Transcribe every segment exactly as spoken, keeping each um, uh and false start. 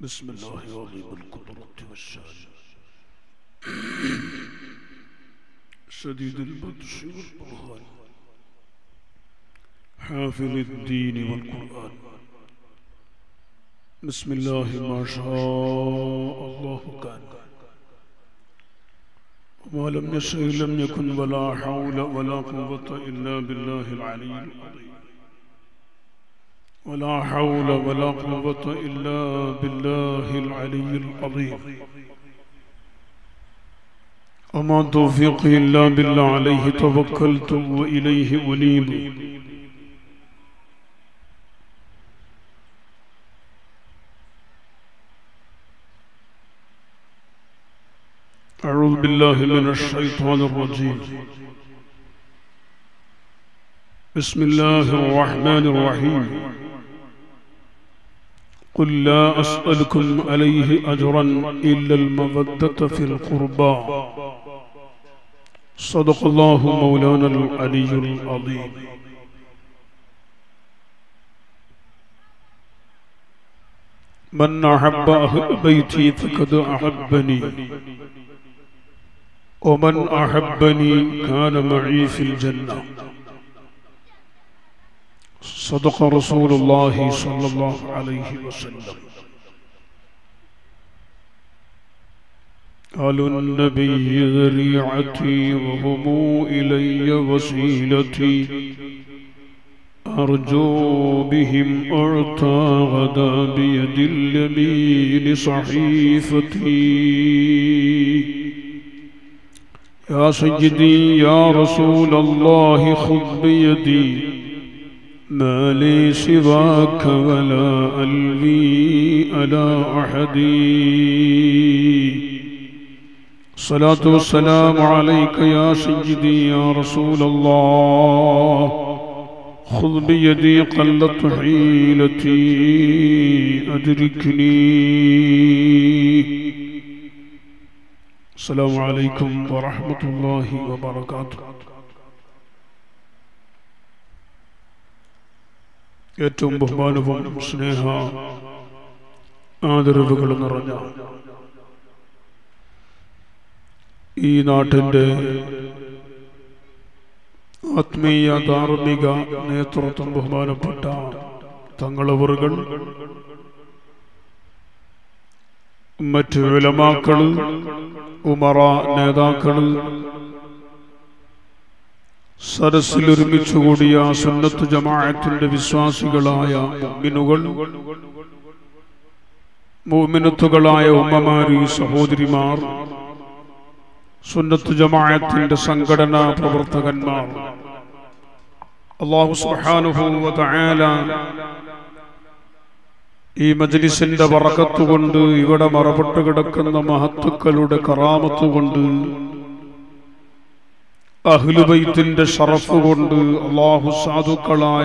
بسم الله عظيم القدرة والشان شديد البطش والبرهان حافظ الدين والقرآن. بسم الله ما شاء الله كان وما لم يشأ لم يكن ولا حول ولا قوة إلا بالله العلي العظيم ولا حول ولا قوة إلا بالله العلي العظيم وما توفيقي إلا بالله عليه توكلت وإليه أنيب. أعوذ بالله من الشيطان الرجيم. بسم الله الرحمن الرحيم. قل لا أسألكم عليه أجرا إلا المودة في القربى. صدق الله مولانا العلي العظيم. من أحب أهل بيتي فقد أحبني ومن أحبني كان معي في الجنة. صدق رسول الله صلى الله عليه وسلم. آل النبي ذريعتي وهم إلي وسيلتي أرجو بهم أعطى غدا بيد اليمين صحيفتي. يا سيدي يا رسول الله خذ بيدي ما لي سواك ولا ألوي على أحد. الصلاة والسلام عليك يا سيدي يا رسول الله خذ بيدي قلت حيلتي أدركني. السلام عليكم ورحمة الله وبركاته. ഏറ്റവും ബഹുമാനവും സ്നേഹ ആദരവുകൾ നിറഞ്ഞ ഈ നാട്ടിൻ്റെ ആത്മീയ ധാർമ്മിക നേതൃത്വം ബഹുമാനപ്പെട്ട തങ്ങളവറുകൾ, മറ്റ് ഉലമാക്കൾ, ഉമറ നേതാക്കൾ, സദസ്സിൽ ഒരുമിച്ചുകൂടിയ സുന്നത്ത് ജമാഅത്തിന്റെ വിശ്വാസികളായ മുഅ്മിനുകൾ, മുഅ്മിനത്തുകളായ ഉമ്മമാരി, സഹോദരിമാർ, സുന്നത്ത് ജമാഅത്തിന്റെ സംഘടനാ പ്രവർത്തകന്മാർ, അല്ലാഹു സുബ്ഹാനഹു വ തആല ഈ മജ്ലിസിന്റെ ബറക്കത്ത് കൊണ്ട്, ഇവിടെ മറപ്പെട്ടു കിടക്കുന്ന മഹത്തുക്കളുടെ കറാമത്ത് കൊണ്ട്, അഹ്ലുബൈത്തിന്റെ ഷറഫ് കൊണ്ട് അല്ലാഹു സാധുക്കളായ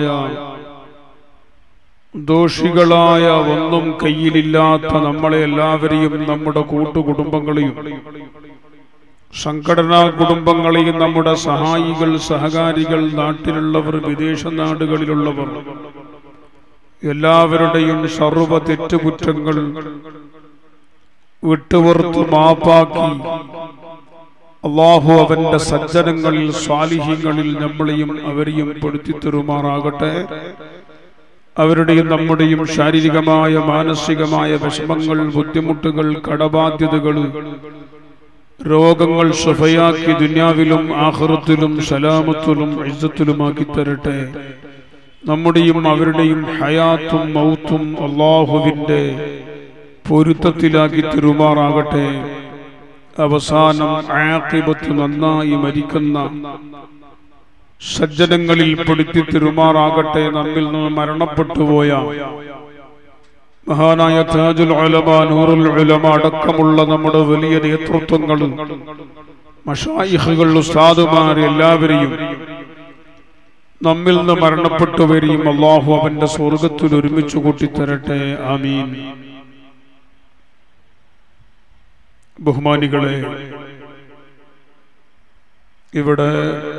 ദോഷികളായ ഒന്നും കയ്യിലില്ലാത്ത നമ്മളെ എല്ലാവരെയും, നമ്മുടെ കൂട്ടുകുടുംബങ്ങളെയും സംഘടനാ കുടുംബങ്ങളെയും, നമ്മുടെ സഹായികൾ, സഹകാരികൾ, നാട്ടിലുള്ളവർ, വിദേശ നാടുകളിലുള്ളവർ എല്ലാവരുടെയും സർവ്വ തെറ്റുകുറ്റങ്ങൾ വിട്ടുപുറത്ത് മാപ്പാക്കി അല്ലാഹു അവന്റെ സജ്ജനങ്ങളിൽ, സ്വാലിഹീങ്ങളിൽ നമ്മളെയും അവരെയും പെടുത്തി തരുമാറാകട്ടെ. അവരുടെയും നമ്മുടെയും ശാരീരികമായ മാനസികമായ വിഷമങ്ങൾ, ബുദ്ധിമുട്ടുകൾ, കടബാധ്യതകൾ, രോഗങ്ങൾ ശഫയാക്കി ദുനിയാവിലും ആഖിറത്തിലും സലാമത്തിലും ഇസ്സത്തിലുമാക്കി തരട്ടെ. നമ്മുടെയും അവരുടെയും ഹയാത്തും മൗത്തും അല്ലാഹുവിന്റെ പൊരുത്തത്തിലാക്കി തരുമാറാകട്ടെ. അവസാനം ആഖിബത്ത് നന്നായി മരിക്കുന്ന സജ്ജനങ്ങളിൽ പെടുത്തി തിരുമാറാകട്ടെ. നമ്മിൽ നിന്ന് മരണപ്പെട്ടുപോയ മഹാനായ താജുൽ ഉലമ, നൂറുൽ ഉലമ അടക്കമുള്ള നമ്മുടെ വലിയ നേതൃത്വങ്ങൾ, മശായിഖുകൾ, ഉസ്താദുമാർ എല്ലാവരെയും, നമ്മിൽ നിന്ന് മരണപ്പെട്ടവരെയും അല്ലാഹു അവന്റെ സ്വർഗ്ഗത്തിൽ ഒരുമിച്ച് കൂട്ടിത്തരട്ടെ. ആമീൻ. ബഹുമാനികളെ, ഇവിടെ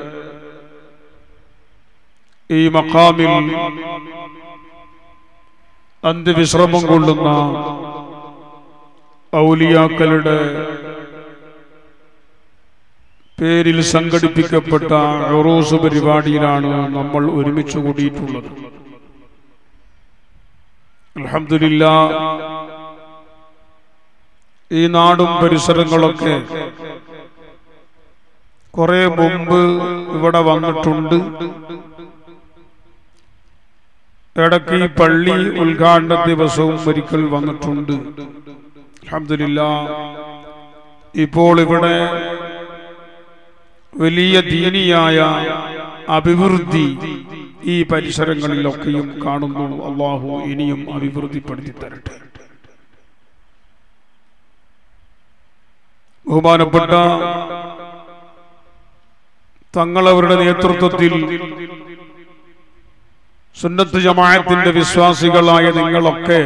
ഈ മഖാമിൽ അന്ത്യവിശ്രമം കൊള്ളുന്ന ഔലിയാക്കളുടെ പേരിൽ സംഘടിപ്പിക്കപ്പെട്ട ഉറൂസ് പരിപാടിയിലാണ് നമ്മൾ ഒരുമിച്ച് കൂടിയിട്ടുള്ളത്. അൽഹംദുലില്ലാഹ്, ഈ നാടും പരിസരങ്ങളൊക്കെ കുറെ മുമ്പ് ഇവിടെ വന്നിട്ടുണ്ട്. ഇടയ്ക്ക് ഈ പള്ളി ഉദ്ഘാടന ദിവസവും ഒരിക്കൽ വന്നിട്ടുണ്ട്. അൽഹംദുലില്ലാഹ്, ഇപ്പോൾ ഇവിടെ വലിയ ദീനിയായ അഭിവൃദ്ധി ഈ പരിസരങ്ങളിലൊക്കെയും കാണുന്നു. അല്ലാഹു ഇനിയും അഭിവൃദ്ധിപ്പെടുത്തി തരട്ടെ. ബഹുമാനപ്പെട്ട തങ്ങളവരുടെ നേതൃത്വത്തിൽ സുന്നത്ത് ജമാഅത്തിന്റെ വിശ്വാസികളായ നിങ്ങളൊക്കെ,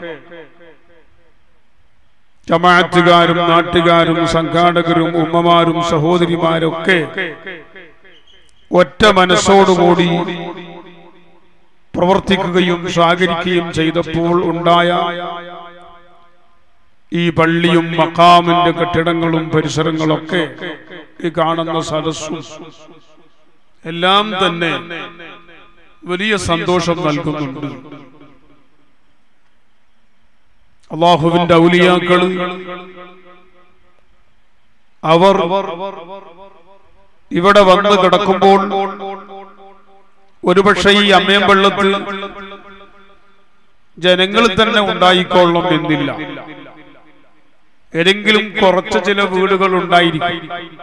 ജമാഅത്തുകാരും നാട്ടുകാരും സംഘാടകരും ഉമ്മമാരും സഹോദരിമാരൊക്കെ ഒറ്റ മനസ്സോടുകൂടി പ്രവർത്തിക്കുകയും സഹകരിക്കുകയും ചെയ്തപ്പോൾ ഉണ്ടായ ഈ പള്ളിയും മഖാമിന്റെ കെട്ടിടങ്ങളും പരിസരങ്ങളൊക്കെ ഈ കാണുന്ന സദസ്സും എല്ലാം തന്നെ വലിയ സന്തോഷം നൽകുന്നുണ്ട്. അല്ലാഹുവിന്റെ ഔലിയാക്കൾ അവർ ഇവിടെ വന്ന് കിടക്കുമ്പോൾ ഒരുപക്ഷെ ഈ അമ്മയമ്പള്ളത്ത് ജനങ്ങൾ തന്നെ ഉണ്ടായിക്കൊള്ളണം എന്നില്ല. ഏതെങ്കിലും കുറച്ച് ചില വീടുകൾ ഉണ്ടായിരിക്കും.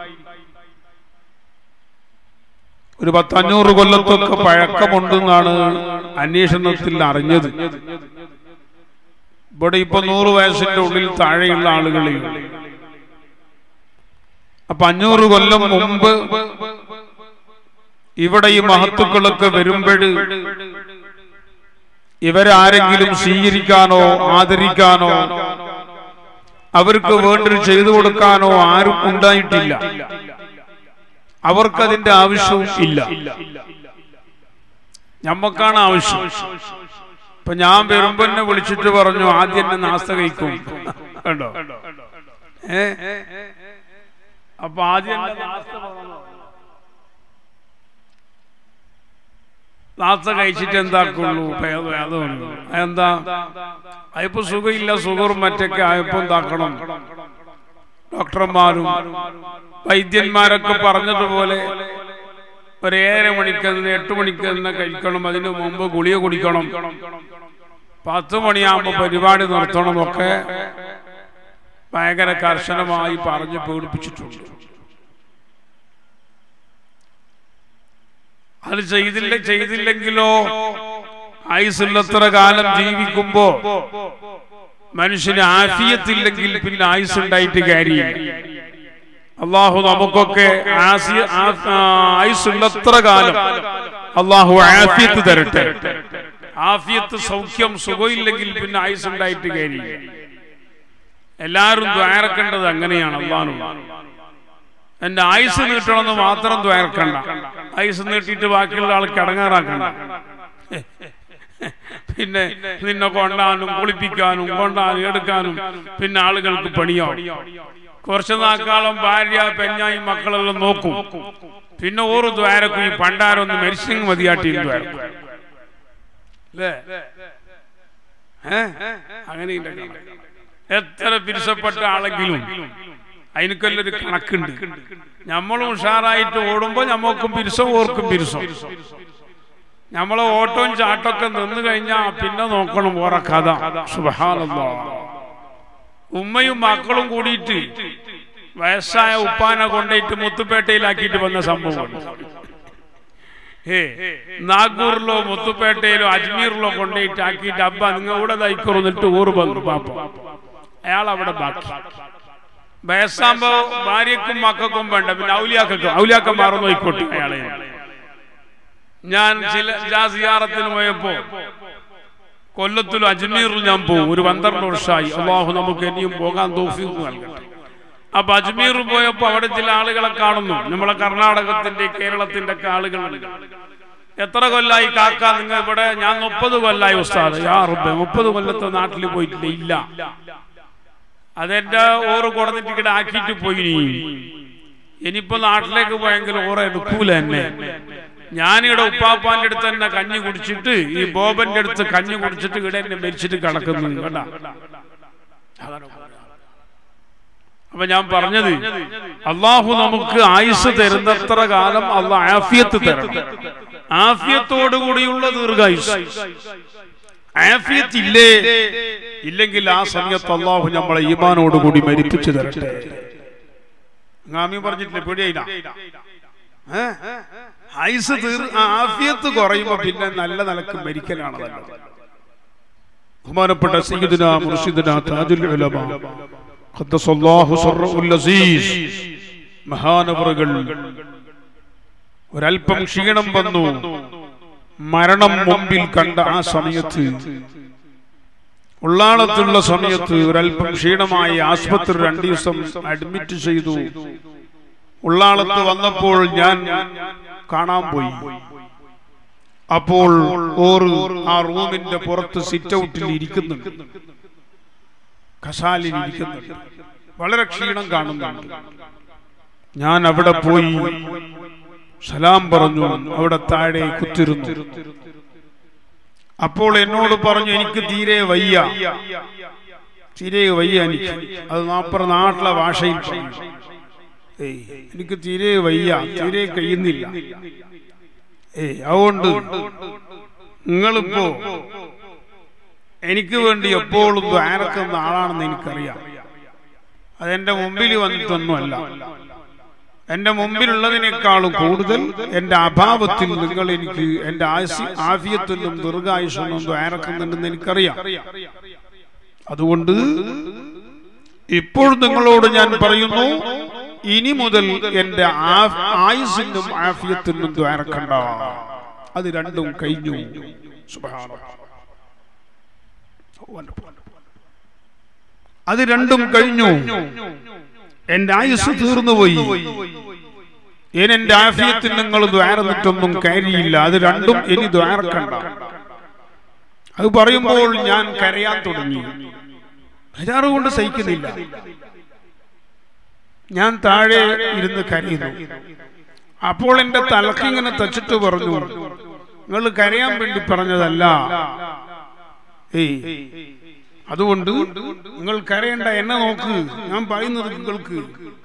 ഒരു പത്തഞ്ഞൂറ് കൊല്ലത്തൊക്കെ പഴക്കമുണ്ടെന്നാണ് അന്വേഷണത്തിൽ അറിഞ്ഞത്. ഇവിടെ ഇപ്പൊ നൂറ് വയസ്സിന്റെ ഉള്ളിൽ താഴെയുള്ള ആളുകളെ. അപ്പൊ അഞ്ഞൂറ് കൊല്ലം മുമ്പ് ഇവിടെ ഈ മഹത്തുക്കളൊക്കെ വരുമ്പോൾ ഇവരാരെങ്കിലും സ്വീകരിക്കാനോ ആദരിക്കാനോ അവർക്ക് വേണ്ടി ചെയ്തു കൊടുക്കാനോ ആരും ഉണ്ടായിട്ടില്ല. അവർക്കതിന്റെ ആവശ്യവും ഇല്ല. ഞമ്മക്കാണ് ആവശ്യം. ഇപ്പൊ ഞാൻ വരുമ്പോ എന്നെ വിളിച്ചിട്ട് പറഞ്ഞു ആദ്യം എന്നെ നാസ്ത കഴിക്കും. കണ്ടോ? ഏ അപ്പൊ ആദ്യം നാസ്ത കഴിച്ചിട്ട് എന്താക്കുള്ളൂ? എന്താ അയപ്പോ സുഖമില്ല, സുഖവും മറ്റൊക്കെ ആയപ്പോ എന്താക്കണം? ഡോക്ടർമാരും വൈദ്യന്മാരൊക്കെ പറഞ്ഞതുപോലെ ഒരു ഏഴര മണിക്ക് എട്ട് മണിക്ക് തന്നെ കഴിക്കണം, അതിനു മുമ്പ് ഗുളിക കുടിക്കണം, പത്ത് മണിയാകുമ്പോ പരിപാടി നിർത്തണം ഒക്കെ ഭയങ്കര കർശനമായി പറഞ്ഞ് പേടിപ്പിച്ചിട്ടുണ്ട്. അത് ചെയ്തില്ല ചെയ്തില്ലെങ്കിലോ ആയുസ്സുള്ളത്ര കാലം ജീവിക്കുമ്പോ മനുഷ്യന് ആഫിയത്തില്ലെങ്കിൽ പിന്നെ ആയുസ് ഉണ്ടായിട്ട് കാര്യമില്ല. അള്ളാഹു നമുക്കൊക്കെ ആയുസ്സുള്ളത്ര കാലം അള്ളാഹു ആഫിയത്ത് തരട്ടെ. ആഫിയത്ത് സൗഖ്യം സുഖമില്ലെങ്കിൽ പിന്നെ ആയുസ് ഉണ്ടായിട്ട് കാര്യമില്ല. എല്ലാവരും ദ്വാരക്കേണ്ടത് അങ്ങനെയാണ്. അള്ളാഹു എന്റെ ആയുസ് നീട്ടണമെന്ന് മാത്രം ദ്വാരക്കണ്ട, ആയുസ് നീട്ടിയിട്ട് ബാക്കിയുള്ള ആൾക്ക് അടങ്ങാറാക്കണ്ട. പിന്നെ നിന്നെ കൊണ്ടാനും കുളിപ്പിക്കാനും കൊണ്ടാനും എടുക്കാനും പിന്നെ ആളുകൾക്ക് പണിയാവും. കുറച്ചു നാക്കാളം ഭാര്യ പെഞ്ഞായി മക്കളെല്ലാം നോക്കും. പിന്നെ ഓരോ ദ്വാരക്കും ഈ പണ്ടാരൊന്ന് മരിച്ചെങ്കിൽ മതിയാട്ടി ദ്വാരക്കും അല്ലേ? അങ്ങനെ എത്ര പിരിസപ്പെട്ട ആളെങ്കിലും അതിനൊരു കണക്കുണ്ട്. നമ്മളും ഉഷാറായിട്ട് ഓടുമ്പോ നമ്മൾക്കും പിരിസം ഓർക്കും പിരിസം. നമ്മളെ ഓട്ടവും ചാട്ടൊക്കെ നിന്ന് കഴിഞ്ഞാ പിന്നെ നോക്കണം ഓറ കഥ. സുബ്ഹാനല്ലാഹ്. ഉമ്മയും മക്കളും കൂടിയിട്ട് വയസ്സായ ഉപ്പാനെ കൊണ്ടുപോയിട്ട് മുത്തുപേട്ടയിലാക്കിയിട്ട് വന്ന സംഭവം. ഏ നാഗൂറിലോ മുത്തുപേട്ടയിലോ അജ്മീറിലോ കൊണ്ടുപോയിട്ട് ആക്കിയിട്ട് അബ്ബ നിങ്ങൾ ഇവിടെ തയ്ക്കുറന്നിട്ട് ഊറ് വന്നു പാപ്പ. അയാൾ അവിടെ ബാക്കി. വയസ്സാകുമ്പോ ഭാര്യക്കും മക്കൾക്കും വേണ്ട, പിന്നെ ഔലിയാക്കും ഔലിയാക്കന്മാർ നോയിക്കോട്ടെ അയാളെ. ഞാൻ ചില സിയാറത്തിന് പോയപ്പോ കൊല്ലത്തിലും അജ്മീറിലും ഞാൻ പോകും. ഒരു പന്ത്രണ്ട് വർഷമായി. അള്ളാഹു നമുക്ക് ഇനിയും പോകാൻ തൗഫീഖ് നൽകട്ടെ. അപ്പൊ അജ്മീർ പോയപ്പോ അവിടെ ചില ആളുകളെ കാണുന്നു. നമ്മളെ കർണാടകത്തിന്റെ കേരളത്തിന്റെ ഒക്കെ ആളുകളുണ്ട്. എത്ര കൊല്ലായി കാക്ക നിങ്ങൾ ഇവിടെ? ഞാൻ മുപ്പത് കൊല്ലായി ഉസ്താദ്. യാ റബ്ബേ, മുപ്പത് കൊല്ലത്തെ നാട്ടിൽ പോയിട്ടില്ല. ഇല്ല അതെന്റെ ഓറ് കൊടുത്തിട്ട് ഇവിടെ ആക്കിയിട്ട് പോയി. ഇനിയിപ്പോ നാട്ടിലേക്ക് പോയെങ്കിൽ ഓറെ എടുക്കൂല എന്നെ. ഞാനിവിടെ ഉപ്പാപ്പാന്റെ അടുത്ത് തന്നെ കഞ്ഞി കുടിച്ചിട്ട് ഈ ബോബന്റെ അടുത്ത് കഞ്ഞി കുടിച്ചിട്ട് ഇവിടെ എന്നെ മരിച്ചിട്ട് കിടക്കുന്നു കേട്ടാ. അപ്പൊ ഞാൻ പറഞ്ഞത്, അള്ളാഹു നമുക്ക് ആയുസ് തരുന്നത്ര കാലം അള്ളാഹ് ആഫിയത്ത് തരണം. ആഫിയത്തോടുകൂടിയുള്ള ദീർഘായുസ്. ആഫിയത്ത് ഇല്ലേ ഇല്ലെങ്കിൽ ആ സമയത്ത് അള്ളാഹു നമ്മളെ ഈമാനോടുകൂടി മരിപ്പിച്ചു തരട്ടെ. ആമീൻ പറഞ്ഞിട്ടില്ലേ? പേടിയായില്ല. ആയുസ് തീർ ആഫിയത്ത് കുറയുമ്പോ പിന്നെ നല്ല നിലക്ക് മരിക്കലാണ് നല്ലത്. ബഹുമാനപ്പെട്ട സയ്യിദുനാ മുർഷിദുനാ താജുൽ ഉലമ ഖദ്ദസല്ലാഹു സർറുൽ അസീസ് മഹാനവറുകൾ ഒരൽപ്പം ക്ഷീണം വന്നു. മരണം മുമ്പിൽ കണ്ട ആ സമയത്ത്, ഉള്ളാളത്തുള്ള സമയത്ത് ഒരൽപ്പം ക്ഷീണമായി ആശുപത്രി രണ്ടു ദിവസം അഡ്മിറ്റ് ചെയ്തു. ഉള്ളാളത്ത് വന്നപ്പോൾ ഞാൻ കാണാൻ പോയി. അപ്പോൾ ഓർ ആ റൂമിന്റെ പുറത്ത് സിറ്റ് ഔട്ടിൽ ഇരിക്കുന്നുണ്ട്, കസാലിൽ ഇരിക്കുന്നുണ്ട്. വളരെ ക്ഷീണം കാണുന്നുണ്ട്. ഞാൻ അവിടെ പോയി സലാം പറഞ്ഞു. അവിടെ താഴെ കുത്തിരുന്നു. അപ്പോൾ എന്നോട് പറഞ്ഞു, എനിക്ക് തീരെ വയ്യ, തീരെ വയ്യ എനിക്ക്. അത് നാപ്പറ നാട്ടിലെ ഭാഷയിൽ പറഞ്ഞു, ഏയ് എനിക്ക് തീരെ വയ്യ, തീരെ കഴിയുന്നില്ല. ഏയ് അതുകൊണ്ട് നിങ്ങളിപ്പോ എനിക്ക് വേണ്ടി എപ്പോഴും ദ്വാരക്കുന്ന ആളാണെന്ന് എനിക്കറിയാം. അതെന്റെ മുമ്പിൽ വന്നിട്ടൊന്നുമല്ല. എന്റെ മുമ്പിലുള്ളതിനേക്കാളും കൂടുതൽ എന്റെ അഭാവത്തിൽ നിങ്ങൾ എനിക്ക് എന്റെ ആഫിയത്തിനും ദീർഘായുസ്സൊന്നും ദ്വാരക്കുന്നുണ്ടെന്ന് എനിക്കറിയാം. അതുകൊണ്ട് ഇപ്പോൾ നിങ്ങളോട് ഞാൻ പറയുന്നു, ഇനി മുതൽ എന്റെ ആയുസ്സിനും ആഫിയത്തിനും ദ്വാരക്കണ്ട. അത് രണ്ടും കഴിഞ്ഞു. സുബ്ഹാനല്ലാഹ്, അത് രണ്ടും കഴിഞ്ഞു. എന്റെ ആയുസ് തീർന്നുപോയി. എന്റെ ആഫിയത്തിന് നിങ്ങൾ ദ്വാരന്നിട്ടൊന്നും കാര്യമില്ല. അത് രണ്ടും ഇനി ദ്വാരക്കണ്ട. അത് പറയുമ്പോൾ ഞാൻ കരയാൻ തുടങ്ങി. ബേജാറ് കൊണ്ട് സഹിക്കുന്നില്ല. ഞാൻ താഴെ ഇരുന്ന് കരയുന്നു. അപ്പോൾ എന്റെ തലക്കിങ്ങനെ തച്ചിട്ട് പറഞ്ഞു, നിങ്ങൾ കരയാൻ വേണ്ടി പറഞ്ഞതല്ല. ഏയ് അതുകൊണ്ട് നിങ്ങൾ കരയണ്ട, എന്നെ നോക്ക്, ഞാൻ പറയുന്നത് നിങ്ങൾക്ക്.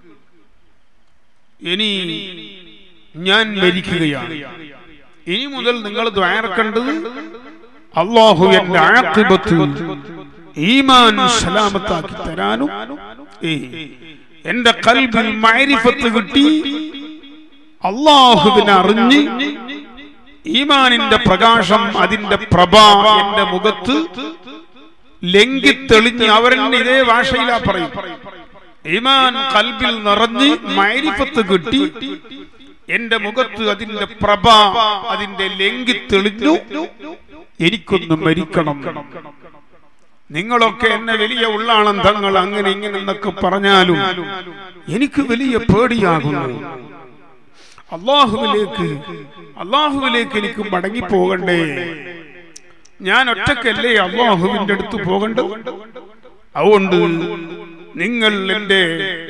ഇനി ഞാൻ മരിക്കുകയാണ്. ഇനി മുതൽ നിങ്ങൾ ദ്വാരക്കേണ്ടത് അല്ലാഹു എന്റെ ആഖിബത്ത് ഈമാൻ സലാമത്താക്കി തരാനും, എന്റെ ഖൽബിൽ മഅരിഫത്ത് കിട്ടി അല്ലാഹുവിനെ അറിഞ്ഞ് ഈമാനിന്റെ പ്രകാശം, അതിന്റെ പ്രഭ എന്റെ മുഖത്ത് ലംഘിത്തെളിഞ്ഞ്, അവരെന്നെ ഇതേ ഭാഷയിലാ പറയും, ഈമാൻ ഖൽബിൽ നിറഞ്ഞ് മഅരിഫത്ത് കിട്ടി എന്റെ മുഖത്ത് അതിന്റെ പ്രഭ, അതിന്റെ ലംഘിത്തെളിഞ്ഞു. എനിക്കൊന്ന് മരിക്കണം. നിങ്ങളൊക്കെ എന്നെ വലിയ ഉള്ളാളന്തങ്ങൾ അങ്ങനെ ഇങ്ങനെ എന്നൊക്കെ പറഞ്ഞാലും എനിക്ക് വലിയ പേടിയാകുന്നു. അള്ളാഹുവിലേക്ക് അള്ളാഹുവിലേക്ക് എനിക്ക് മടങ്ങി പോകണ്ടേ? ഞാൻ ഒറ്റക്കല്ലേ അള്ളാഹുവിന്റെ അടുത്ത് പോകണ്ടത്? അതുകൊണ്ട് നിങ്ങൾ എന്റെ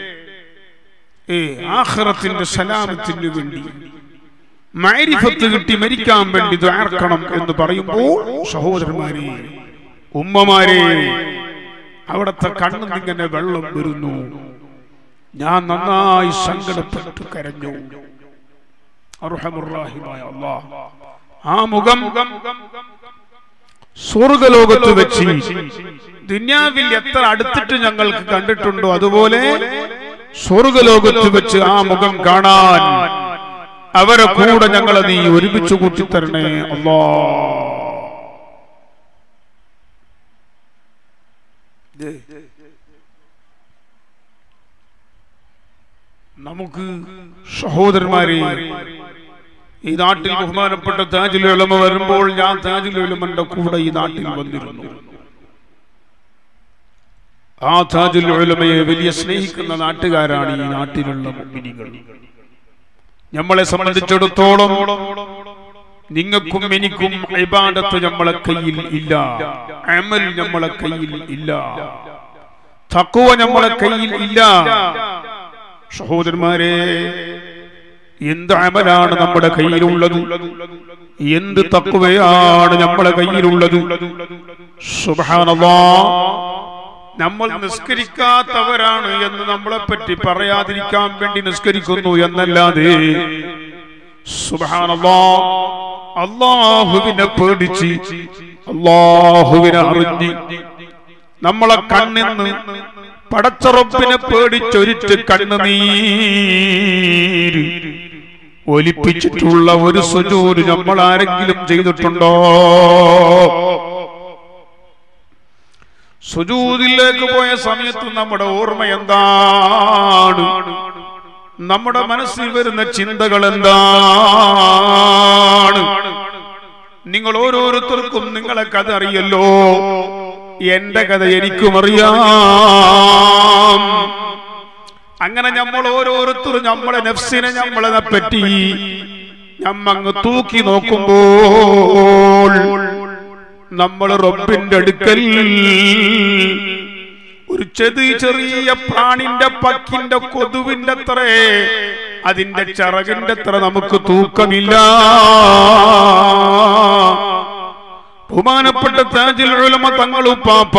ആഖിറത്തിന്റെ സലാമത്തിന് വേണ്ടി, മഅരിഫത്ത് കിട്ടി മരിക്കാൻ വേണ്ടി ദുആർക്കണം എന്ന് പറയുമ്പോൾ, സഹോദരന്മാരെ, ഉമ്മമാരെ, അവിടത്തെ കണ്ണിൽ ഇങ്ങനെ വെള്ളം വരുന്നു. ഞാൻ നന്നായി സങ്കടപ്പെട്ട് കരഞ്ഞു. അർഹമുർ-റഹീമായ അല്ലാഹ് ആ മുഖം സ്വർഗ്ഗലോകത്ത് വെച്ച് ദുനിയാവിൽ എത്ര അടുത്തിട്ട് ഞങ്ങൾക്ക് കണ്ടിട്ടുണ്ടോ അതുപോലെ സ്വർഗ്ഗലോകത്ത് വെച്ച് ആ മുഖം കാണാൻ അവരെ കൂടെ ഞങ്ങളെ നീ ഒരുമിച്ച് കൂട്ടിത്തരണേ അല്ലാഹ്. നമുക്ക് സഹോദരന്മാരെ, ഈ നാട്ടിൽ ബഹുമാനപ്പെട്ട താജുൽ ഉലമ വരുമ്പോൾ ഞാൻ താജുൽ ഉലമന്റെ കൂടെ ഈ നാട്ടിൽ വന്നിരുന്നു. ആ താജുൽ ഉലമയെ വലിയ സ്നേഹിക്കുന്ന നാട്ടുകാരാണ് ഈ നാട്ടിലുള്ള മുഅ്മിനീങ്ങൾ. നമ്മളെ സംബന്ധിച്ചിടത്തോളം നിങ്ങൾക്കും എനിക്കും ഇബാദത്ത് നമ്മളെ കയ്യിൽ ഇല്ല, അമൽ നമ്മളെ കയ്യിൽ ഇല്ല. തഖ്വ നമ്മളെ കയ്യിൽ ഇല്ല. സഹോദരന്മാരെ, എന്ത് അമലാണ് നമ്മുടെ കയ്യിലുള്ളത്? എന്ത് തഖ്വയാണ് നമ്മുടെ കയ്യിലുള്ളത്? സുബ്ഹാനല്ലാഹ്, നമ്മൾ നിസ്കരിക്കാത്തവരാണ് എന്ന് നമ്മളെ പറ്റി പറയാതിരിക്കാൻ വേണ്ടി നിസ്കരിക്കുന്നു എന്നല്ലാതെ സുബ്ഹാനല്ലാഹ് അല്ലാഹുവിനെ പേടിച്ച് അല്ലാഹുവിനെ അറിഞ്ഞ് നമ്മളെ കണ്ണിന്ന് പടച്ച റബ്ബിനെ പേടിച്ചൊരിച്ച് കണ്ണുനീര് ഒലിപ്പിച്ചിട്ടുള്ള ഒരു സുജൂദ് നമ്മൾ ആരെങ്കിലും ചെയ്തിട്ടുണ്ടോ? സുജൂദിലേക്ക് പോയ സമയത്ത് നമ്മുടെ ഓർമ്മ എന്താണ്? നമ്മുടെ മനസ്സിൽ വരുന്ന ചിന്തകൾ എന്താണ്? നിങ്ങൾ ഓരോരുത്തർക്കും നിങ്ങളെ കഥ അറിയല്ലോ, എന്റെ കഥ എനിക്കും അറിയാം. അങ്ങനെ നമ്മൾ ഓരോരുത്തരും നമ്മളെ നഫ്സിനെ നമ്മളെ പറ്റി നമ്മങ്ങ് തൂക്കി നോക്കുമ്പോൾ നമ്മൾ റബ്ബിന്റെ അടുക്കൽ ഒരു ചെറിയ ചെറിയ പ്രാണിന്റെ പക്കിന്റെ കൊതുവിന്റെ അത്ര, അതിന്റെ ചിറകിന്റെ അത്ര നമുക്ക് തൂക്കമില്ല. ബഹുമാനപ്പെട്ട താജുൽ ഉലമ തങ്ങൾ ഉപ്പാപ്പ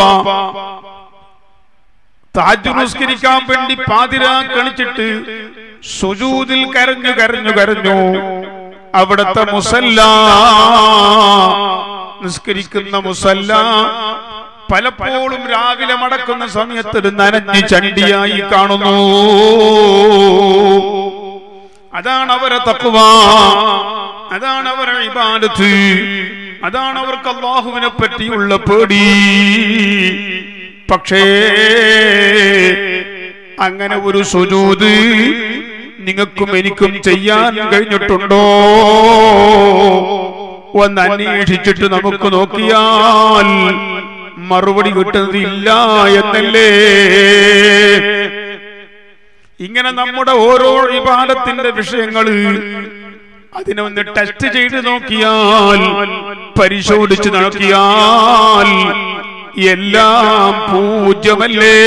തഹജ്ജുദ് നിസ്കരിക്കാൻ വേണ്ടി പാതിരാ കണിച്ചിട്ട് സുജൂദിൽ കരഞ്ഞു കരഞ്ഞു കരഞ്ഞു. അവിടത്തെ മുസല്ല, നിസ്കരിക്കുന്ന മുസല്ല പലപ്പോഴും രാവിലെ മടക്കുന്ന സമയത്ത് നനഞ്ഞ് ചണ്ടിയായി കാണുന്നു. അതാണ് അവരെ തഖ്വ, അതാണ് അവരെ ഇബാദത്ത്, അതാണ് അവർക്ക് അല്ലാഹുവിനെ പറ്റിയുള്ള പേടി. പക്ഷേ അങ്ങനെ ഒരു സുജൂദ് നിങ്ങൾക്കും എനിക്കും ചെയ്യാൻ കഴിഞ്ഞിട്ടുണ്ടോ? ഒന്ന് അന്വേഷിച്ചിട്ട് നമുക്ക് നോക്കിയാൽ മറുപടി കിട്ടുന്നില്ല എന്നല്ലേ. ഇങ്ങനെ നമ്മുടെ ഓരോ ഇബാദത്തിന്റെ വിഷയങ്ങള് അതിനെ ഒന്ന് ടെസ്റ്റ് ചെയ്ത് നോക്കിയാൽ, പരിശോധിച്ച് നോക്കിയാൽ എല്ലാം പൂജ്യമല്ലേ.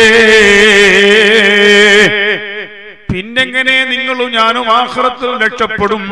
പിന്നെങ്ങനെ നിങ്ങളും ഞാനും ആഖിറത്തിൽ രക്ഷപ്പെടും?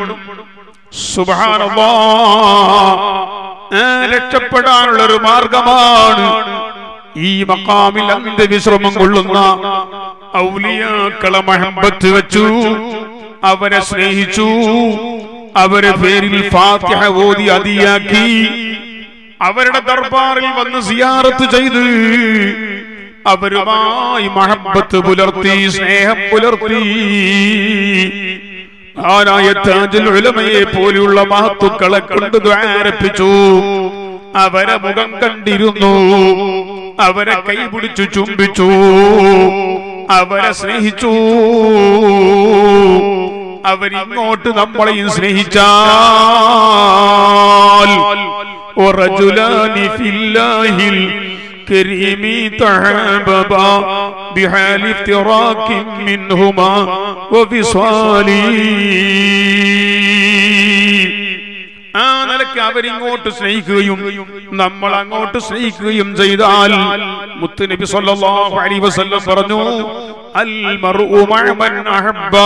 സുബ്ഹാനല്ലാഹ്, രക്ഷപ്പെടാനുള്ള ഒരു മാർഗമാണ് ഈ മഖാമിൽ അന്ത്യവിശ്രമം കൊള്ളുന്ന ഔലിയാക്കളെ മഹബത്ത് വെച്ചു, അവരെ സ്നേഹിച്ചു, അവരെ പേരിൽ ഫാത്തിഹ ഓതി അതിയാക്കി, അവരുടെ ദർബാറിൽ വന്ന് സിയാറത്ത് ചെയ്ത് അവരുമായി മഹബത്ത് പുലർത്തി, സ്നേഹം പുലർത്തി. ആനായ താജുൽ ഉലമയെ പോലെയുള്ള മഹത്തുക്കളെ കൊണ്ട് ദ്വാരപ്പിച്ചു. അവരെ മുഖം കണ്ടിരുന്നു, അവരെ കൈപിടിച്ചു ചുംബിച്ചു, അവരെ സ്നേഹിച്ചു. അവരിങ്ങോട്ട് നമ്മളെയും സ്നേഹിച്ചാൽ വറജുലാനി ഫില്ലാഹിൽ കരീമി തഹബബാ ബിഹാലി ഇഫ്തിറാകിൻ മിൻഹുമാ വവിസ്വാലി. ആ നിലയ്ക്ക് അവരിങ്ങോട്ട് സ്നേഹിക്കുകയും നമ്മൾ അങ്ങോട്ട് സ്നേഹിക്കുകയും ചെയ്താൽ മുത്തുനബി സല്ലല്ലാഹു അലൈഹി വസല്ലം പറഞ്ഞു, അൽ മർഉ മഅ മൻ അഹബ്ബാ.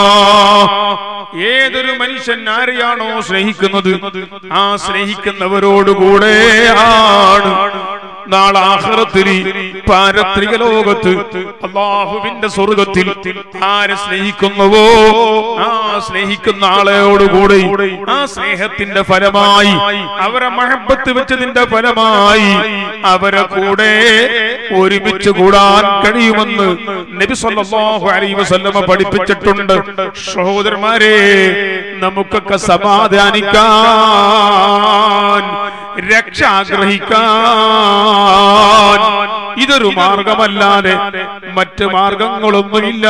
ഏതൊരു മനുഷ്യൻ ആരെയാണോ സ്നേഹിക്കുന്നത് ആ സ്നേഹിക്കുന്നവരോടുകൂടെ ആണ് നാളെ ആഖിറത്തിൽ പാരത്രിക ലോകത്ത് അല്ലാഹുവിന്റെ സ്വർഗ്ഗത്തിൽ ആരെ സ്നേഹിക്കുന്നുവോ ആ സ്നേഹിക്കുന്ന ആളെയോടുകൂടെ ആ സ്നേഹത്തിന്റെ ഫലമായി, അവരെ മഹബത്ത് വെച്ചതിന്റെ ഫലമായി അവരെ കൂടെ ഒരുമിച്ച് കൂടാൻ കഴിയുമെന്ന് നബി സല്ലല്ലാഹു അലൈഹി വസല്ലമ പഠിപ്പിച്ചിട്ടുണ്ട്. സഹോദരന്മാരെ, നമുക്കൊക്കെ സമാധാനിക്കാൻ, രക്ഷ ആഗ്രഹിക്കാൻ ഇതൊരു മാർഗമല്ലാതെ മറ്റ് മാർഗങ്ങളൊന്നുമില്ല.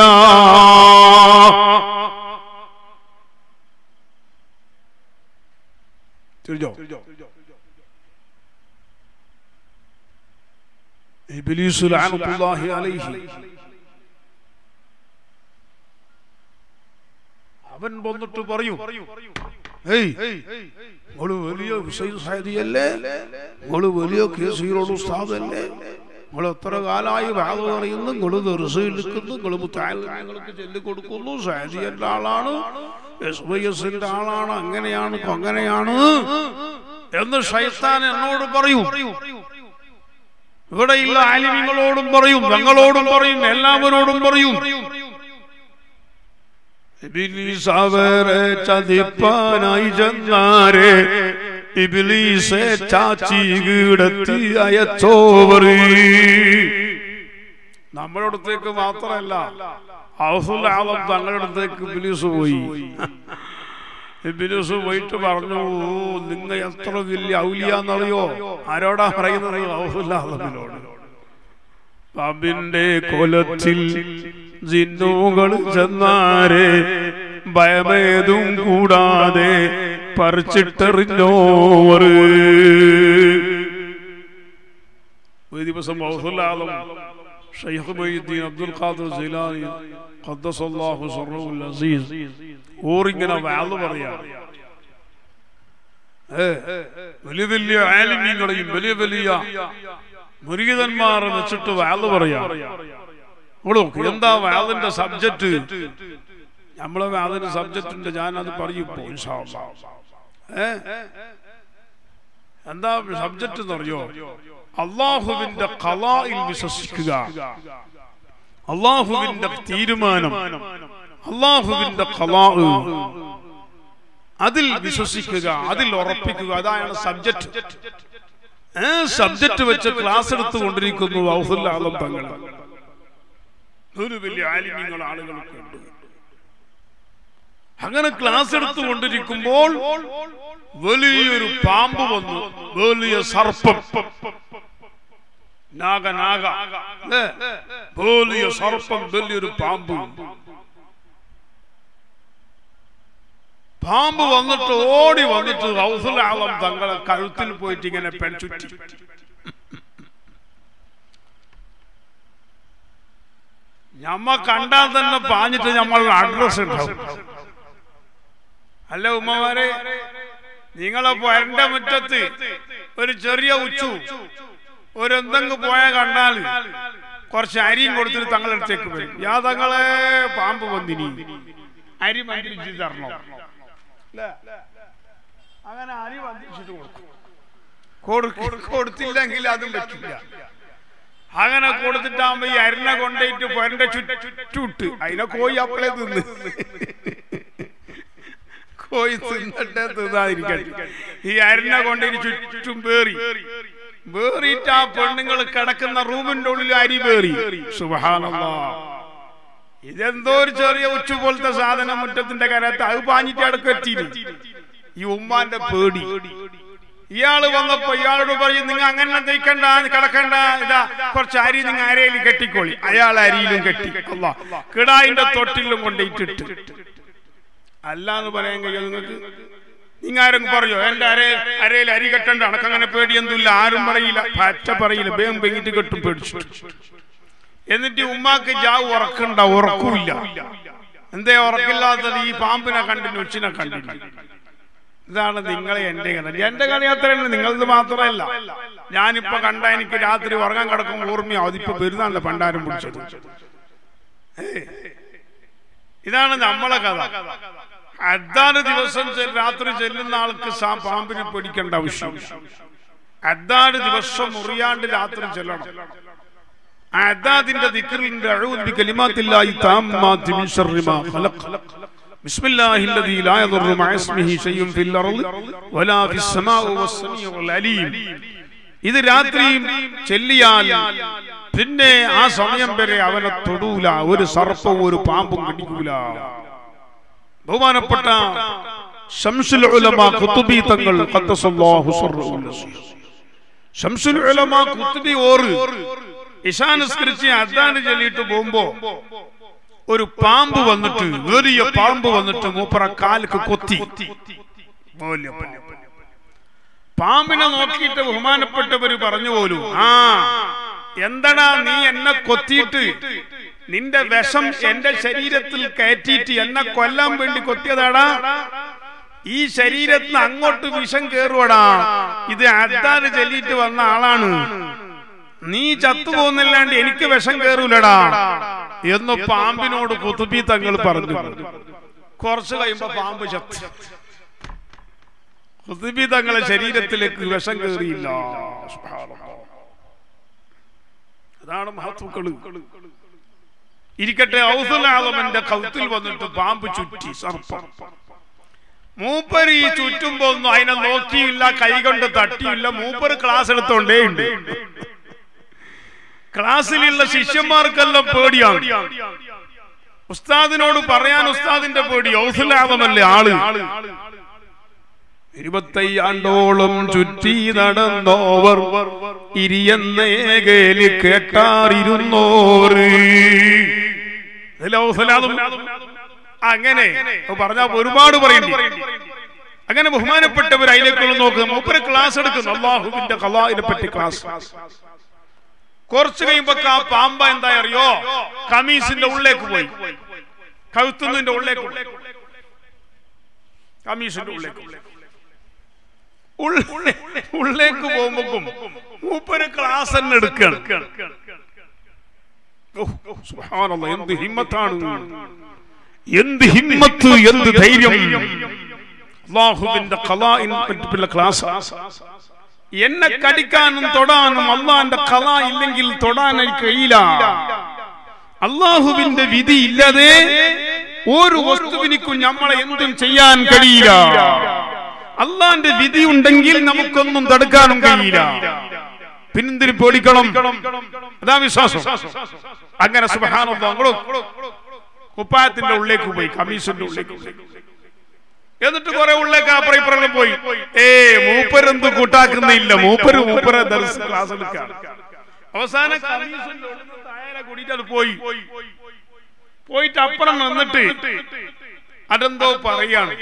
ഇബ്ലീസ് ലഅനത്തുല്ലാഹി അലൈഹി അവൻ വന്നിട്ട് പറയും, ഏയ് മോള് വലിയ ഹുസൈൻ സാദിയല്ലേ, മോള് വലിയ കേസീറോട് ഉസ്താദല്ലേ, നിങ്ങൾ എത്ര കാലമായി വാദം പറയുന്നു, നിങ്ങൾ ദർശയിലിരിക്കുന്നു, നിങ്ങൾ മുത്താലിങ്ങൾക്ക് ചൊല്ലിക്കൊടുക്കുന്നു, സാദിയന്റെ ആളാണ്, എസ് വൈ എസിന്റെ ആളാണ്, അങ്ങനെയാണ് അങ്ങനെയാണ് എന്ന് ശൈത്താൻ എന്നോട് പറയും. ഇവിടെയുള്ള ആലിമീങ്ങളോടും പറയും, ഞങ്ങളോടും പറയും, എല്ലാവരോടും പറയും. ഇബ്ലീസ് അവരെ ചതിപ്പാനായി ചെന്നാരെ ഇബ്ലീസെ ചാച്ചി കീടത്തി അയച്ചോവർ. നമ്മുടെ അടുത്തേക്ക് മാത്രമല്ല, ഔസുൽ ആലം തങ്ങളുടെ അടുത്തേക്ക് ഇബ്ലീസ് പോയി. ഇബ്ലീസ് പോയിട്ട് പറഞ്ഞു, നിങ്ങൾ എത്ര വലിയ ഔലിയാന്നറിയോ? ആരോടാ പറയുന്നത്? ഔസുൽ ആലമിനോട്. പാമ്പിന്റെ കോലത്തിൽ ജിന്നുകൾ ചെന്നാരെ ഭയമേതും കൂടാതെ പറിച്ചിട്ടെറിഞ്ഞോവർ. ഒരു ദിവസം ഔസുൽ ആലം ശൈഖ് മുഈനുദ്ദീൻ അബ്ദുൽ ഖാദിർ ജീലാനി ഖദ്ദസല്ലാഹു സിർറഹുൽ അസീസ് ഓറിങ്ങനെ വാള് പറയാ. വലിയ വലിയ ആലിമീങ്ങളെയും വലിയ വലിയ മുരീദന്മാരെ വെച്ചിട്ട് വാള് പറയാ. എന്താ വാളിന്റെ സബ്ജക്റ്റ്? നമ്മളെ വാളിന്റെ സബ്ജക്റ്റ് ഉണ്ട്, ഞാനത് പറയും. എന്താ സബ്ജക്റ്റ് എന്നറിയോ? അള്ളാഹുവിന്റെ ഖളാഇൽ വിശ്വസിക്കുക, അള്ളാഹുവിന്റെ തീരുമാനം, അള്ളാഹുവിന്റെ ഖളാഇ അതിൽ വിശ്വസിക്കുക, അതിൽ ഉറപ്പിക്കുക. അതാണ് സബ്ജക്റ്റ്. ആ സബ്ജക്റ്റ് വെച്ച് ക്ലാസ് എടുത്തുകൊണ്ടിരിക്കുന്നു ഔസുൽ ആലം തങ്ങൾ. ഒരു വലിയ ആലിമീങ്ങൾ ആളുകളൊക്കെ ഉണ്ട്. അങ്ങനെ ക്ലാസ് എടുത്തുകൊണ്ടിരിക്കുമ്പോൾ വലിയൊരു പാമ്പ് വന്നു, വലിയ സർപ്പം, നാഗ നാഗ വലിയ സർപ്പം, വലിയൊരു പാമ്പ്. പാമ്പ് വന്നിട്ട് ഓടി വന്നിട്ട് ഔസുൽ ആലം തങ്ങളെ കഴുത്തിൽ പോയിട്ട് ഇങ്ങനെ പെൺചുറ്റി. ഞമ്മ കണ്ടാൽ തന്നെ പാഞ്ഞിട്ട് നമ്മളുടെ അഡ്രസ് ഉണ്ടാവും. അല്ല ഉമ്മമാരെ, നിങ്ങളെ എന്റെ മുറ്റത്ത് ഒരു ചെറിയ ഉച്ചു ഒരു എന്തെങ്കിലും പോയാൽ കണ്ടാൽ കുറച്ച് അരിയും കൊടുത്തിട്ട് തങ്ങളടുത്തേക്ക് വരും. യാ തങ്ങളെ പാമ്പ് വന്നിനി, അരി മന്ത്രിച്ച് തരണോ? അങ്ങനെ അരി വന്നിച്ചിട്ട് കൊടുക്കും. കൊടുത്തില്ലെങ്കിൽ അതും പറ്റില്ല. അങ്ങനെ കൊടുത്തിട്ടാകുമ്പോ ഈ അരിനെ കൊണ്ടേറ്റ് പൊരന്റെ ചുറ്റുവിട്ട് അതിനെ കോയി അപ്പളെ തിന്ന് കോയി തിന്നിട്ടേ തിന്നാതിരിക്കട്ടെ. ഈ അരിനെ കൊണ്ടേറ്റ് ചുറ്റും പേറി വേറിയിട്ട് ആ പെണ്ണുങ്ങൾ കിടക്കുന്ന റൂമിന്റെ ഉള്ളിൽ അരി പേറി. സുബ്ഹാനല്ലാഹ്, ഇതെന്തോ ഒരു ചെറിയ ഉച്ചു പോലത്തെ സാധനം മുറ്റത്തിന്റെ കരത്ത് അത് പാഞ്ഞിട്ട് അടുക്ക് എത്തിയിരുന്നു. ഈ ഉമ്മാന്റെ പേടി. ഇയാള് വന്നപ്പോ ഇയാളോട് പറയും, നിങ്ങൾ അങ്ങനെ തയ്ക്കണ്ട, കിടക്കണ്ട, ഇതാ കുറച്ച് അരി നിങ്ങൾ അരയിൽ കെട്ടിക്കോളി. അയാൾ അരിയിലും കെട്ടി, കിടായിന്റെ തൊട്ടിലും കൊണ്ടിട്ടിട്ട്. അല്ലാന്ന് പറയാൻ കഴിയോ നിങ്ങൾക്ക്? നിങ്ങൾ ആരും പറയോ എന്റെ അര അരയിൽ അരി കെട്ടണ്ട, അണക്കങ്ങനെ പേടിയൊന്നുമില്ല, ആരും പറയില്ല, പച്ച പറയില്ല, വേഗം പെങ്ങിട്ട് കെട്ടും പേടിച്ചു. എന്നിട്ട് ഉമ്മാക്ക് ജാവ് ഉറക്കണ്ട, ഉറക്കൂല്ല. എന്തേ ഉറക്കില്ലാത്തത്? ഈ പാമ്പിനെ കണ്ടിന്, ഉച്ചിനെ കണ്ടിന്. ഇതാണ് നിങ്ങളെ എന്റെ കഥ. എന്റെ കളി അത്രയാണ്, നിങ്ങളത് മാത്രമല്ല. ഞാനിപ്പോ കണ്ട എനിക്ക് രാത്രി ഉറങ്ങാൻ കിടക്കും ഓർമ്മയാവും. അതിപ്പോ പെരുന്നാളിന്റെ പണ്ടാരം പിടിച്ചത്. ഇതാണ് നമ്മളെ കഥ. അദ്ദാന് ദിവസം രാത്രി ചെല്ലുന്ന ആൾക്ക് പാമ്പിനെ പേടിക്കേണ്ട ആവശ്യം. അദ്ദാന് ദിവസം മുറിയാണ്ട് രാത്രി ചെല്ലണം. അദ്ദാദിന്റെ ദിക്റിന്റെ അഊദു ബികലിമാത്തില്ലാഹി തമ്മാത്തി മിൻ ശർരി മാ ഖലഖ് ബിസ്മില്ലാഹില്ലദീ ലാ യദുറു മഅ ഇസ്മിഹി ശൈഉൻ ഫിൽ അർളി വലാ ഫിസ് സമാഇ വസ്സമീഉൽ അലീം. ഇത് രാത്രിയും ചെല്ലിയാൽ പിന്നെ ആ സമയം വരെ അവനെ തൊടൂല, ഒരു സർപ്പവും ഒരു പാമ്പും കടിക്കൂല. ബഹുമാനപ്പെട്ട ശംസുൽ ഉലമാ ഖുതുബി തങ്ങൾ ഖദ്ദസല്ലാഹു സിർറഹുൽ അസീസ്, ശംസുൽ ഉലമാ ഖുതുബി ഓർ ഇശാ നിസ്കരിച്ച് അദ്ദാൻ ചൊല്ലിയിട്ട് പോകുമ്പോ ഒരു പാമ്പ് വന്നിട്ട്, വലിയ പാമ്പ് വന്നിട്ട് മൂപ്പറ കാലിക്ക് കൊത്തി. പാമ്പിനെ നോക്കിയിട്ട് ബഹുമാനപ്പെട്ടവര് പറഞ്ഞു പോലും, ആ എന്തടാ നീ എന്നെ കൊത്തിയിട്ട് നിന്റെ വിഷം എന്റെ ശരീരത്തിൽ കയറ്റിയിട്ട് എന്നെ കൊല്ലാൻ വേണ്ടി കൊത്തിയതാടാ. ഈ ശരീരത്തിന് അങ്ങോട്ട് വിഷം കേറുവടാ. ഇത് അദ്ദാൻ ചൊല്ലിയിട്ട് വന്ന ആളാണ്. നീ ചത്തുപോകുന്നില്ലാണ്ട് എനിക്ക് വിഷം കയറൂലടാ എന്ന് പാമ്പിനോട് കുത്തുബി തങ്ങൾ പറഞ്ഞു. കുറച്ചു കഴിയുമ്പോ പാമ്പ് ചത്തു. കുത്തുബി തങ്ങളെ ശരീരത്തിലേക്ക് വിഷം കയറിയില്ല. അതാണ് മഹത്തുക്കള്. ഇരിക്കട്ടെ, ഔസുൽ ആലമിന്റെ കൗത്തിൽ വന്നിട്ട് പാമ്പ് ചുറ്റി സർപ്പം. മൂപ്പര് ഈ ചുറ്റുമ്പോ ഒന്നും അതിനെ നോക്കിയില്ല, കൈകൊണ്ട് തട്ടിയില്ല. മൂപ്പര് ക്ലാസ് എടുത്തോണ്ടേ ഉണ്ട്. ക്ലാസ്സിലുള്ള ശിഷ്യന്മാർക്കെല്ലാം പേടിയാണ്. ഉസ്താദിനോട് പറയാൻ ഉസ്താദിന്റെ പേടി. ഔസുൽ ആലമല്ലേ ആള്. ഇരുപത്തയ്യാണ്ടോളം ചുറ്റി നടന്നോവർ ഇരിയെന്നേകേലി കേട്ടാറിരുന്നോർ. അങ്ങനെ പറഞ്ഞാൽ ഒരുപാട് പറയുന്നു. അങ്ങനെ ബഹുമാനപ്പെട്ടവർ അതിലേക്കുള്ള നോക്കുക. മൂപ്പര് ക്ലാസ് എടുക്കുന്നു, അല്ലാഹുവിന്റെ ഖളാഇനെ പറ്റി ക്ലാസ്. കുറച്ചു കഴിയുമ്പോ ആ പാമ്പ എന്താ അറിയോ, കമീസിന്റെ ഉള്ളിലേക്ക് പോയി. കഴുത്തുന്നതിന്റെ ഉള്ളിലേക്ക് കമീസിന്റെ ഉള്ളിലേക്ക് ഉള്ളിലേക്ക് പോകുമ്പോക്കും മൂപ്പര് ക്ലാസ് തന്നെ എടുക്കണം. സുബ്ഹാനല്ലാഹ്, എന്ത് ഹിമ്മത്താണ്, എന്ത് ഹിമ്മത്ത്, എന്ത് ധൈര്യം. അല്ലാഹുവിന്റെ ഖളാഇനെ പറ്റിയുള്ള ക്ലാസ്. എന്നെ കടിക്കാനും തൊടാനും അള്ളാന്റെ ഖളാ ഇല്ലെങ്കിൽ തൊടാൻ കഴിയില്ല. അള്ളാഹുവിന്റെ വിധി ഇല്ലാതെ ഒരു വസ്തുവിനും നമ്മളെ എന്തും ചെയ്യാൻ കഴിയില്ല. അള്ളാന്റെ വിധി ഉണ്ടെങ്കിൽ നമുക്കൊന്നും തടുക്കാനും കഴിയില്ല. പിന്നെന്തിനും പേടിക്കണം? അതാ വിശ്വാസം. അങ്ങനെ സുബ്ഹാനല്ലാഹ് കുപ്പായത്തിന്റെ ഉള്ളിലേക്ക് പോയി, കമീസിന്റെ ഉള്ളിലേക്ക് പോയി. എന്നിട്ട് കുറെ ഉള്ളിലേക്ക് അപ്പുറം പോയി. ഏ മൂപ്പരെന്ത് കൂട്ടാക്കുന്നില്ല. മൂപ്പര് മൂപ്പരെ ദർസ് ക്ലാസ് എടുക്കാൻ. അവസാനം കമീസിന്റെ താഴെ കൂടിയിട്ട് അത് പോയി. പോയിട്ട് അപ്പുറം വന്നിട്ട് അതെന്തോ പറയാണ്.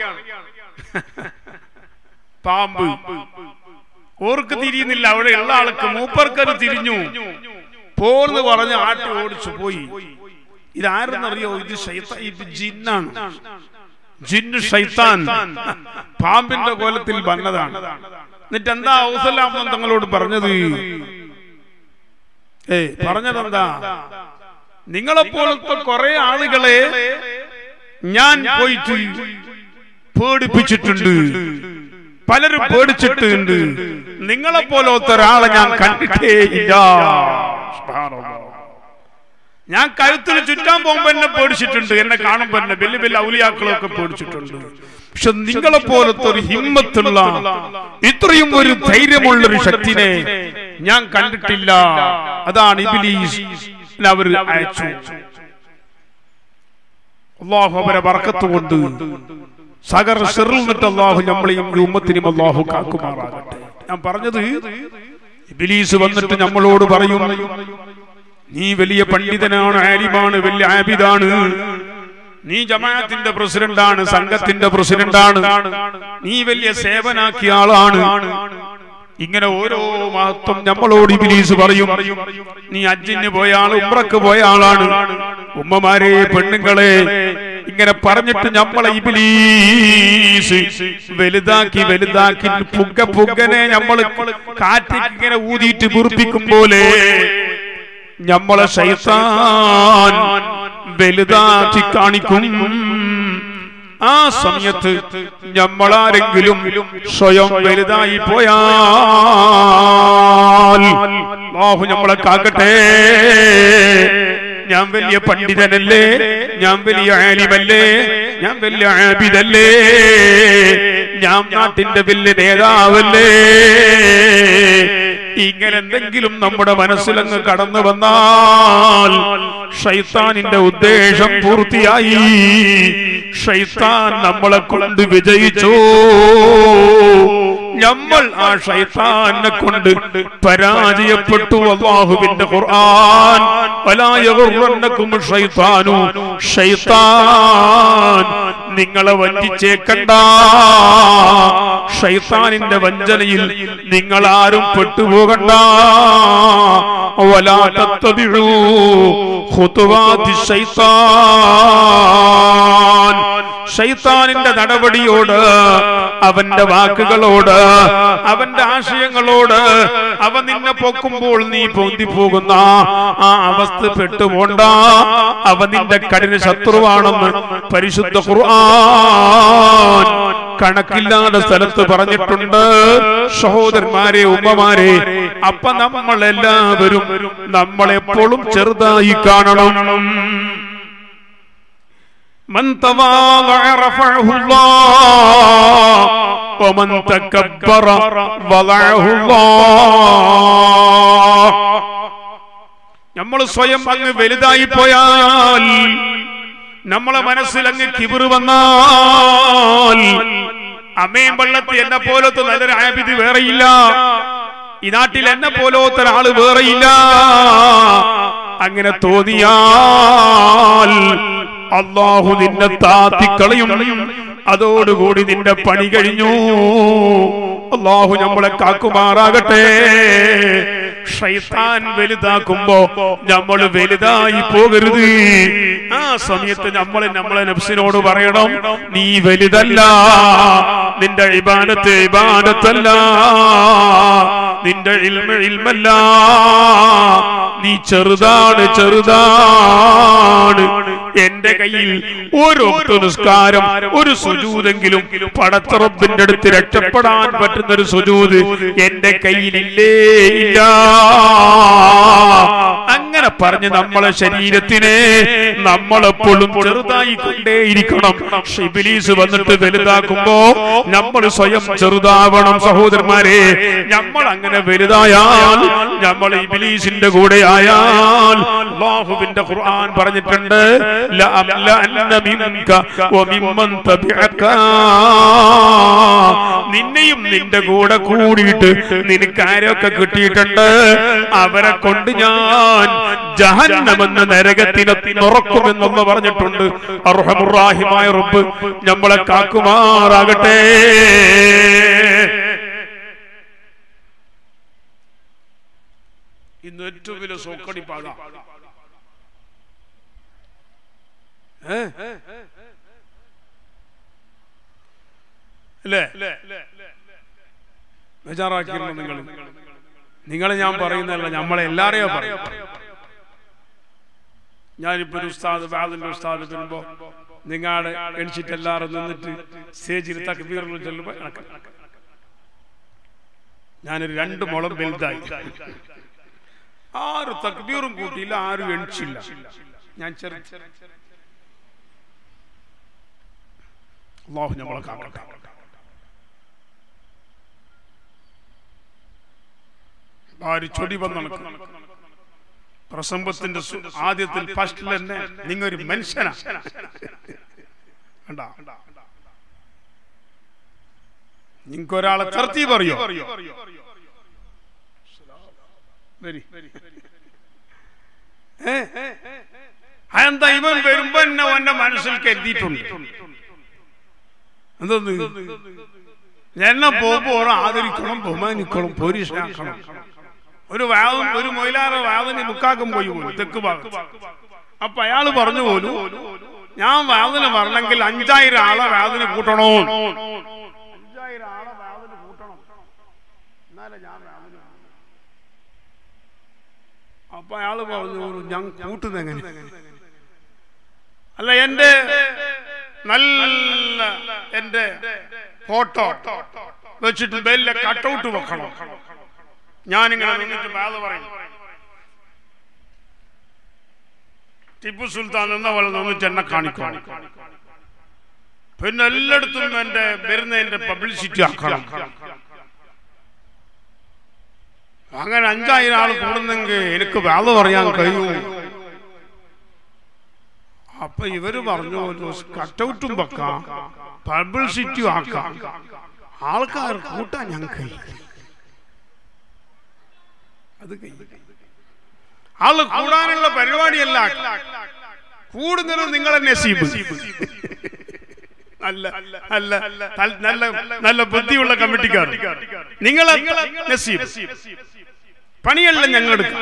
പാമ്പ് ഓർക്ക് തിരിയുന്നില്ല. അവിടെ ഉള്ള ആൾക്ക് മൂപ്പർക്കത് തിരിഞ്ഞു. പോന്ന് പറഞ്ഞ് ആട്ടി ഓടിച്ചു പോയി. ഇതാരെന്നറിയോ? ഇത് ശൈത്താൻ, ഇത് ജിന്നാണ്. ജിന്നു ശൈത്താൻ പാമ്പിന്റെ കോലത്തിൽ വന്നതാണ്. എന്നിട്ട് എന്താ ഔസുൽ ആലം തങ്ങളോട് പറഞ്ഞത്? ഏ പറഞ്ഞതെന്താ? നിങ്ങളെപ്പോലത്തെ കുറെ ആളുകളെ ഞാൻ പോയിട്ട് പേടിപ്പിച്ചിട്ടുണ്ട്, പലരും പേടിച്ചിട്ടുണ്ട്. നിങ്ങളെപ്പോലത്തെ ഒരാളെ ഞാൻ കണ്ടിട്ടേ ഇല്ല. ഞാൻ കഴുത്തിൽ ചുറ്റാൻ പോകുമ്പോ എന്നെ പേടിച്ചിട്ടുണ്ട്, എന്നെ കാണുമ്പോ എന്നെ വലിയ വലിയ ഔലിയാക്കളൊക്കെ പേടിച്ചിട്ടുണ്ട്. പക്ഷെ നിങ്ങളെപ്പോലത്തെ ഒരു ഹിമ്മത്തുള്ള, ഇത്രയും ഒരു ധൈര്യമുള്ളൊരു ശക്തിനെ ഞാൻ കണ്ടിട്ടില്ല. അതാണ് ഇബ്ലീസ് അവർ അയച്ചു. അല്ലാഹു അവരെ ബർക്കത്ത് കൊണ്ട് സകർ സിറിൽ നിന്നിട്ട് അല്ലാഹു നമ്മളെയും ഉമ്മത്തിനും അല്ലാഹു കാക്കുമാറാകട്ടെ. ഞാൻ പറഞ്ഞത്, ഇബ്ലീസ് വന്നിട്ട് നമ്മളോട് പറയും, നീ വലിയ പണ്ഡിതനാണ്, ആലിമാണ്, വലിയ ആബിദാണ്, നീ ജമാഅത്തിന്റെ പ്രസിഡന്റാണ്, സംഘത്തിന്റെ പ്രസിഡന്റാണ്, നീ വലിയ സേവനാക്കിയ ആളാണ്. ഇങ്ങനെ ഓരോ മഹത്വം നമ്മളോട് ഇബ്ലീസ് പറയും. നീ ഹജ്ജിന് പോയ ആള്, ഉംറക്ക് പോയ ആളാണ്. ഉമ്മമാരെ, പെണ്ണുങ്ങളെ, ഇങ്ങനെ പറഞ്ഞിട്ട് നമ്മളെ ഇബ്ലീസ് വലുതാക്കി വലുതാക്കി പുക പുകനെ നമ്മള് കാറ്റിക്ക് ഇങ്ങനെ ഊതിയിട്ട് വീർപ്പിക്കും പോലെ നമ്മളെ ശൈത്താൻ വലുതാക്കി കാണിക്കും. ആ സമയത്ത് നമ്മളാരെങ്കിലും സ്വയം വലുതായി പോയാൽ അല്ലാഹു നമ്മളെ കാക്കട്ടെ. ഞാൻ വലിയ പണ്ഡിതനല്ലേ, ഞാൻ വലിയ ആലിമല്ലേ, ഞാൻ വലിയ ആബിദല്ലേ, ഞാൻ നാട്ടിന്റെ വലിയ നേതാവല്ലേ, ഇങ്ങനെ എന്തെങ്കിലും നമ്മുടെ മനസ്സിലങ്ങ് കടന്നു വന്നാൽ ശൈത്താനിന്റെ ഉദ്ദേശം പൂർത്തിയായി. ശൈത്താൻ നമ്മളെ കൊണ്ട് വിജയിച്ചു. നമ്മൾ ആ ശൈത്താനെ കൊണ്ട് പരാജയപ്പെട്ടു. അല്ലാഹുവിന്റെ ഖുർആൻ, വലാ യഗുറന്നകും ശൈത്താനു, ശൈത്താൻ നിങ്ങളെ വഞ്ചിച്ചേക്കണ്ട. ശൈത്താനിന്റെ വഞ്ചനയിൽ നിങ്ങൾ ആരും പെട്ടുപോകണ്ട. വലാ തത്തബിഉ ഖുതുവാതി ശൈത്താൻ. ശൈത്താനിന്റെ നടപടിയോട്, അവന്റെ വാക്കുകളോട്, അവന്റെ ആശയങ്ങളോട്, അവൻ നിന്നെ പൊക്കുമ്പോൾ നീ പൊന്തിപ്പോകുന്ന ആ അവസ്ഥ പെട്ടുപോണ്ട. അവൻ നിന്റെ കഠിന ശത്രുവാണെന്ന് പരിശുദ്ധ ഖുർആൻ കണക്കില്ലാത്ത സ്ഥലത്ത് പറഞ്ഞിട്ടുണ്ട്. സഹോദരന്മാരെ, ഉമ്മമാരെ, അപ്പൊ നമ്മൾ എല്ലാവരും നമ്മളെപ്പോഴും ചെറുതായി കാണണം. من تواضع رفعه الله ومن تكبر وضعه الله. നമ്മൾ സ്വയം അങ്ങ് വലുതായി പോയാൽ, നമ്മളെ മനസ്സിൽ അങ്ങ് കിബിറ് വന്നാൽ, അമ്മയും പള്ളത്തി എന്നെ പോലത്തെ നല്ലൊരു ആബിദ് വേറെയില്ല, ഈ നാട്ടിൽ എന്നെ പോലത്തെ ഒരാള് വേറെയില്ല, അങ്ങനെ തോന്നിയാൽ അല്ലാഹു നിന്നെ താത്തിക്കളയും. അതോടുകൂടി നിന്റെ പണി കഴിഞ്ഞു. അല്ലാഹു നമ്മളെ കാക്കുമാറാകട്ടെ. ശൈത്താൻ വലുതാക്കുമ്പോ നമ്മൾ വലുതായി പോകരുത്. ആ സമയത്ത് നമ്മൾ നമ്മളെ നഫ്സിനോട് പറയണം, നീ വലുതല്ല, നിന്റെ ഇബാദത്ത് ഇബാദത്തല്ല, നിന്റെ ഇൽമ് ഇൽമല്ല, നീ ചെറുതാണ് ചെറുതാണ്. എന്റെ കയ്യിൽ ഒരു നിസ്കാരം, ഒരു സുജൂദെങ്കിലും പടച്ച റബ്ബിന്റെ അടുത്ത് രക്ഷപ്പെടാൻ പറ്റുന്ന ഒരു സുജൂദ് എന്റെ കയ്യിലില്ലേ ഇല്ല. അങ്ങനെ പറഞ്ഞ് നമ്മളെ ശരീരത്തിനെ നമ്മളെപ്പോഴും ചെറുതായി കൊണ്ടേയിരിക്കണം. ഇബ്ലീസ് വന്നിട്ട് വലുതാക്കുമ്പോ നമ്മൾ സ്വയം ചെറുതാവണം. സഹോദരന്മാരെ, നമ്മൾ അങ്ങനെ വലുതായാൽ, നമ്മൾ ഇബ്ലീസിന്റെ കൂടെ ആയാൽ, അല്ലാഹുവിന്റെ ഖുർആൻ പറഞ്ഞിട്ടുണ്ട്, നിന്നെയും നിന്റെ കൂടെ കൂടിയിട്ട് നിനക്ക് ആരൊക്കെ കിട്ടിയിട്ടുണ്ട്, അവരെ കൊണ്ട് ഞാൻ ജഹന്നമെന്ന നരകത്തിനെ തുറക്കുമെന്നൊന്ന് പറഞ്ഞിട്ടുണ്ട്. അർഹമുർ-റഹീമായ റബ്ബ് നമ്മളെ കാക്കുമാറാകട്ടെ. ഇന്ന് ഏറ്റവും വലിയ സോക്കടി പാത അല്ലേ? ബേജാറാക്കിയിരുന്നു നിങ്ങൾ. നിങ്ങളെ ഞാൻ പറയുന്നതല്ല, നമ്മളെ എല്ലാരെയോ പറയും. ഞാനിപ്പോ ഒരു ഉസ്താദ്, വാദിന്റെ ഉസ്താദ് വരുമ്പോ നിങ്ങളെ എണിച്ചിട്ട് എല്ലാവരും നിന്നിട്ട് സ്റ്റേജിൽ തക്ബീറുകൾ ചൊല്ലുമ്പോ ഞാനൊരു രണ്ട് മുളം വലുതായി. ആരും തക്ബീറും കൂട്ടിയില്ല, ആരും എണിച്ചില്ല. ഞാൻ ചെറു അല്ലാഹു നമ്മളെ കാക്കട്ടെ. ആര് ചൊടി വന്നു പ്രസംഗത്തിന്റെ ആദ്യത്തിൽ ഫസ്റ്റിൽ തന്നെ നിങ്ങൾ ഒരു മനുഷ്യനാ കണ്ടാ. നിങ്ങൾക്ക് ഒരാളെ തർത്തി പറയോ? എന്താ ഇവൻ വരുമ്പോ എന്നെ എന്റെ മനസ്സിൽ കരുതിയിട്ടുണ്ട്. എന്തോന്ന് എന്നെ പോകുമ്പോ ആദരിക്കണം, ബഹുമാനിക്കണം, പോലീസാക്കണം. ഒരു വാദം, ഒരു മൊയിലാറ വാദന് മുക്കാക്കം പോയി പോലും തെക്ക് ഭാഗം. അപ്പൊ അയാള് പറഞ്ഞു പോലും, ഞാൻ വാദന പറഞ്ഞെങ്കിൽ അഞ്ചായിരം ആളെ വാദന കൂട്ടണോ, അഞ്ചായിരം ആളെ വാദന കൂട്ടണം, എന്നാലേ ഞാൻ വാദന. അപ്പൊ അയാള് പറഞ്ഞു, ഞാൻ കൂട്ടുന്നെങ്ങനെ? അല്ല, എന്റെ നല്ല എന്റെ ഫോട്ടോ വെച്ചിട്ട് വലിയ കട്ടൗട്ട് വെക്കണം. ഞാനിങ്ങനെ നിന്നിട്ട് ബാധ പറയും, ടിപ്പു സുൽത്താൻ എന്ന പോലെ നിന്നിട്ട് എന്നെ കാണിക്കണം. പിന്നെ എല്ലായിടത്തും എന്റെ വരുന്നതിന്റെ പബ്ലിസിറ്റി ആക്കണം. അങ്ങനെ അഞ്ചായിരം ആൾ കൂടുന്നെങ്കിൽ എനിക്ക് ബാധ പറയാൻ കഴിയൂ. അപ്പൊ ഇവര് പറഞ്ഞു, കട്ടൗട്ടും വെക്കാം, പബ്ലിസിറ്റി ആക്കാം, ആൾക്കാർ കൂട്ടാൻ ഞങ്ങൾക്ക് അത് ആള് കൂടാനുള്ള പരിപാടിയല്ല, കൂടുന്നത് നിങ്ങളെ നസീബ്. അല്ല അല്ല നല്ല നല്ല ബുദ്ധിയുള്ള കമ്മിറ്റിക്കാർ. നിങ്ങൾ നസീബ് പണിയല്ല ഞങ്ങൾ എടുക്കാം.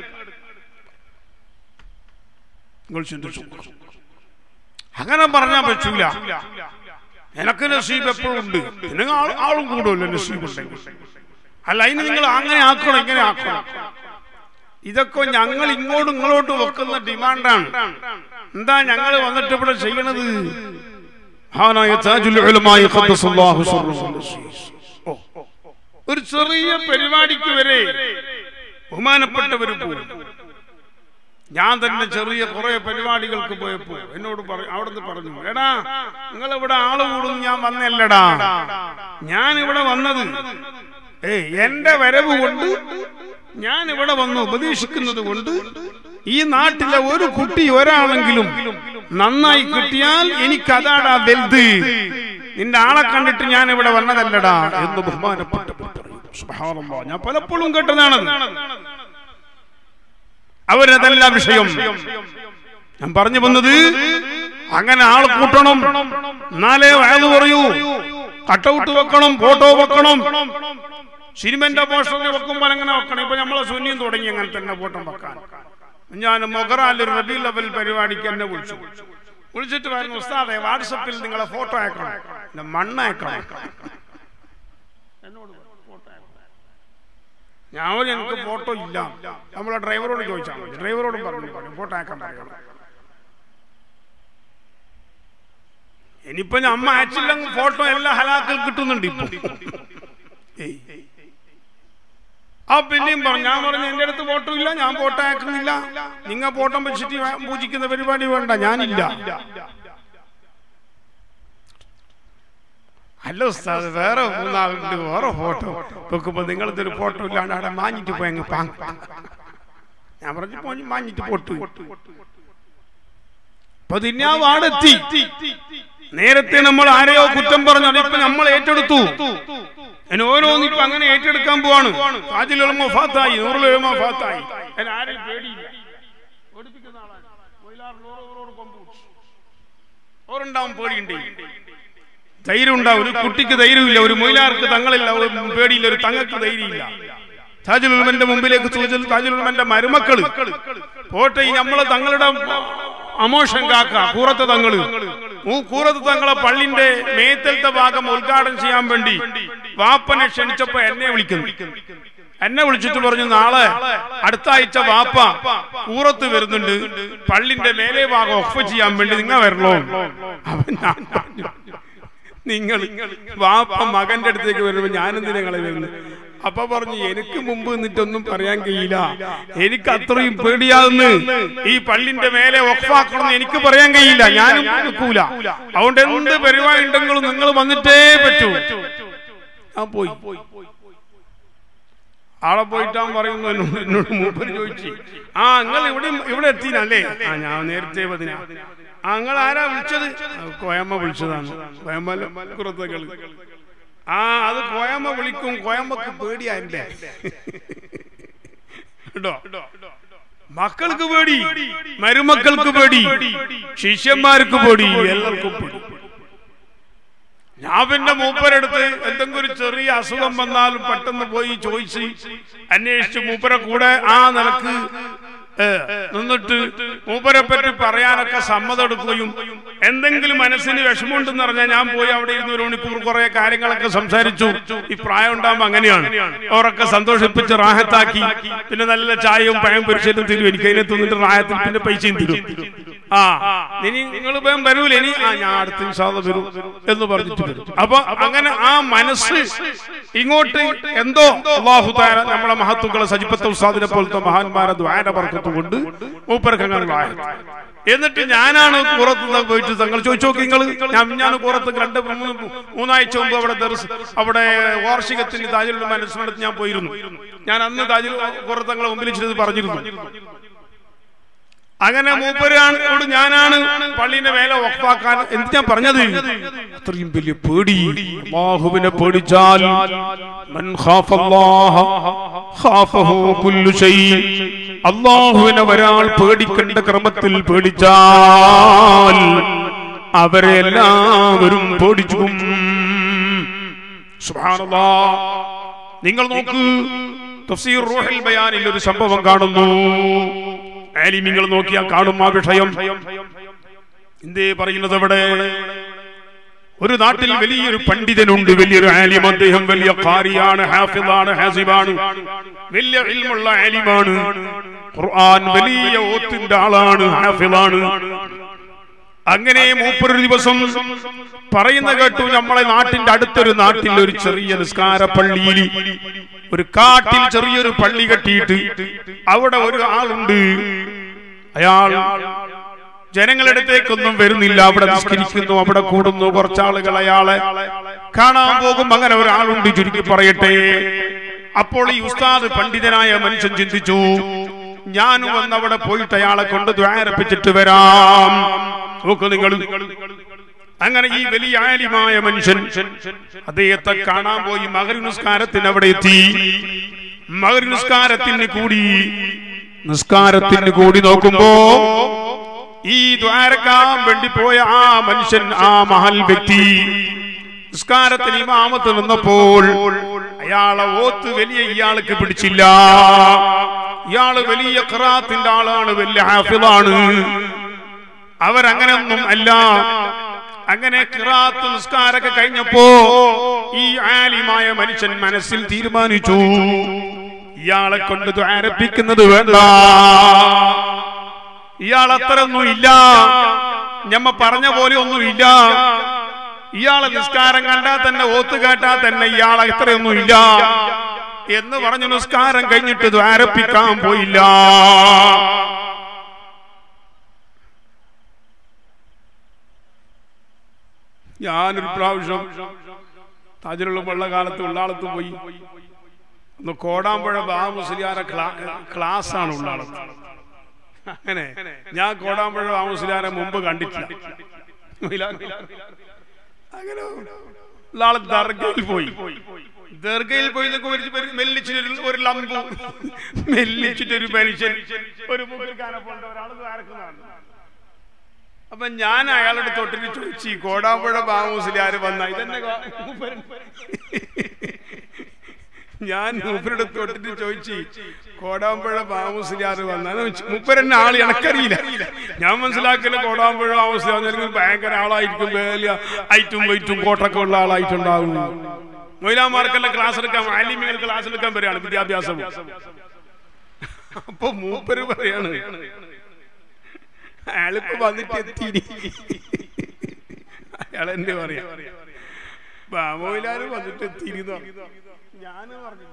അങ്ങനെ പറഞ്ഞാൽ പറ്റൂല. എനക്ക് നസീബ് എപ്പോഴും ഉണ്ട്, നിങ്ങൾ ആളും കൂടുമല്ലോ നസീബ് ഉണ്ടെങ്കിൽ. അല്ല, അതിന് നിങ്ങൾ അങ്ങനെ ആക്കണം ഇങ്ങനെ ആക്കണം. ഇതൊക്കെ ഞങ്ങൾ ഇങ്ങോട്ടും ഇങ്ങോട്ടും വെക്കുന്ന ഡിമാൻഡാണ്. എന്താ ഞങ്ങൾ വന്നിട്ട് ഇവിടെ ചെയ്യണത്? ഒരു ചെറിയ പരിപാടിക്ക് വരെ ബഹുമാനപ്പെട്ടവര് പോകും. ഞാൻ തന്നെ ചെറിയ കുറെ പരിപാടികൾക്ക് പോയപ്പോ എന്നോട് അവിടുന്ന് പറഞ്ഞു, എടാ നിങ്ങൾ ഇവിടെ ആള് കൂടുന്നു ഞാൻ വന്നല്ലടാ, ഞാൻ ഇവിടെ വന്നത് ഏയ് എന്റെ വരവ് കൊണ്ട് ഞാൻ ഇവിടെ വന്ന് ഉപദേശിക്കുന്നത് കൊണ്ട് ഈ നാട്ടിലെ ഒരു കുട്ടി ഒരാളെങ്കിലും നന്നായി കിട്ടിയാൽ എനിക്കതാടാ വലുത്, നിന്റെ ആളെ കണ്ടിട്ട് ഞാൻ ഇവിടെ വന്നതല്ലടാ എന്ന് ബഹുമാനപ്പെട്ടു. സുബ്ഹാനല്ലാഹ്, ഞാൻ പലപ്പോഴും കേട്ടതാണ്. അവരതല്ല വിഷയം. ഞാൻ പറഞ്ഞു വന്നത്, അങ്ങനെ ആൾ കൂട്ടണം, എന്നാലേ വയത് പറയൂ. കട്ടൗട്ട് വെക്കണം, ഫോട്ടോ വെക്കണം, സിനിമന്റെ പോസ്റ്റർ വെക്കുമ്പോൾ അങ്ങനെ വെക്കണം. ഇപ്പൊ നമ്മളെ സുന്നിയും തുടങ്ങി അങ്ങനെ തന്നെ ഫോട്ടോ വെക്കാൻ. ഞാൻ മൊഹറാല് റബി ലെവൽ പരിപാടിക്ക് എന്നെ വിളിച്ചു. വിളിച്ചിട്ട് പറഞ്ഞു, ഉസ്താദെ വാട്സപ്പിൽ നിങ്ങളെ ഫോട്ടോ അയക്കണം, മണ്ണ് അയക്കണം. ഞാൻ എനിക്ക് ഫോട്ടോ ഇല്ല. നമ്മളെ ഡ്രൈവറോട് ചോദിച്ചാൽ മതി. ഡ്രൈവറോടും പറഞ്ഞു ഫോട്ടോ അയക്കാൻ പറയണം. ഇനിയിപ്പൊ അമ്മ അയച്ചില്ലെങ്കിൽ ഫോട്ടോ എല്ലാം ഹലാക്കിൽ കിട്ടുന്നുണ്ട് ഇപ്പൊ. ആ പിന്നെയും പറഞ്ഞു, ഞാൻ പറഞ്ഞു എന്റെ അടുത്ത് ഫോട്ടോ ഇല്ല, ഞാൻ ഫോട്ടോ അയക്കുന്നില്ല, നിങ്ങൾ ഫോട്ടോ വെച്ചിട്ട് പൂജിക്കുന്ന പരിപാടി വേണ്ട, ഞാനില്ല. അല്ല ഉസ്താദ്, വേറെ മൂന്നാളുണ്ട്, വേറെ ഫോട്ടോ വെക്കുമ്പോ നിങ്ങളതൊരു ഫോട്ടോ ഇല്ലാണ്ട് അവിടെ മാഞ്ഞിട്ട് പോയങ്ങ് പാങ്. ഞാൻ പറഞ്ഞു പോയി മാഞ്ഞിട്ട് പൊട്ടു. അപ്പൊ ദിന്യാവ് ആടെത്തി. നേരത്തെ നമ്മൾ ആരെയോ കുറ്റം പറഞ്ഞു, അതിപ്പോ നമ്മൾ ഏറ്റെടുത്തു. അതിന് ഓരോന്നും ഇപ്പൊ അങ്ങനെ ഏറ്റെടുക്കാൻ പോവാണ്. താജിലുലമ ഫാത്തായി, നൂറുലുലമ ഫാത്തായി. അതിന് ആരെയും പേടിയില്ല. പേടിപ്പിക്കുന്ന ആളാണ്. ഓരുണ്ടാവും പേടിയുണ്ട്, ധൈര്യം ഉണ്ടാവും. ഒരു കുട്ടിക്ക് ധൈര്യമില്ല, ഒരു മൊയിലാർക്ക് തങ്ങളില്ല, പേടിയില്ല, ഒരു തങ്ങൾക്ക് ധൈര്യമില്ല. താജുലുലമന്റെ മുമ്പിലേക്ക് താജുലുലമന്റെ മരുമക്കള് പോട്ടെ, നമ്മളെ തങ്ങളുടെ അമോഷൻ കാക്ക കൂറത്ത് തങ്ങള് കൂറത്ത് തങ്ങളെ പള്ളിന്റെ മേത്തലത്തെ ഭാഗം ഉദ്ഘാടനം ചെയ്യാൻ വേണ്ടി വാപ്പനെ ക്ഷണിച്ചപ്പോ എന്നെ വിളിക്കുന്നു. എന്നെ വിളിച്ചിട്ട് പറഞ്ഞു, നാളെ അടുത്ത ആഴ്ച വാപ്പ കൂറത്ത് വരുന്നുണ്ട്, പള്ളിന്റെ മേലെ ഭാഗം ഒഫ് ചെയ്യാൻ വേണ്ടി നിങ്ങൾ വരണോ? അവൻ ഞാൻ പറഞ്ഞു, നിങ്ങൾ വാപ്പ മകന്റെ അടുത്തേക്ക് വരുമ്പോ ഞാനെന്തിനാ നിങ്ങളെ വരുന്നത്? അപ്പൊ പറഞ്ഞു, എനിക്ക് മുമ്പ് നിന്നിട്ടൊന്നും പറയാൻ കഴിയില്ല, എനിക്ക് അത്രയും പേടിയാകുന്നു, ഈ പള്ളിന്റെ മേലെ ഒഫാക്കണമെന്ന് എനിക്ക് പറയാൻ കഴിയില്ല, ഞാനും നിൽക്കൂല. അതുകൊണ്ട് എന്ത് പരിപാടി ഉണ്ടെങ്കിലും നിങ്ങൾ വന്നിട്ടേ പറ്റൂ. ഞാൻ പോയി. ആളെ പോയിട്ടാൻ പറയുന്നു, എന്നോട് എന്നോട് മൂപ്പര് ചോദിച്ചു, ആ നിങ്ങൾ ഇവിടെ ഇവിടെ എത്തിനല്ലേ? ആ ഞാൻ നേരത്തെ പതിനാ. ആ നിങ്ങൾ ആരാ വിളിച്ചത്? കോയമ്മ വിളിച്ചതാണ്. കോയമ്മ കുറത്തകള്. ആ അത് കോയമ്മ വിളിക്കും, കോയമ്മക്ക് പേടിയാ എന്റെ കേട്ടോ. മക്കൾക്ക് പേടി, മരുമക്കൾക്ക് പേടി, ശിഷ്യന്മാർക്ക് പേടി, എല്ലാവർക്കും പേടി. ഞാൻ പിന്നെ മൂപ്പരെടുത്ത് എന്തെങ്കിലും ഒരു ചെറിയ അസുഖം വന്നാൽ പെട്ടെന്ന് പോയി ചോദിച്ച് അന്വേഷിച്ച് മൂപ്പരെ കൂടെ ആ നിലക്ക് നിന്നിട്ട് മൂപ്പരെ പറ്റി പറയാനൊക്കെ സമ്മതം എടുക്കുകയും, എന്തെങ്കിലും മനസ്സിന് വിഷമമുണ്ടെന്ന് പറഞ്ഞാൽ ഞാൻ പോയി അവിടെ ഇരുന്ന് ഒരു മണിക്കൂർ കുറെ കാര്യങ്ങളൊക്കെ സംസാരിച്ചു. ഈ പ്രായം ഉണ്ടാകുമ്പോ അങ്ങനെയാണ്, അവരൊക്കെ സന്തോഷിപ്പിച്ച് റാഹത്താക്കി. പിന്നെ നല്ല ചായയും പഴം പൊരിച്ചതും തരും, എനിക്ക് അതിനെ തിന്നിട്ട് റാഹത്തിൽ പിന്നെ പൈസയും തരും. ആ ഇനി നിങ്ങൾ വേഗം വരൂല, ഇനി ആ ഞാൻ അടുത്ത ഇൻഷാല്ലാ വരും എന്ന് പറഞ്ഞിട്ട് വരും. അപ്പൊ അങ്ങനെ ആ മനസ്സ് ഇങ്ങോട്ട് എന്തോ അല്ലാഹു തആല നമ്മളെ മഹത്തുക്കളെ സജിപ്പത്ത് ഉസ്താദിനെ പോലത്തെ മഹാന്മാരെ ദുആന്റെ ബർക്കത്ത് കൊണ്ട് മൂപ്പർക്ക് അങ്ങനെ ആയത്. എന്നിട്ട് ഞാനാണ് പുറത്ത് പോയിട്ട് തങ്ങൾ ചോദിച്ചു നോക്കി, നിങ്ങൾ ഞാൻ ഞാൻ പുറത്ത് രണ്ട് മൂന്ന് മൂന്നാഴ്ച മുമ്പ് അവിടെ അവിടെ വാർഷികത്തിന് താജുൽ മനസ്സിനടുത്ത് ഞാൻ പോയിരുന്നു. ഞാൻ അന്ന് താജുൽ പുറത്തങ്ങളെ മുമ്പിൽ വെച്ചിട്ട് പറഞ്ഞിരുന്നു. അങ്ങനെ മൂപ്പരോട് ഞാനാണ് പള്ളിന്റെ മേലെ വഖഫാക്കാൻ എന്ത് ഞാൻ പറഞ്ഞത്. അത്രയും വലിയ പേടി, അല്ലാഹുവിനെ പേടിച്ചാൽ മൻ ഖാഫല്ലാഹ ഖാഫഹു കുല്ലു ശൈ, അല്ലാഹുവിനെ ഒരാൾ പേടിക്കേണ്ട ക്രമത്തിൽ പേടിച്ചാൽ അവരെ എല്ലാവരും പേടിച്ചു. സുബ്ഹാനല്ലാഹ്. നിങ്ങൾ നോക്ക്, തഫ്സീർ റൂഹുൽ ബയാനിൽ ഒരു സംഭവം കാണുന്നു. ആലിമീങ്ങൾ നോക്കിയാൽ കാണും ആ വിഷയം. എന്തേ പറയുന്നത് അവിടെ? ഒരു നാട്ടിൽ വലിയൊരു പണ്ഡിതനുണ്ട്, വലിയൊരു ആലിം. അദ്ദേഹം വലിയ ഖാരിയാണ്, ഹാഫിളാണ്, ഹാസിബാണ്, വലിയ ഇൽമുള്ള ആലിമാണ്. ഖുർആൻ വലിയ ഓത്തിന്റെ ആളാണ്, ഹാഫിളാണ്. അങ്ങനെ മൂപ്പര് ഒരു ദിവസം പറയുന്ന കേട്ടു, നമ്മളെ നാട്ടിന്റെ അടുത്തൊരു നാട്ടിൽ ഒരു ചെറിയ നിസ്കാര പള്ളിയിൽ, ഒരു കാട്ടിൽ ചെറിയൊരു പള്ളി കെട്ടിയിട്ട് അവിടെ ഒരു ആളുണ്ട്. അയാൾ ജനങ്ങളുടെ അടുത്തേക്കൊന്നും വരുന്നില്ല, അവിടെ നിസ്കരിക്കുന്നു, അവിടെ കൂടുന്നു. കുറച്ചാളുകൾ അയാളെ കാണാൻ പോകും. അങ്ങനെ ഒരാളുണ്ട്, ചുരുക്കി പറയട്ടെ. അപ്പോൾ ഈ ഉസ്താദ് പണ്ഡിതനായ മനുഷ്യൻ ചിന്തിച്ചു, ഞാനും വന്ന് അവിടെ പോയിട്ട് അയാളെ കൊണ്ട് ദ്വാരപ്പിച്ചിട്ട് വരാം. നോക്കൂ നിങ്ങൾ. അങ്ങനെ ഈ വലിയ ആലിമായ മനുഷ്യൻ അദ്ദേഹത്തെ കാണാൻ പോയി. മഗ്‌രിബ് നിസ്കാരത്തിന് അവിടെ എത്തി. മഗ്‌രിബ് നിസ്കാരത്തിന് കൂടി നിസ്കാരത്തിന് കൂടി നോക്കുമ്പോ ഈ ദ്വാരക്കാൻ വേണ്ടി പോയ ആ മനുഷ്യൻ, ആ മഹൽ വ്യക്തി, നിസ്കാരത്തിന് ഇമാമത്ത് നിന്നപ്പോൾ അയാളെ ഓത്ത് വലിയ ഇയാൾക്ക് പിടിച്ചില്ല. ഇയാള് വലിയ ഖിറാഅത്തിന്റെ ആളാണ്, വലിയ ഹാഫിളാണ്. അവരങ്ങനെയൊന്നും അല്ല. അങ്ങനെ ഖിറാഅത്ത് നിസ്കാരമൊക്കെ കഴിഞ്ഞപ്പോ ഈ ആലിമായ മനുഷ്യൻ മനസ്സിൽ തീരുമാനിച്ചു, ഇയാളെ കൊണ്ട് ദ്വാരപ്പിക്കുന്നത് വേണ്ട. ഇയാൾ അത്രയൊന്നും ഇല്ല, ഞമ്മ പറഞ്ഞ പോലെ ഒന്നും ഇല്ല. ഇയാളെ നിസ്കാരം കണ്ടാൽ തന്നെ, ഓത്ത് കേട്ടാൽ തന്നെ ഇയാൾ അത്രയൊന്നും ഇല്ല എന്ന് പറഞ്ഞു നിസ്കാരം കഴിഞ്ഞിട്ട് ദ്വാരപ്പിക്കാൻ പോയില്ല. ഞാനൊരു പ്രാവശ്യം താജിലുള്ള വെള്ള കാലത്ത് ഉള്ളാളത്ത് പോയി. ഒന്ന് കോടാമ്പുഴ ബാ മുസ്ലിയാരെ ക്ലാസ് ആണ് ഉള്ളാളത്ത്. അങ്ങനെ ഞാൻ കോടാമ്പുഴ ബാ മുസ്ലിയാരെ മുമ്പ് കണ്ടിട്ടില്ല. അങ്ങനെ ഉള്ളാള് ദർഗയിൽ പോയി. ദർഗയിൽ പോയി മെല്ലിച്ചിട്ട് ഒരു ലംബു മെല്ലിച്ചിട്ടൊരു മനുഷ്യൻ ഒരു ഒരാൾ. അപ്പൊ ഞാൻ അയാളുടെ തൊട്ടിട്ട് ചോദിച്ചു, കോടാമ്പുഴ ബാമുസ്ലിയാര് വന്ന ഇതന്നെ? ഞാൻ മൂപ്പരുടെ തൊട്ടിട്ട് ചോദിച്ചു, കോടാമ്പുഴ ബാമുസ്ലിയാര് വന്ന? മൂപ്പരെന്നെ ആള് എനക്കറിയില്ല. ഞാൻ മനസ്സിലാക്കില്ല കോടാമ്പുഴ ബാമുസ്ലിയാർ ഭയങ്കര ആളായിരിക്കും, വലിയ ഐറ്റും വൈറ്റും കോട്ടൊക്കെ ഉള്ള ആളായിട്ടുണ്ടാവും. മൊയ്ലാമാർക്കെല്ലാം ക്ലാസ് എടുക്കാൻ, ആലിമികൾ ക്ലാസ് എടുക്കാൻ വരികയാണ്, വിദ്യാഭ്യാസം. അപ്പൊ മൂപ്പര് പറയാണ്, അയാളിപ്പോ വന്നിട്ട് എത്തി. അയാൾ എന്നെ പറയാ, ബാമോയിലാര് വന്നിട്ട് എത്തിയിരുന്നു. ഞാന് പറഞ്ഞു.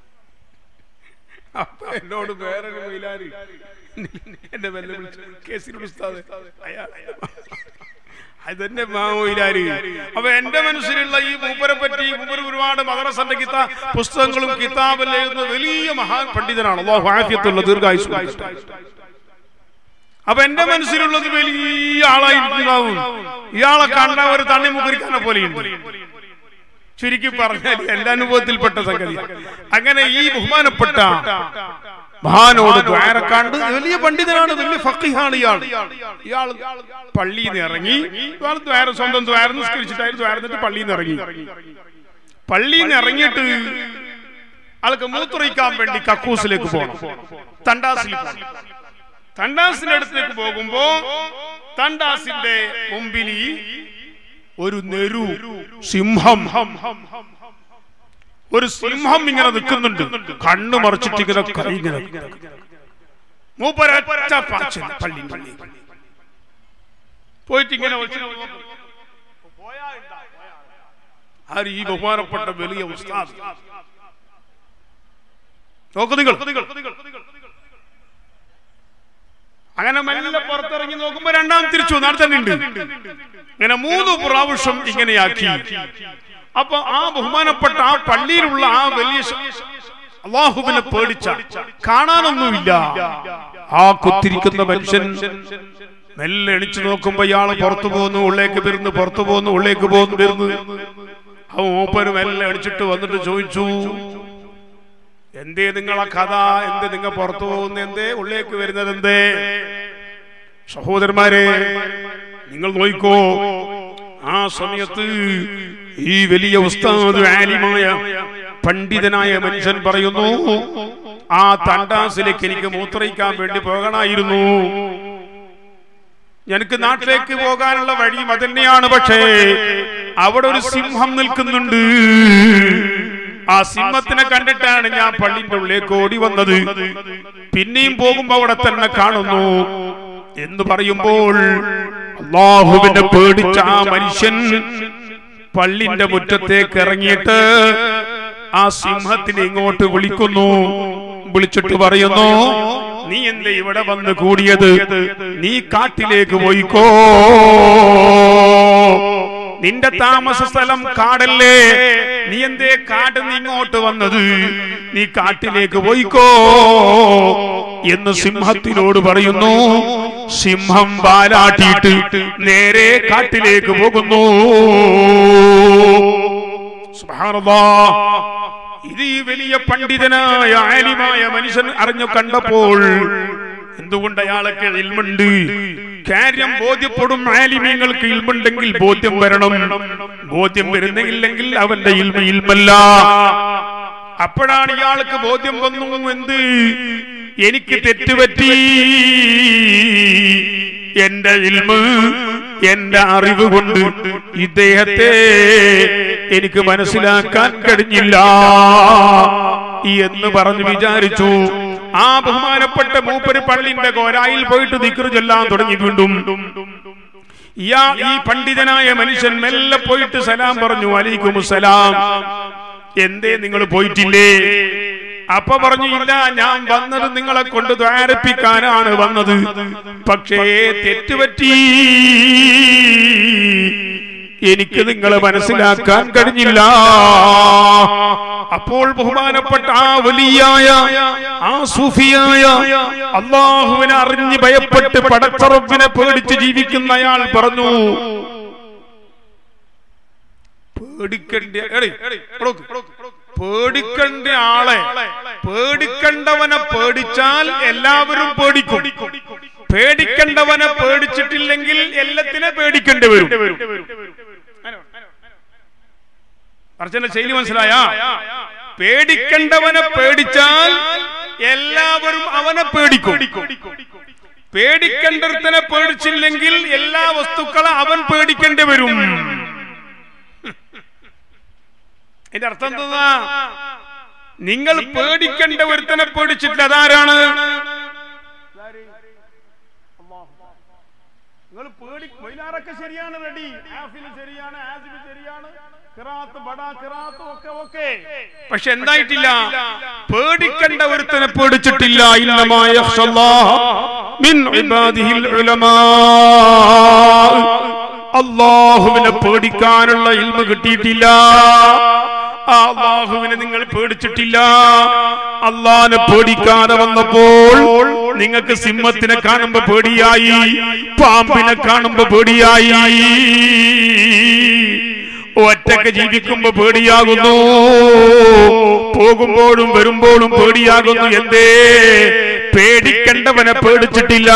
അപ്പൊ എന്നോട് വേറൊരു മൊയിലാര് എന്നെ വെല്ലെ വിളിച്ചു, കേസിൽ ഉസ്താദ് അയാൾ അതന്നെ മാമോയിലാര്. അപ്പൊ എന്റെ മനസ്സിലുള്ള ഈ മൂപ്പരെ പറ്റി, മൂപ്പര് ഒരുപാട് മദ്രസന്റെ കിതാ പുസ്തകങ്ങളും കിതാബെല്ലാം എഴുതുന്ന വലിയ മഹാൻ പണ്ഡിതനാണ്. അല്ലാഹു ആഫിയത്തുള്ള ദീർഘായുസ്സ് കൊടുക്കട്ടെ. അപ്പൊ എന്റെ മനസ്സിലുള്ളത് വലിയ ആളായിട്ടുണ്ടാവും. ഇയാളെ കണ്ട ഒരു തണ്ണി മുഖരിക്കാനെ പോലെയുണ്ട്. ചുരുക്കി പറഞ്ഞാൽ എല്ലാ അനുഭവത്തിൽപ്പെട്ട സംഗതി. അങ്ങനെ ഈ ബഹുമാനപ്പെട്ട മഹാനോട് ദ്വാരക്കാണ്ട്, വലിയ പണ്ഡിതനാണ്, വലിയ ഫഖീഹാണ് ഇയാൾ. ഇയാൾ പള്ളിയിൽ നിന്ന് ഇറങ്ങി, ഇയാൾ ദ്വാര സ്വന്തം ദ്വാരം നിസ്കരിച്ചിട്ടായിരുന്നു ദ്വാരന്നിട്ട് പള്ളിയിൽ നിന്ന് ഇറങ്ങി. പള്ളിയിൽ നിന്ന് ഇറങ്ങിയിട്ട് ആൾക്ക് മൂത്രയിക്കാൻ വേണ്ടി കക്കൂസിലേക്ക് പോകണം, തണ്ടാസിൽ പോകണം. തണ്ടാസിന്റെ അടുത്തേക്ക് പോകുമ്പോ തണ്ടാസിന്റെ മുമ്പിൽ ഒരു നെരു സിംഹം, ഒരു സിംഹം ഇങ്ങനെ നിൽക്കുന്നുണ്ട്. കണ്ണു മറിച്ചിട്ട് ഇങ്ങനെ കൈ ഇങ്ങനെ. മൂപ്പരൊറ്റ പാച്ചിൽ പള്ളി പള്ളി പോയിട്ട് ഇങ്ങനെ ആര്? ഈ ബഹുമാനപ്പെട്ട വലിയ ഉസ്താദ്. നോക്കു നിങ്ങൾ. അങ്ങനെ മെല്ലെ പുറത്തിറങ്ങി നോക്കുമ്പോ രണ്ടാം തിരിച്ചു നടത്തുന്നുണ്ട്. ഇങ്ങനെ മൂന്ന് പ്രാവശ്യം ഇങ്ങനെയാക്കി. അപ്പൊ ആ ബഹുമാനപ്പെട്ട ആ പള്ളിയിലുള്ള ആ വലിയ അല്ലാഹുവിനെ പേടിച്ച, കാണാനൊന്നുമില്ല ആ കുത്തിരിക്കുന്ന മനുഷ്യൻ മെല്ലെ എണിച്ചു നോക്കുമ്പോ ഇയാള് പുറത്തു പോകുന്നു, ഉള്ളേക്ക് വരുന്നു, പുറത്തു പോകുന്നു, ഉള്ളേക്ക് പോകുന്നു വരുന്നു. ആ മൂപ്പര് മെല്ലെ എണിച്ചിട്ട് വന്നിട്ട് ചോദിച്ചു, എന്തേ നിങ്ങളെ കഥ? എന്തേ നിങ്ങൾ പുറത്തു പോകുന്ന? എന്തേ ഉള്ളിലേക്ക് വരുന്നത്? എന്തേ? സഹോദരന്മാരെ, നിങ്ങൾ നോയിക്കോ. ആ സമയത്ത് ഈ വലിയ ഉസ്താദ് ആലിമായ പണ്ഡിതനായ മനുഷ്യൻ പറയുന്നു, ആ തണ്ടാസിലേക്ക് എനിക്ക് മൂത്രയിക്കാൻ വേണ്ടി പോകണമായിരുന്നു. എനിക്ക് നാട്ടിലേക്ക് പോകാനുള്ള വഴിയും അതന്നെയാണ്. പക്ഷേ അവിടെ ഒരു സിംഹം നിൽക്കുന്നുണ്ട്. ആ സിംഹത്തിനെ കണ്ടിട്ടാണ് ഞാൻ പള്ളിന്റെ ഉള്ളിലേക്ക് ഓടി വന്നത്. പിന്നെയും പോകുമ്പോ അവിടെ തന്നെ കാണുന്നു എന്ന് പറയുമ്പോൾ അല്ലാഹുവിനെ പേടിച്ച ആ മനുഷ്യൻ പള്ളിന്റെ മുറ്റത്തേക്ക് ഇറങ്ങിയിട്ട് ആ സിംഹത്തിനെ ഇങ്ങോട്ട് വിളിക്കുന്നു. വിളിച്ചിട്ട് പറയുന്നു, നീ എന്തേ ഇവിടെ വന്ന് കൂടിയത്? നീ കാട്ടിലേക്ക് പോയിക്കോ. നിന്റെ താമസ സ്ഥലം കാടല്ലേ, നീ എന്തേ കാട്ടിൽ നിന്ന് ഇങ്ങോട്ട് വന്നത്? നീ കാട്ടിലേക്ക് പോയിക്കോ എന്ന് സിംഹത്തിനോട് പറയുന്നു. സിംഹം വാലാട്ടിയിട്ട് നേരെ കാട്ടിലേക്ക് പോകുന്നു. സുബ്ഹാനല്ലാഹ്. ഇത് ഈ വലിയ പണ്ഡിതനായ ആലിമായ മനുഷ്യൻ അറിഞ്ഞു കണ്ടപ്പോൾ എന്തുകൊണ്ട് അയാൾക്ക് ഇൽമുണ്ട്, കാര്യം ബോധ്യപ്പെടും. ആലിമീങ്ങൾക്ക് ഇൽമുണ്ടെങ്കിൽ ബോധ്യം വരണം. ബോധ്യം വരുന്നില്ലെങ്കിൽ അവന്റെ ഇൽമ ഇൽമല്ല. അപ്പോഴാണ് ഇയാൾക്ക് ബോധ്യം വന്നു, എന്ത് എനിക്ക് തെറ്റുപറ്റി, എന്റെ ഇൽമ് എന്റെ അറിവ് കൊണ്ട് ഇദ്ദേഹത്തെ എനിക്ക് മനസ്സിലാക്കാൻ കഴിഞ്ഞില്ല എന്ന് പറഞ്ഞു വിചാരിച്ചു. ആ ബഹുമാനപ്പെട്ട മൂപ്പര് പള്ളിന്റെ കോരായിൽ പോയിട്ട് ദിക്റ് ചൊല്ലാൻ തുടങ്ങി. വീണ്ടും ഇയാ ഈ പണ്ഡിതനായ മനുഷ്യൻ മെല്ലെ പോയിട്ട് സലാം പറഞ്ഞു, വലൈക്കുമുസ്സലാം. എന്തേ നിങ്ങൾ പോയിട്ടില്ലേ? അപ്പൊ പറഞ്ഞു, ഇല്ല, ഞാൻ വന്നത് നിങ്ങളെ കൊണ്ട് ദ്വാരപ്പിക്കാനാണ് വന്നത്, പക്ഷേ തെറ്റുപറ്റി, എനിക്ക് നിങ്ങളെ മനസ്സിലാക്കാൻ കഴിഞ്ഞില്ല. അപ്പോൾ ബഹുമാനപ്പെട്ട ആ വലിയായ ആ സൂഫിയായ അല്ലാഹുവിനെ അറിഞ്ഞ് ഭയപ്പെട്ട് പടച്ച റബ്ബിനെ പേടിച്ച് ജീവിക്കുന്ന അയാൾ പറഞ്ഞു, പേടിക്കണ്ട പേടിക്കണ്ട ആളെ പേടിക്കണ്ടവനെ പേടിച്ചാൽ എല്ലാവരും പേടിക്കും. പേടിക്കണ്ടവനെ പേടിച്ചിട്ടില്ലെങ്കിൽ എല്ലാത്തിനെ പേടിക്കേണ്ടി വരും. അർച്ചന ശൈലി മനസ്സിലായ? പേടിക്കണ്ടവനെ പേടിച്ചാൽ എല്ലാവരും അവനെ പേടിക്കും. പേടിക്കണ്ടവനെ പേടിച്ചില്ലെങ്കിൽ എല്ലാ വസ്തുക്കളെ അവൻ പേടിക്കേണ്ടി വരും. ഇതിന്റെ അർത്ഥം എന്താ? നിങ്ങൾ പേടിക്കേണ്ട ഒരുത്തനെ പേടിച്ചിട്ടില്ല, അതാരാണ്? നിങ്ങൾ പേടി മൊയിലാറൊക്കെ ശരിയാണ്, റെഡി, ആഫിൽ ശരിയാണ്, ആസിഫ് ശരിയാണ്, ഖിറാഅത്ത് ബടാ ഖിറാഅത്ത് ഒക്കെ ഓക്കേ. പക്ഷെ എന്തായിട്ടില്ല? പേടിക്കേണ്ട ഒരുത്തനെ പേടിച്ചിട്ടില്ല. ഇന്നമാ യഖ്ഷല്ലാഹ മിൻ ഇബാദിഹിൽ ഉലമാ. അല്ലാഹുവിനെ പേടിക്കാനുള്ള ഇൽമ കിട്ടിയിട്ടില്ല. അല്ലാഹുവിനെ നിങ്ങൾ പേടിച്ചിട്ടില്ല. അല്ലാഹുവിനെ പേടിക്കാതെ വന്നപ്പോൾ നിങ്ങൾക്ക് സിംഹത്തിനെ കാണുമ്പോ പേടിയായി, പാമ്പിനെ കാണുമ്പോ പേടിയായി, ഒറ്റക്ക് ജീവിക്കുമ്പോ പേടിയാകുന്നു, പോകുമ്പോഴും വരുമ്പോഴും പേടിയാകുന്നു. എന്തേ? പേടിക്കണ്ടവനെ പേടിച്ചിട്ടില്ല.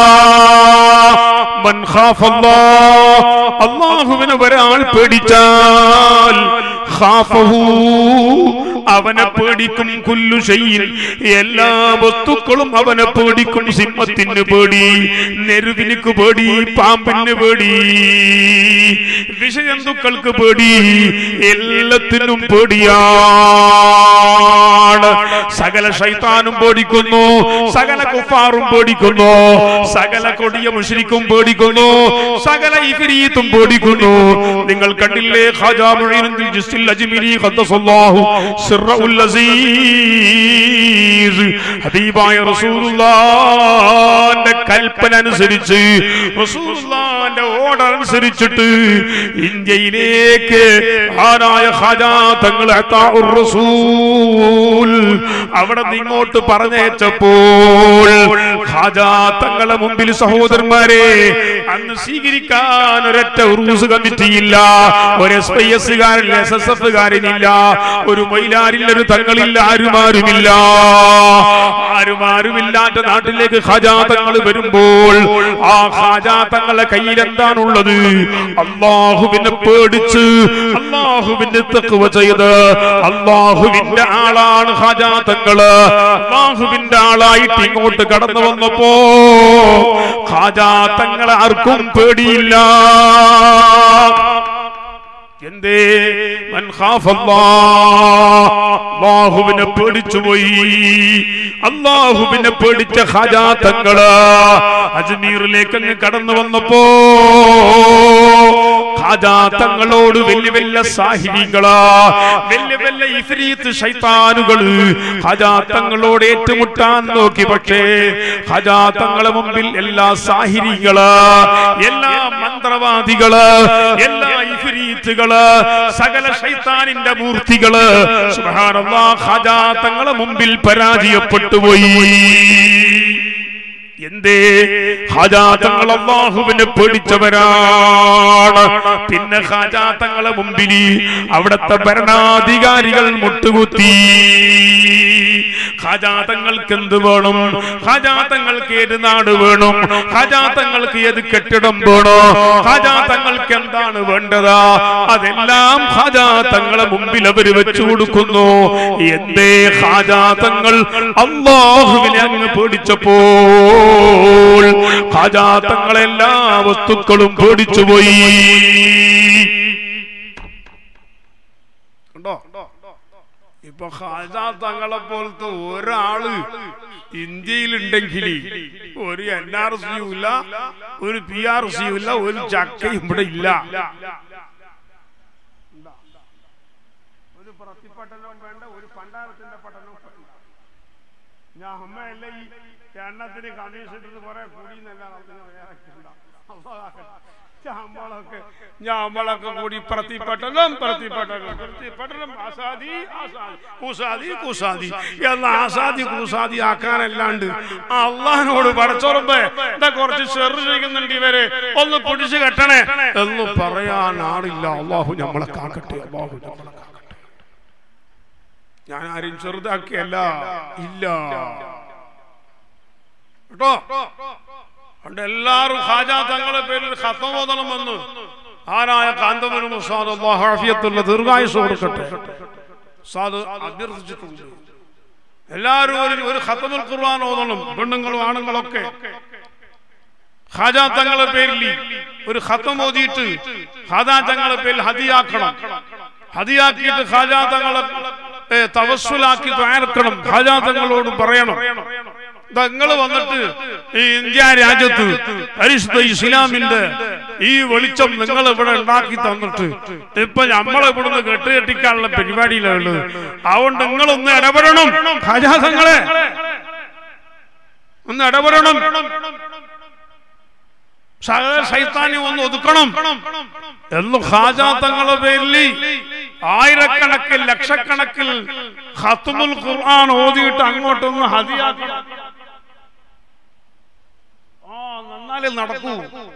മൻ ഖാഫല്ലാഹ്, അല്ലാഹുവിനെ ഒരാൾ പേടിച്ചാൽ ഖാഫഹു, അവനെ പേടിക്കും. കുല്ലു ശൈഇൻ, എല്ലാ വസ്തുക്കളും അവനെ പേടിക്കും. സിംഹത്തിന് പേടി, നെരുവിനിക്ക് പേടി, പാമ്പിന് പേടി, വിഷജന്തുക്കൾക്ക് പേടി, എല്ലാത്തിനും പേടിയാണ്. സകല ശൈത്താനും പേടിക്കുന്നു, സകല കുഫാറും പേടിക്കുന്നു, സകല കൊടിയ മുശ്രിക്കും പേടിക്കുന്നു, സകല ഇഫ്രീത്തും പേടിക്കുന്നു. നിങ്ങൾ കണ്ടില്ലേ ഖാജാ മുഈനുദ്ദീൻ ജിസ്തിൽ അജ്മിരി ഖദ്ദസല്ലാഹു സിർറുൽ അസീസ്, ഹബീബായ റസൂലുള്ളാഹിന്റെ കൽപ്പന അനുസരിച്ച്, റസൂലുള്ളാഹിന്റെ ഓർഡർ അനുസരിച്ചിട്ട് ഇന്ത്യയിലേക്ക് മഹാനായ ഖാജാ തങ്ങൾ അതാഉർ റസൂൽ അവിടെ നിങ്ങോട്ട് പറഞ്ഞേച്ചപ്പോൾ ഖാജാ തങ്ങളെ മുമ്പിൽ സഹോദരന്മാരെ അന്ന് സ്വീകരിക്കാൻ ഒരൊറ്റ ഉറൂസ് കമ്മിറ്റിയില്ല, ഒരു എസ് പി എസ് കാരൻ എസ് എസ് എഫ് കാരനില്ല, ഒരു മൈലാരില്ല, ഒരു തങ്ങളില്ല, ആരുമാരുമില്ല. ആരുമാരുമില്ലാത്ത നാട്ടിലേക്ക് ഖാജാ തങ്ങൾ വരുമ്പോൾ ആ ഖാജാ തങ്ങളെ കയ്യിൽ എന്താണുള്ളത്? അല്ലാഹുവിനെ പേടിച്ച് അല്ലാഹുവിനെ തഖ്വ ചെയ്ത് അല്ലാഹുവിന്റെ ആളാണ് ഖാജാ തങ്ങള്. അല്ലാഹുവിന്റെ ആളായിട്ട് ഇങ്ങോട്ട് കടന്നു വന്നപ്പോ ഖാജാ തങ്ങളെ ആർക്കും പേടിയില്ല. എന്തേ? മൻ ഖാഫല്ലാഹ്, അല്ലാഹുവിനെ പേടിച്ചുപോയി. അല്ലാഹുവിനെ പേടിച്ച ഖാജാ തങ്ങള് അജ്മീറിലേക്ക് അങ്ങ് കടന്നു വന്നപ്പോ ഖാജാ തങ്ങളോട് വലിയ വലിയ സാഹിബികളാ, വലിയ വലിയ ഇഫ്രീത്ത് ശൈത്താനുകള് ഖാജാ തങ്ങളോട് ഏറ്റുമുട്ടാൻ നോക്കി. പക്ഷേ ഖാജാ തങ്ങളെ മുമ്പിൽ എല്ലാ സാഹിരികള്, എല്ലാ മന്ത്രവാദികള്, എല്ലാ ഇഫ്രീത്തുകള്, സകല ശൈത്താനിന്റെ മൂർത്തികള് സുബ്ഹാനല്ലാഹ് ഖാജാ തങ്ങളെ മുമ്പിൽ പരാജയപ്പെട്ടു പോയി. എന്തേ? ഖാജാ തങ്ങൾ അല്ലാഹുവിനെ പേടിച്ചവരാണ്. പിന്നെ ഖാജാ തങ്ങളെ മുമ്പിൽ അവിടുത്തെ ഭരണാധികാരികൾ മുട്ടുകുത്തി. ഖാജാ തങ്ങൾക്ക് എന്ത് വേണം? ഖാജാ തങ്ങൾക്ക് ഏത് നാട് വേണം? ഖാജാ തങ്ങൾക്ക് ഏത് കെട്ടിടം വേണോ? ഖാജാ തങ്ങൾക്ക് എന്താണ് വേണ്ടത്? അതെല്ലാം ഖാജാ തങ്ങളെ മുമ്പിൽ അവര് വെച്ചു കൊടുക്കുന്നു. എന്തേ? ഖാജാ തങ്ങൾ അല്ലാഹുവിനെ അങ്ങ് പേടിച്ചപ്പോ ഖാജാ തങ്ങളെല്ലാ വസ്തുക്കളും പേടിച്ചുപോയി. കണ്ടോ? ഇപ്പൊ ഖാജാ തങ്ങളെ പോലത്തെ ഒരാള് ഇന്ത്യയിലുണ്ടെങ്കിൽ ഒരു എൻ ആർ സിയും ഇല്ല, ഒരു പി ആർ സിയും ഇല്ല, ഒരു ചക്കയും ഇവിടെ ഇല്ല. ഒരു പ്രതിപഠനവും വേണ്ട, ഒരു പണ്ടാരത്തിന്റെ പഠനവും വേണ്ട. ഞാൻ അമ്മയല്ല ഈ എണ്ണത്തിന് കമ്മീഷൻ കുറെ കൂടി നമ്മളൊക്കെ നമ്മളൊക്കെ കൂടി പ്രതിപഠനം പ്രതിപഠനം പ്രതിപഠനം ആസാദി ആസാദി കൂസാദി കൂസാദി എന്ന ആസാദി കൂസാദി ആക്കാനല്ലാണ്ട് അള്ളാഹിനോട് പടച്ചോറമ്പേ എന്താ കുറച്ച് ചെറു ചെയ്യുന്നുണ്ട് ഇവരെ ഒന്ന് പിടിച്ചു കെട്ടണേ എന്ന് പറയാൻ ആളില്ല. അള്ളാഹു നമ്മളെ കാക്കട്ടെ, അള്ളാഹു നമ്മളെ കാക്കട്ടെ. ഞാൻ ആരും ചെറുതാക്കിയല്ല, ഇല്ല കേട്ടോ. അതുകൊണ്ട് എല്ലാവരും ഖാജാ തങ്ങളെ പേരിൽ ഖത്ം ഓതണമെന്ന് ആരായ കാന്തപുരം ഉസ്താദ് അല്ലാഹു ആഫിയത്തുള്ള ദീർഘായുസ്സ് കൊടുക്കട്ടെ ഉസ്താദ് അഭ്യർത്ഥിച്ചിട്ടുണ്ട്. എല്ലാവരും ഒരു ഒരു ഖത്മുൽ ഖുർആൻ ഓതണം, പെണ്ണുങ്ങളും ആണുങ്ങളൊക്കെ. ഖാജാ തങ്ങളെ പേരിൽ ഒരു ഖത്ം ഓതിയിട്ട് ഖാജാ തങ്ങളെ പേരിൽ ഹദിയാക്കണം. ഹദിയാക്കിയിട്ട് ഖാജാ തങ്ങളെ തവസ്സുലാക്കി ദ്വാരക്കണം. ഖാജാ തങ്ങളോട് പറയണം, നിങ്ങൾ വന്നിട്ട് ഈ ഇന്ത്യ രാജ്യത്ത് പരിശുദ്ധ ഇസ്ലാമിന്റെ ഈ വെളിച്ചം നിങ്ങൾ ഇവിടെ ഉണ്ടാക്കി തന്നിട്ട് ഇപ്പൊ നമ്മളെ ഇവിടുന്ന് കെട്ടുകെട്ടിക്കാനുള്ള പരിപാടിയിലാണ്. അതുകൊണ്ട് നിങ്ങളൊന്ന് ഇടപെടണം, ഖാജാ തങ്ങളെ ഒന്ന് ഇടപെടണം, സകല ശൈത്താനെ ഒന്ന് ഒതുക്കണം എന്ന് ഖാജാ തങ്ങളെ പേരിൽ ആയിരക്കണക്കിൽ ലക്ഷക്കണക്കിൽ ഖത്മുൽ ഖുർആൻ ഓതിയിട്ട് അങ്ങോട്ടൊന്ന് ഹദിയാക്കണം. ആ നന്നാലേ നടക്കൂ.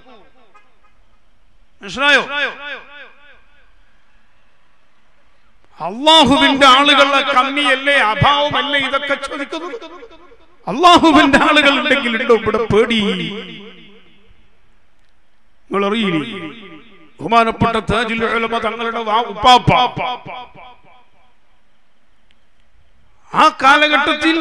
മനസ്സിലായോ? അള്ളാഹുവിന്റെ ആളുകളുടെ കമ്മിയല്ലേ, അഭാവമല്ലേ ഇതൊക്കെ ചോദിക്കുന്നത്? അള്ളാഹുവിന്റെ ആളുകൾ ഉണ്ടെങ്കിൽ ഉണ്ടോ ഇവിടെ പേടി? നിങ്ങൾ അറിയില്ലേ, ബഹുമാനപ്പെട്ട താജുൽ ഉലമ തങ്ങളുടെ ഉപ്പാപ്പ ആ കാലഘട്ടത്തിൽ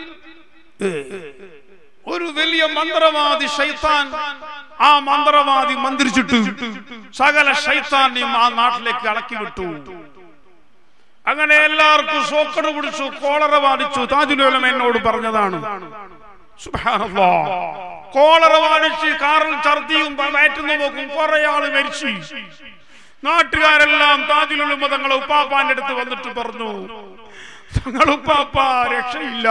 ഒരു വലിയ മന്ത്രവാദി ശൈത്താൻ, ആ മന്ത്രവാദി മന്ത്രിച്ചിട്ട് സകല ശൈത്താനെയും ആ നാട്ടിലേക്ക് ഇളക്കി വിട്ടു. അങ്ങനെ എല്ലാവർക്കും സോക്കട് പിടിച്ചു, കോളറ ബാധിച്ചു. താജുൽ ഉലമ എന്നോട് പറഞ്ഞതാണ്. സുബ്ഹാനല്ലാഹ്, കോളറ ബാധിച്ച് കാറിൽ ഛർദിയും വയറ്റുന്നു നോക്കും, കുറെ ആള് മരിച്ചു. നാട്ടുകാരെല്ലാം താജുൽ ഉലമ തങ്ങളെ ഉപ്പാപ്പാന്റെ അടുത്ത് വന്നിട്ട് പറഞ്ഞു, തങ്ങൾ ഉപ്പാപ്പ രക്ഷയില്ല.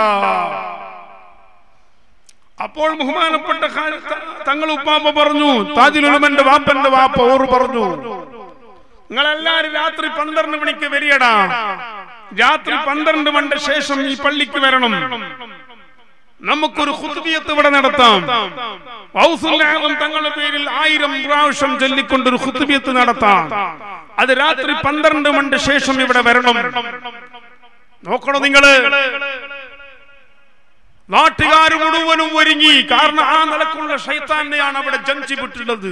അപ്പോൾ ബഹുമാനപ്പെട്ട തങ്ങൾ ഉപ്പാപ്പ പറഞ്ഞു, താജുൽ ഉലമന്റെ വാപ്പന്റെ വാപ്പ ഓർ പറഞ്ഞു, നിങ്ങളെല്ലാരും രാത്രി പന്ത്രണ്ട് മണിക്ക് വരികടാ, രാത്രി പന്ത്രണ്ട് മണിന്റെ ശേഷം ഈ പള്ളിക്ക് വരണം, നമുക്കൊരു ഖുത്ബിയത്ത് ഇവിടെ നടത്താം. ഗൗസുൽ ആദം തങ്ങളുടെ പേരിൽ ആയിരം പ്രാവശ്യം ചൊല്ലിക്കൊണ്ടൊരു ഖുത്ബിയത്ത് നടത്താം. അത് രാത്രി പന്ത്രണ്ട് മണിന്റെ ശേഷം ഇവിടെ വരണം. നോക്കണം നിങ്ങള്, നാട്ടുകാർ മുഴുവനും ഒരുങ്ങി. കാരണം ആ നിലക്കുള്ള ശൈത്താനെയാണ് അവിടെ ജനിച്ചു വിട്ടുള്ളത്.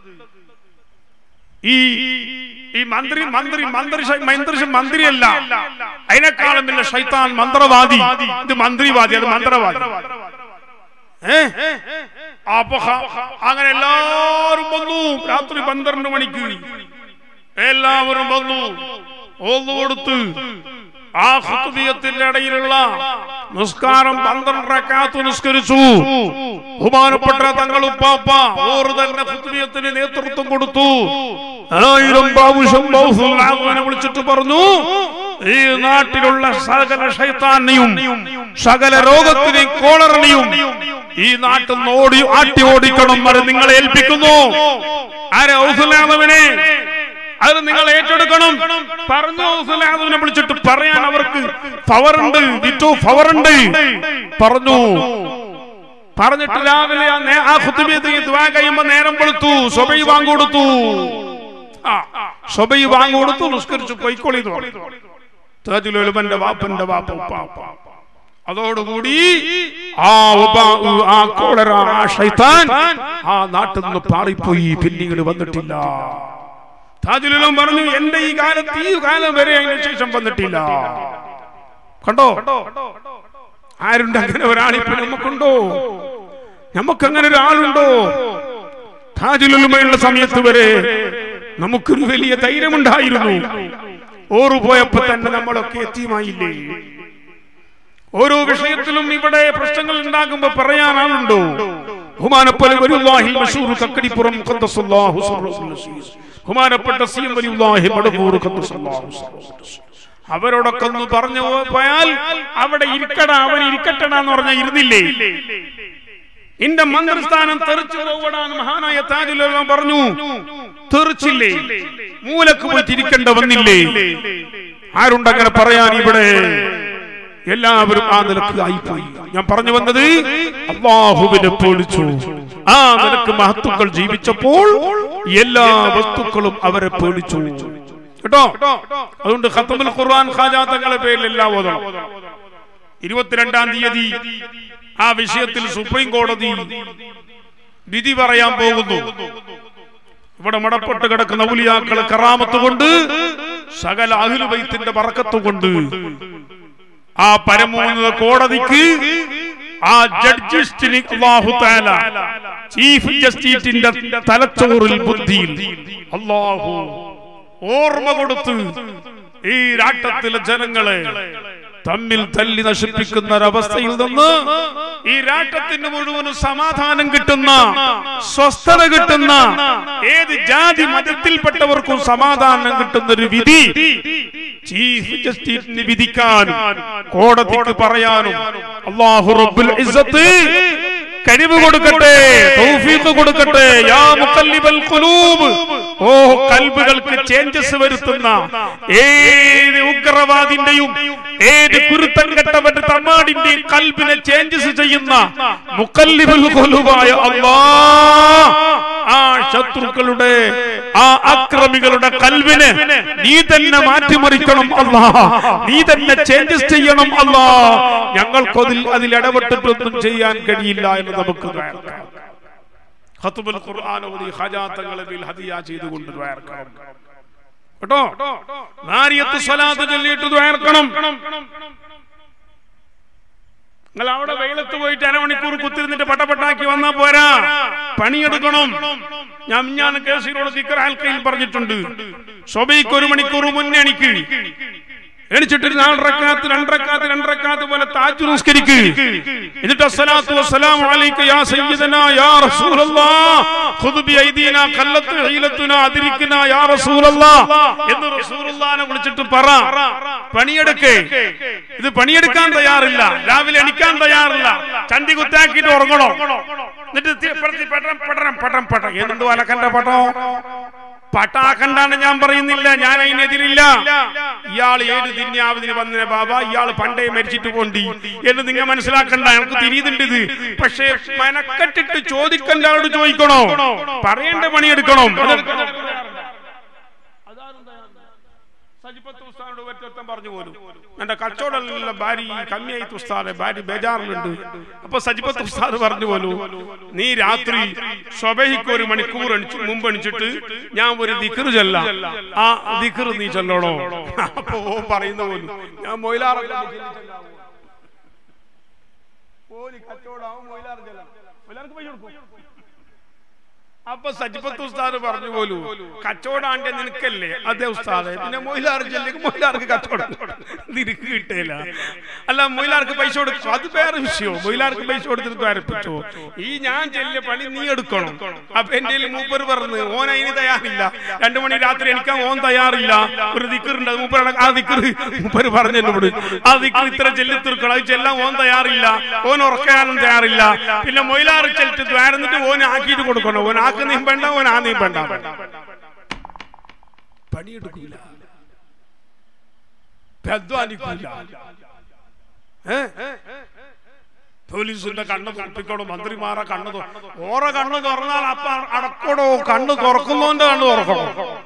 ഈ ഈ മന്ത്രി മന്ത്രി മന്ത്രി മന്ത്രി മന്ത്രിയല്ല, അതിനേക്കാളും വലിയ ശൈത്താൻ മന്ത്രവാദി. ഇത് മന്ത്രിവാദി, അത് മന്ത്രവാദി. അപ്പൊ അങ്ങനെ എല്ലാവരും വന്നു. രാത്രി പന്ത്രണ്ട് മണിക്ക് എല്ലാവരും വന്നു, ഓതു കൊടുത്ത് ആ ഖുതുബിയത്തിന്റെ ഇടയിലുള്ള നിസ്കാരം പന്ത്രണ്ട് റക്അത്ത് നിസ്കരിച്ചു. ബഹുമാനപ്പെട്ട തങ്ങൾ ഉപ്പാപ്പ ഓറ് തന്നെ ഖുതുബിയത്തിന് നേതൃത്വം കൊടുത്തു. ആയിരം പ്രാവശ്യം ബൗസുല്ലാഹിനെ വിളിച്ചിട്ട് പറഞ്ഞു, ഈ നാട്ടിലുള്ള സകല ശൈത്താനെയും സകല രോഗത്തിനെയും കോളറിനെയും ഈ നാട്ടിൽ നിന്ന് ഓടി ആട്ടി ഓടിക്കണം. അത് നിങ്ങളെ ഏൽപ്പിക്കുന്നു. ആരെ? ഔസുല്ലാഹിനെ. അത് നിങ്ങൾ ഏറ്റെടുക്കണം പറഞ്ഞു. ഔസുല്ലാഹിനെ വിളിച്ചിട്ട് പറയാൻ അവർക്ക് പവറുണ്ട്, വിറ്റോ പവറുണ്ട് പറഞ്ഞു. പറഞ്ഞിട്ട് രാവിലെ ആ ഖുതുബിയത്ത് ദുആ കഴിയുമ്പോൾ നേരം വെളുത്തു. സുബഹി ബാങ്ക് കൊടുത്തു. ആ സുബഹി ബാങ്ക് കൊടുത്തു, നിസ്കരിച്ചു പോയിക്കോളി. താജുൽ ഉലമന്റെ വാപ്പന്റെ വാപ്പ ഉപ്പാപ്പ. അതോടുകൂടി ആ ആ കോളറ ആ ശൈത്താൻ ആ നാട്ടിൽ നിന്ന് പാറിപ്പോയി, പിന്നീട് വന്നിട്ടില്ല. താജുൽ ഉലമ പറഞ്ഞു, എന്റെ ഈ കാലത്ത് ഈ കാലം വരെ അതിന് ശേഷം വന്നിട്ടില്ല. കണ്ടോ ആരുണ്ട് അങ്ങനെ ഒരാളിപ്പോ നമുക്കുണ്ടോ? നമുക്കങ്ങനെ ഒരാളുണ്ടോ? താജുൽ ഉലമയുള്ള സമയത്ത് വരെ നമുക്കൊരു വലിയ ധൈര്യമുണ്ടായിരുന്നു. ഓറു പോയപ്പോ തന്നെ നമ്മളൊക്കെ എത്തിയുമായില്ലേ? ഓരോ വിഷയത്തിലും ഇവിടെ പ്രശ്നങ്ങൾ ഉണ്ടാകുമ്പോ പറയാൻ ആളുണ്ടോ? ബഹുമാനപ്പെട്ട വലിയുല്ലാഹിൽ മശൂർ കക്കടിപ്പുറം ഖദ്ദസല്ലാഹു സർറഹു ബഹുമാനപ്പെട്ട സിയം വലിയുല്ലാഹി മടവൂർ ഖദ്ദസല്ലാഹു അവരോടൊക്കെ ഒന്ന് പറഞ്ഞു പോയാൽ അവിടെ ഇരിക്കട, അവൻ ഇരിക്കട്ടട എന്ന് പറഞ്ഞാൽ ഇരുന്നില്ലേ? എന്റെ മന്ത്രിസ്ഥാനം തെറിച്ചു പോകടാന്ന് മഹാനായ താജുൽ ഉലമ പറഞ്ഞു. തെറിച്ചില്ലേ? മൂലക്ക് പോയിട്ട് ഇരിക്കേണ്ട വന്നില്ലേ? ആരുണ്ടങ്ങനെ പറയാൻ ഇവിടെ? എല്ലാവരും ആ നിലക്ക് ആയിപ്പോയി. ഞാൻ പറഞ്ഞു വന്നത്, അല്ലാഹുവിനെ പേടിച്ചു. ആ നിലക്ക് മഹത്തുക്കൾ ജീവിച്ചപ്പോൾ എല്ലാ വസ്തുക്കളും അവരെ പേടിച്ചു. കേട്ടോ? അതുകൊണ്ട് ഖത്മുൽ ഖുർആൻ ഖാജാ തങ്ങളെ പേരിൽ എല്ലാം ഓതണം. ഇരുപത്തിരണ്ടാം തീയതി ആ വിഷയത്തിൽ സുപ്രീം കോടതി വിധി പറയാൻ പോകുന്നു. ഇവിടെ മടപ്പെട്ട് കിടക്കുന്ന ഔലിയാക്കളെ കറാമത്ത് കൊണ്ട്, സകല അഹ്ലു ബൈത്തിന്റെ ബറക്കത്ത് കൊണ്ട് ആ പരമോന്നത കോടതിക്ക് ആ ജഡ്ജിസ്റ്റിന് അല്ലാഹു തആല ചീഫ് ജസ്റ്റിസിന്റെ തലച്ചോറിൽ ബുദ്ധിയിൽ അല്ലാഹു ഓർമ്മ കൊടുത്ത് ഈ രാഷ്ട്രത്തിലെ ജനങ്ങളെ തമ്മിൽ തല്ലി നശിപ്പിക്കുന്ന ഒരവസ്ഥയിൽ നിന്ന് ഈ രാഷ്ട്രത്തിന് മുഴുവനും സമാധാനം കിട്ടുന്ന, സ്വസ്ഥത കിട്ടുന്ന, ഏത് ജാതി മതത്തിൽപ്പെട്ടവർക്കും സമാധാനം കിട്ടുന്ന ഒരു വിധി ചീഫ് ജസ്റ്റിസിന് വിധിക്കാനും കോടതിക്ക് പറയാനും അല്ലാഹു റബ്ബുൽ ഇസ്സത്ത് കഴിവ് കൊടുക്കട്ടെ, തൗഫീഖ് കൊടുക്കട്ടെ. യാ മുഖല്ലിബൽ ഖുലൂബ്, ഓ കൽബുകൾക്ക് ചേഞ്ചസ് വരുത്തുന്ന, ഏത് ഉഗ്രവാദിന്റെയും ഏത് കുരുത്തൻ കെട്ടവന്റെ തമ്മാടിന്റെയും കൽബിനെ ചേഞ്ചസ് ചെയ്യുന്ന മുഖല്ലിബുൽ ഖുലൂബായ അല്ലാഹ്, ആ ശത്രുക്കളുടെ ആ അക്രമികളുടെ കൽബിനെ നീ തന്നെ മാറ്റിമറിക്കണം അല്ലാഹ്, നീ തന്നെ ചേഞ്ചസ് ചെയ്യണം അല്ലാഹ്. ഞങ്ങൾക്കതിൽ അതിൽ ഇടപെട്ടിട്ടൊന്നും ചെയ്യാൻ കഴിയില്ല എന്ന് നമുക്ക് ഖത്മുൽ ഖുർആൻ ഓതി ഖാജാ തങ്ങളെ ബിൽ ഹദിയ ചെയ്തുകൊണ്ട് ദുആർക്കണം. കേട്ടോ? നാരിയത്ത് സ്വലാത്ത് ചൊല്ലിയിട്ട് ദുആർക്കണം. നിങ്ങൾ അവിടെ വെയിലത്ത് പോയിട്ട് അരമണിക്കൂർ കുത്തിരുന്നിട്ട് പട്ടപ്പട്ടാക്കി വന്നാ പോരാ, പണിയെടുക്കണം. ഞാൻ ഞാൻ കേസിനോട് ദിക്ർ ഹൽക്കയിൽ പറഞ്ഞിട്ടുണ്ട്, സുബഹിക്ക് ഒരു മണിക്കൂർ മുന്നേ എണിക്ക്. എണിച്ചിട്ട് നാല് റക്അത്ത് രണ്ട് റക്അത്ത് രണ്ട് റക്അത്ത് പോലെ തഹജ്ജുദ് നിസ്കരിക്ക്. എന്നിട്ട് അസ്സലാത്തു വസ്സലാമു അലൈക യാ സയ്യിദനാ യാ റസൂലല്ലാഹ് ഖുദ് ബി ഐദീനാ ഖല്ലത്ത് ഹീലത്തുനാ അദ്രിക്നാ യാ റസൂലല്ലാഹ് എന്ന് റസൂലുള്ളാഹിനെ വിളിച്ചിട്ട് പറ. പണിയെടുക്കേ. ഇത് പണിയെടുക്കാൻ തയ്യാറില്ല, രാവിലെ എണിക്കാൻ തയ്യാറില്ല, ചണ്ടി കുത്താക്കിയിട്ട് ഉറങ്ങണോ? എന്നിട്ട് പട്ടം പട്ടം പട്ടം പട്ടം എന്ത് വലക്കന്റെ പട്ടോ പട്ടാക്കണ്ടാണ് ഞാൻ പറയുന്നില്ല, ഞാൻ അതിനെതിരില്ല. ഇയാൾ ഏത് ദിന്യാവതിന് വന്ന ബാബ, ഇയാൾ പണ്ടേ മരിച്ചിട്ട് പോണ്ടി എന്ന് നിങ്ങൾ മനസ്സിലാക്കണ്ട. നമുക്ക് തിരിയുന്നുണ്ട് ഇത്. പക്ഷേ മനക്കെട്ടിട്ട് ചോദിക്കണ്ട, ആളോട് ചോദിക്കണോ, പറയേണ്ട പണിയെടുക്കണം. സജിപത്ത് ഉസ്താദിനോട് ഒറ്റൊരുത്തൻ പറഞ്ഞു പോലും, എന്റെ കച്ചവടമുള്ള ഭാര്യ കമ്മിയായിട്ട് ഉസ്താദെ, ഭാര്യ ബേജാറിലുണ്ട്. അപ്പൊ സജിപത്ത് ഉസ്താദ് പറഞ്ഞു പോലും, നീ രാത്രി സ്വബഹിക്ക് ഒരു മണിക്കൂർ മുമ്പ് എണിച്ചിട്ട് ഞാൻ ഒരു ദിക്ർ ചൊല്ലാം, ആ ദിക്ർ നീ ചൊല്ലണോ? അപ്പൊ ഓ പറയുന്ന പോലും, ഞാൻ മൊയിലാറ് കച്ചവടം മൊയിലാറ് ചെല്ലാം, മൊയിലാർക്ക് പൈസ കൊടുക്കും. അപ്പൊ സജിപത്ത് ഉസ്താദ് പറഞ്ഞു പോലു, കച്ചവടാന്റെ നിനക്കല്ലേ? അതെ ഉസ്താദെ, പിന്നെ മൊയിലാർക്ക് ചെല്ലേക്ക് മൊയിലാർക്ക് കച്ചവടം നിനക്ക് കിട്ടില്ല. അല്ല മൊയിലാർക്ക് പൈസ കൊടുക്കും, അത് വേറെ വിഷയോ. മൊയിലാർക്ക് പൈസ കൊടുത്തിട്ട് വരപ്പിച്ചോ, ഈ ഞാൻ ചെല്ലിയ പണി നീ എടുക്കണം. അപ്പൊ എന്റെ മൂപ്പർ പറഞ്ഞു, ഓൻ അതിന് തയ്യാറില്ല, രണ്ടു മണി രാത്രി എനിക്കാൻ ഓൻ തയ്യാറില്ല. ഒരു ദിക്കറുണ്ട്, മൂപ്പർ ആ ദിക്കർ മൂപ്പർ പറഞ്ഞോട്, ആ ദിക്കർ ഇത്ര ചെല്ലി തീർക്കണം, അത് ചെല്ലാൻ ഓൻ തയ്യാറില്ല, ഓൻ ഉറക്കാനും തയ്യാറില്ല. പിന്നെ മൊയിലാറ് ചെല്ലിട്ട് ദ്വാരന്നിട്ട് ഓൻ ആക്കിയിട്ട് കൊടുക്കണം. ഓൻ ആക്ക് നീ വേണ്ട, ഓൻ ആ നീ വേണ്ട, പണിയെടുക്കൂല, അധ്വാനിക്കൂല. പോലീസിന്റെ കണ്ണ് തുറപ്പിക്കോടോ, മന്ത്രിമാരെ കണ്ണ് ഓറ കണ്ണ് തുറന്നാൽ അപ്പ അടക്കോടോ, കണ്ണ് തുറക്കുന്നോന്റെ കണ്ണ് തുറക്കണോ?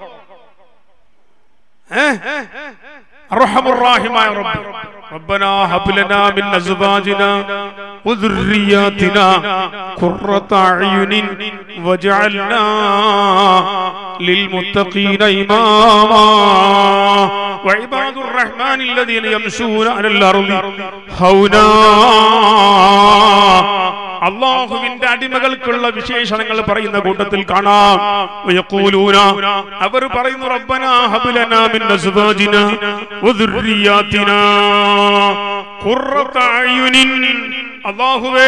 അർഹമുർറാഹിമായ റബ്ബ്, റബ്ബനാ ഹബ് ലനാ മിൻ അസ്വാജിനാ വദുർരിയാതിനാ ഖുർറത അയുനിൻ വജഅൽനാ ലിൽമുത്തഖീന ഇമാമാ വഇബാദുർ റഹ്മാനിൽ ലദീന യംശൂന അലൽ അർളി ഹൗനാ. അല്ലാഹുവിന്റെ അടിമകൾക്കുള്ള വിശേഷണങ്ങൾ പറയുന്ന കൂട്ടത്തിൽ കാണാം, വയഖൂലൂന, അവർ പറയുന്നു, റബ്ബനാ ഹബ് ലനാ മിൻ അസ്വാജിനാ വദുർരിയാതിനാ ഖുർറത അയുനിൻ. അല്ലാഹുവേ,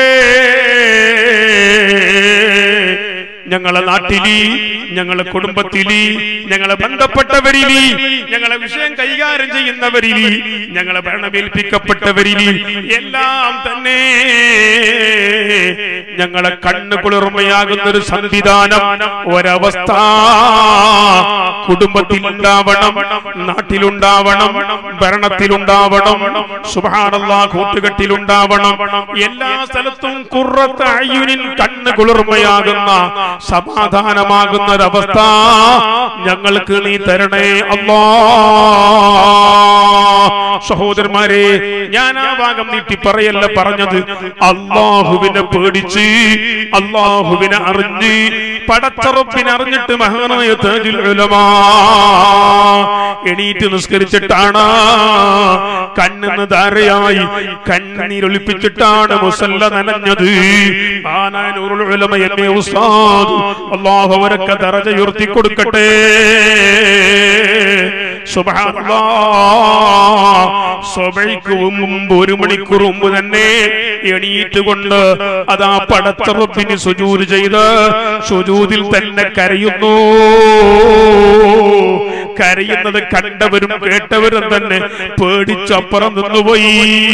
ഞങ്ങളെ നാട്ടിലി, ഞങ്ങളെ കുടുംബത്തിലി, ഞങ്ങളെ ബന്ധപ്പെട്ടവരിലി, ഞങ്ങളെ വിഷയം കൈകാര്യം ചെയ്യുന്നവരിലി, ഞങ്ങളെ ഭരണമേൽപ്പിക്കപ്പെട്ടവരിലി എല്ലാം തന്നെ ഞങ്ങളെ കണ്ണ് കുളിർമയാകുന്ന ഒരു സംവിധാനം, ഒരവസ്ഥ കുടുംബത്തിലുണ്ടാവണം, നാട്ടിലുണ്ടാവണം, ഭരണത്തിലുണ്ടാവണം, സുബ്ഹാനല്ലാഹ് കൂട്ടുകെട്ടിലുണ്ടാവണം, എല്ലാ സ്ഥലത്തും ഖുർറത അയുനിൻ, കണ്ണ് കുളിർമയാകുന്ന സമാധാനമാകുന്ന ഒരവസ്ഥ ഞങ്ങൾക്ക് നീ തരണേ അല്ലാഹ്. സഹോദരന്മാരെ, ഞാൻ ആ ഭാഗം നീട്ടി പറയല്ല പറഞ്ഞത്. അല്ലാഹുവിനെ പേടിച്ച്, അല്ലാഹുവിനെ അറിഞ്ഞ്, പടച്ച റബ്ബിനെ അറിഞ്ഞിട്ട് മഹാനായ താജുൽ ഉലമാ എണീറ്റ് നിസ്കരിച്ചിട്ടാണ്, കണ്ണിന്ന് ധാരയായി കണ്ണീരൊലിപ്പിച്ചിട്ടാണ് മുസല്ല നനഞ്ഞത്. മഹാനായ നൂറുൽ ഉലമ എന്നെ ഉസ്താദ്, അല്ലാഹു അവരൊക്കെ ദറജ ഉയർത്തി കൊടുക്കട്ടെ. സുബ്ഹാനല്ലാഹ്, സുബഹിക്ക് മുമ്പ് ഒരു മണിക്കൂർ മുമ്പ് തന്നെ എണീറ്റ് കൊണ്ട് അതാ പടച്ച റബ്ബിന് സുജൂദ് ചെയ്ത് സുജൂദിൽ തന്നെ കരയുന്നു. കരയുന്നത് കണ്ടവരും കേട്ടവരും തന്നെ പേടിച്ചപ്പുറം നിന്നുപോയി.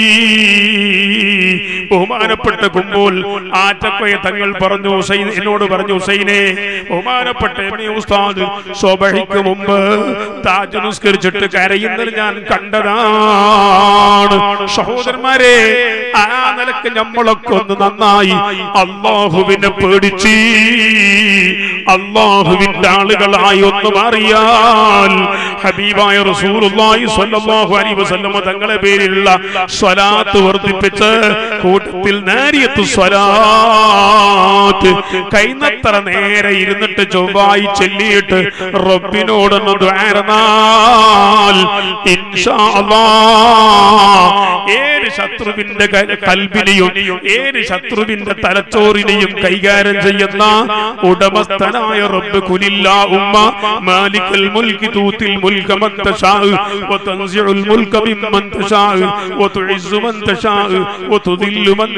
ബഹുമാനപ്പെട്ട കുമ്പോൾ ആറ്റക്കോയ തങ്ങൾ പറഞ്ഞു, ഹുസൈൻ എന്നോട് പറഞ്ഞു, ഹുസൈനെ, ബഹുമാനപ്പെട്ട ഉസ്താദ് സുബഹിക്ക് മുമ്പ് താജ് നിസ്കരിച്ചിട്ട് കരയുന്നത് ഞാൻ കണ്ടതാണ്. സഹോദരന്മാരെ, ആ നിലക്ക് നമ്മളൊക്കെ ഒന്ന് നന്നായി അല്ലാഹുവിനെ പേടിച്ച് അല്ലാഹുവിന്റെ ആളുകളായി ഒന്ന് മാറിയാൽ ഹബീബായ റസൂലുള്ളാഹി സ്വല്ലല്ലാഹു അലൈഹി വസല്ലം തങ്ങളെ പേരിലുള്ള സ്വലാത്ത് വർദ്ധിപ്പിച്ച് കൂട്ടത്തിൽ നാരിയത്ത് സ്വലാത്ത് കൈനത്ര നേരെ ഇരുന്നിട്ട് ചൊവ്വായി ചൊല്ലിയിട്ട് റബ്ബിനോടൊന്ന് ദുആ ഇൻഷാ അല്ലാഹ് ഏത് ശത്രുവിന്റെ കൽബിനെയും ഏത് ശത്രുവിന്റെ തലച്ചോറിനെയും കൈകാര്യം ചെയ്യുന്ന ഉടമസ്ഥനായ റബ്ബ്, കുലില്ലാഹുമ്മ മാലിക്കൽ മുൽകി തൂതിൽ മുൽക മൻ തശാഉ വതൻസിഉൽ മുൽക മിമ്മൻ തശാഉ വതുഇസ്സു മൻ തശാഉ വതുദില്ലു മൻ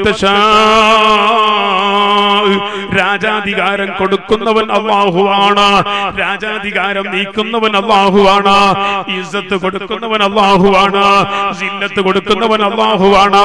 തശാഉ. രാജാധികാരം കൊടുക്കുന്നവൻ അല്ലാഹുവാണ്, രാജാധികാരം നീക്കുന്നവൻ അല്ലാഹുവാണ്, ഇസ്സത്ത് കൊടുക്കുന്നവൻ അല്ലാഹുവാണ്, സില്ലത്ത് കൊടുക്കുന്നവൻ അല്ലാഹുവാണ്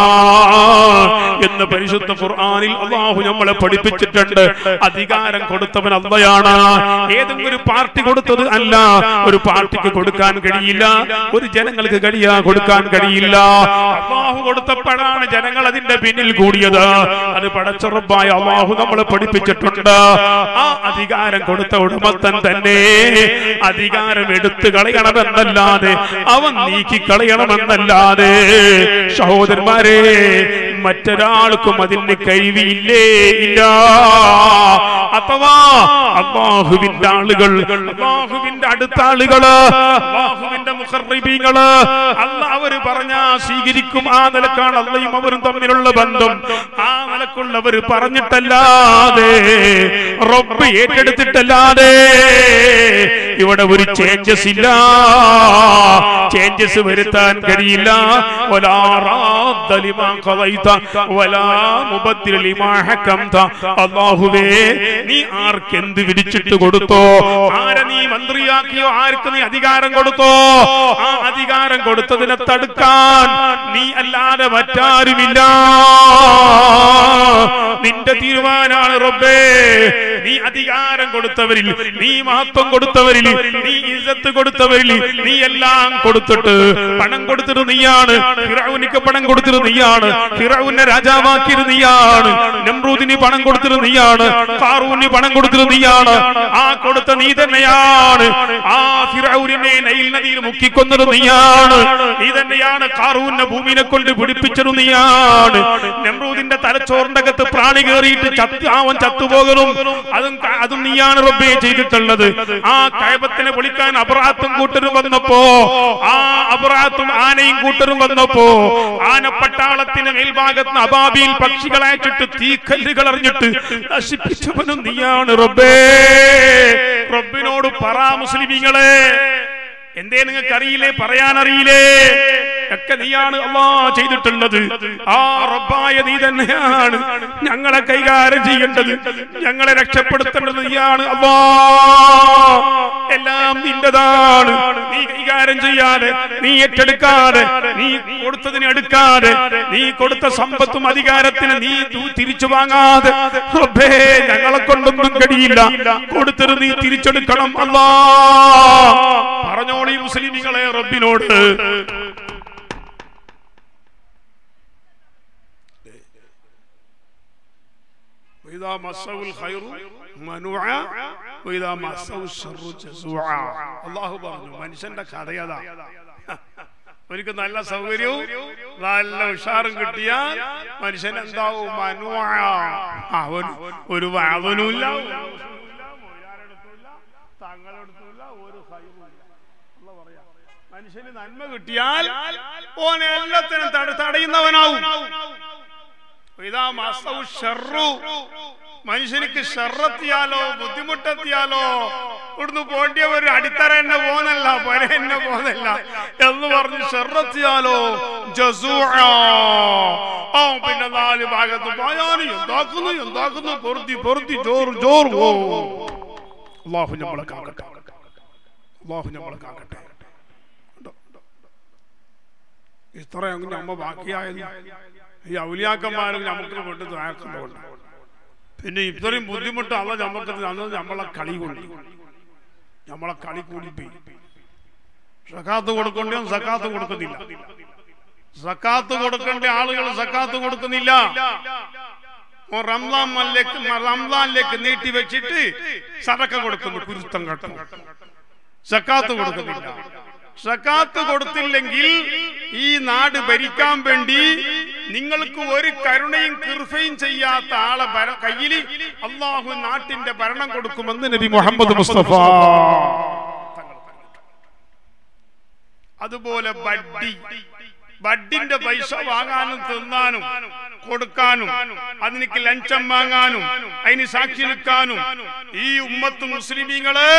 എന്ന് പരിശുദ്ധ ഖുർആനിൽ അല്ലാഹു നമ്മളെ പഠിപ്പിച്ചിട്ടുണ്ട്. അധികാരം കൊടുത്തവൻ അല്ലാഹ് ഫത്വയാണ്. ഏതെങ്കിലും ഒരു പാർട്ടി കൊടുത്തത് അല്ല. ഒരു പാർട്ടിക്ക് കൊടുക്കാൻ കഴിയില്ല, ഒരു ജനങ്ങൾക്ക് കഴിയാ കൊടുക്കാൻ കഴിയില്ല. അല്ലാഹു കൊടുത്തപ്പോഴാണ് ജനങ്ങൾ അതിന്റെ പിന്നിൽ കൂടിയത്. അത് പടച്ച റബ്ബായ അല്ലാഹു നമ്മളെ പഠിപ്പിച്ചിട്ടുണ്ട്. ആ അധികാരം കൊടുത്ത ഉടമസ്ഥൻ തന്നെ അധികാരം എടുത്തു കളയണമെന്നല്ലാതെ, അവൻ നീക്കി കളയണമെന്നല്ലാതെ സഹോദരന്മാരെ മറ്റൊരാൾക്കും അതിന് കഴിവില്ലേ ഇല്ല. അഥവാ അല്ലാഹുവിന്റെ ആളുകൾ, അല്ലാഹുവിന്റെ അടുത്ത ആളുകള്, അല്ലാഹുവിന്റെ മുഖർറിബീങ്ങള്, അല്ലാഹ് അവര് പറഞ്ഞാ സ്വീകരിക്കും. ആ നിലക്കാണ് അള്ളയും അവരും തമ്മിലുള്ള ബന്ധം. ആ നിലക്കുള്ളവര് പറഞ്ഞിട്ടല്ലാതെ, റബ്ബ് ഏറ്റെടുത്തിട്ടല്ലാതെ ഇവിടെ ഒരു ചേഞ്ചസ് ഇല്ല, ചേഞ്ചസ് വരുത്താൻ കഴിയില്ല. വലാ റാദ്ദ ലിമാ ഖദൈത വലാ മുബദ്ദില ലിമാ ഹകംത. അല്ലാഹുവേ, നീ ആർക്ക് എന്ത് വിധിച്ചിട്ട് കൊടുത്തോ, ആരെ നീ മന്ത്രിയാക്കിയോ, ആർക്ക് നീ അധികാരം കൊടുത്തോ, ആ അധികാരം കൊടുത്തതിനെ തടുക്കാൻ നീ അല്ലാതെ മറ്റാരുമില്ല. നിന്റെ തീരുമാനാണ് റബ്ബേ. നീ അധികാരം കൊടുത്തവരിൽ, നീ മഹത്വം കൊടുത്തവരിൽ, നീ ഇസ്സത്ത് കൊടുത്തവരിൽ, നീ എല്ലാം കൊടുത്തിട്ട് പണം കൊടുത്തിട്ട് നീയാണ്. ഫിറഔനിക്ക് പണം കൊടുത്തിട്ട് നീയാണ്. ഫിറഔനെ രാജാവാക്കിയത് നീയാണ്. നമ്രൂദിന് പണം കൊടുത്തിട്ട് നീയാണ്. ഖാറൂന് പണം കൊടുത്തിട്ട് നീയാണ്. ആ കൊടുത്ത നീ തന്നെയാണ്. ആ ഫിറഔനെ നൈൽ നദിയിൽ മുക്കിക്കൊന്നത് നീയാണ്. നീ തന്നെയാണ്. ഖാറൂനെ ഭൂമിനെ കൊണ്ട് പിടിപ്പിച്ചത് നീയാണ്. നമ്രൂദിന്റെ തലച്ചോറിന്റെ അകത്ത് പ്രാണി കയറിയിട്ട് ചത്ത് അവൻ ചത്തുപോകലും അതും അതും നീയാണ് റബ്ബേ ചെയ്തിട്ടുള്ളത്. ആ കഅബത്തിനെ പൊളിക്കാൻ അബ്റാത്തും കൂട്ടരും വന്നപ്പോ, ആ അബ്റാത്തും ആനയും കൂട്ടരും വന്നപ്പോ, ആനപ്പട്ടാളത്തിന് മേൽഭാഗത്ത് അബാബീൽ പക്ഷികളെ അയച്ചിട്ട് തീക്കല്ലുകൾ എറിഞ്ഞിട്ട് നശിപ്പിച്ചവനും നീയാണ് റബ്ബേ. റബ്ബിനോട് പറ മുസ്ലിമീങ്ങളെ, എന്തേ നിങ്ങൾക്ക് അറിയില്ലേ, പറയാനറിയില്ലേ? ഒക്കെ നീയാണ് അല്ലാഹ് ചെയ്തിട്ടുള്ളത്. ആ റബ്ബായ നീ തന്നെയാണ് ഞങ്ങളെ കൈകാര്യം ചെയ്യേണ്ടത്, ഞങ്ങളെ രക്ഷപ്പെടുത്തേണ്ടത് നീയാണ് അല്ലാഹ്. എല്ലാം നിന്റേതാണ്. നീ കൈകാര്യം ചെയ്യാതെ, നീ ഏറ്റെടുക്കാതെ, നീ കൊടുത്തതിന് എടുക്കാതെ, നീ കൊടുത്ത സമ്പത്തും അധികാരത്തിന് നീ തിരിച്ചു വാങ്ങാതെ റബ്ബേ ഞങ്ങളെ കൊണ്ടൊന്നും കഴിയില്ല. കൊടുത്തത് നീ തിരിച്ചെടുക്കണം അല്ലാഹ്. പറഞ്ഞോളി മുസ്ലിമീങ്ങളെ റബ്ബിനോട്. അല്ലാഹു പറഞ്ഞു മനുഷ്യന്റെ കഥയതാ. ഒരിക്കൽ നല്ല സൗകര്യവും നല്ല ഉഷാറും കിട്ടിയാൽ മനുഷ്യൻ എന്താവും? മനുആ. അവൻ ഒരു വാവനുമില്ല, തങ്ങളെടുത്തില്ല, ഒരു പറയാ. മനുഷ്യന് നന്മ കിട്ടിയാൽ ഓൻ എല്ലാത്തിനും തടയുന്നവനാവും. മനുഷ്യനിക്ക് ഷർറെത്തിയാലോ ബുദ്ധിമുട്ടെത്തിയാലോ ഇവിടുന്ന് പോണ്ടിയവർ അടിത്തറ എന്നെ പോന്നല്ല, പൊര എന്നെ പോന്നല്ല എന്ന് പറഞ്ഞ് ഷർറെത്തിയാലോ ആ പിന്നെ നാല് ഭാഗത്ത് പോയാലും എന്താക്കുന്നു എന്താക്കുന്നു പൊറുത്തി പൊറുത്തി ചോറ് ചോറ് ഓ. അല്ലാഹു നമ്മളെ കാക്കട്ടെ, അല്ലാഹു നമ്മളെ കാക്കട്ടെ. ഇത്രയും നമ്മ ബാക്കിയായത് ഈ ഔലിയാക്കന്മാരും നമുക്ക് കൊണ്ട് താഴ്ത്തുന്നുണ്ട്. പിന്നെ ഇത്രയും ബുദ്ധിമുട്ട് അല്ല നമുക്ക് തന്നത് നമ്മളെ കളി കൊണ്ട്, നമ്മളെ കളി കൂടിപ്പോയി. സക്കാത്ത് കൊടുക്കേണ്ട സക്കാത്ത് കൊടുക്കുന്നില്ല, സക്കാത്ത് കൊടുക്കേണ്ട ആളുകൾ സക്കാത്ത് കൊടുക്കുന്നില്ല. റംസാൻ റംസാനിലേക്ക് നീട്ടി വെച്ചിട്ട് സദക്ക കൊടുക്കുന്നു, കുരുത്തം കെട്ടും. സക്കാത്ത് കൊടുക്കുന്നില്ല. സക്കാത്ത് കൊടുത്തില്ലെങ്കിൽ ഈ നാട് ഭരിക്കാൻ വേണ്ടി നിങ്ങൾക്ക് ഒരു കരുണയും കൃപയും ചെയ്യാത്ത ആളെ കയ്യിൽ അല്ലാഹു നാട്ടിന്റെ ഭരണം കൊടുക്കുമെന്ന് നബി മുഹമ്മദ് മുസ്തഫ. അതുപോലെ ബഡ്ഡി, ബഡ്ഡിന്റെ പൈസ വാങ്ങാനും തിന്നാനും കൊടുക്കാനും അതിനേക്ക് ലഞ്ചം വാങ്ങാനും അതിന് സാക്ഷി നിൽക്കാനും ഈ ഉമ്മത്ത് മുസ്ലിമീങ്ങള്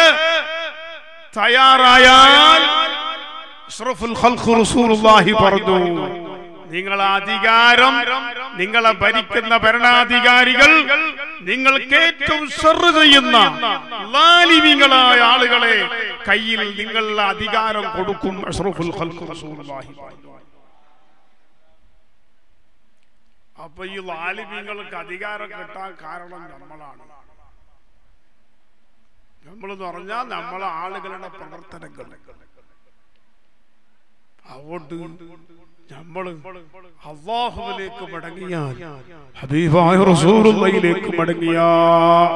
തയ്യാറായാൽ അഷ്റഫുൽ ഖൽഖ് റസൂലുള്ളാഹി പറഞ്ഞു, നിങ്ങളെ അധികാരം, നിങ്ങളെ ഭരിക്കുന്ന ഭരണാധികാരികൾ നിങ്ങൾക്ക് ഏറ്റവും ശർറ് ചെയ്യുന്ന ളാലിമീങ്ങളായ ആളുകളെ കയ്യിൽ നിങ്ങളുടെ അധികാരം കൊടുക്കും. അഷ്റഫുൽ ഖൽഖ് റസൂലുള്ളാഹി. അപ്പൊ ഈ ളാലിമീങ്ങൾക്ക് അധികാരം കിട്ടാൻ കാരണം നമ്മളാണ്. നമ്മളെന്ന് പറഞ്ഞാൽ നമ്മളെ ആളുകളുടെ പ്രവർത്തനങ്ങൾ. അതുകൊണ്ട് നമ്മള് അല്ലാഹുവിലേക്ക് മടങ്ങിയാൽ, ഹബീബായ റസൂലുള്ളാഹിയിലേക്ക് മടങ്ങിയാൽ,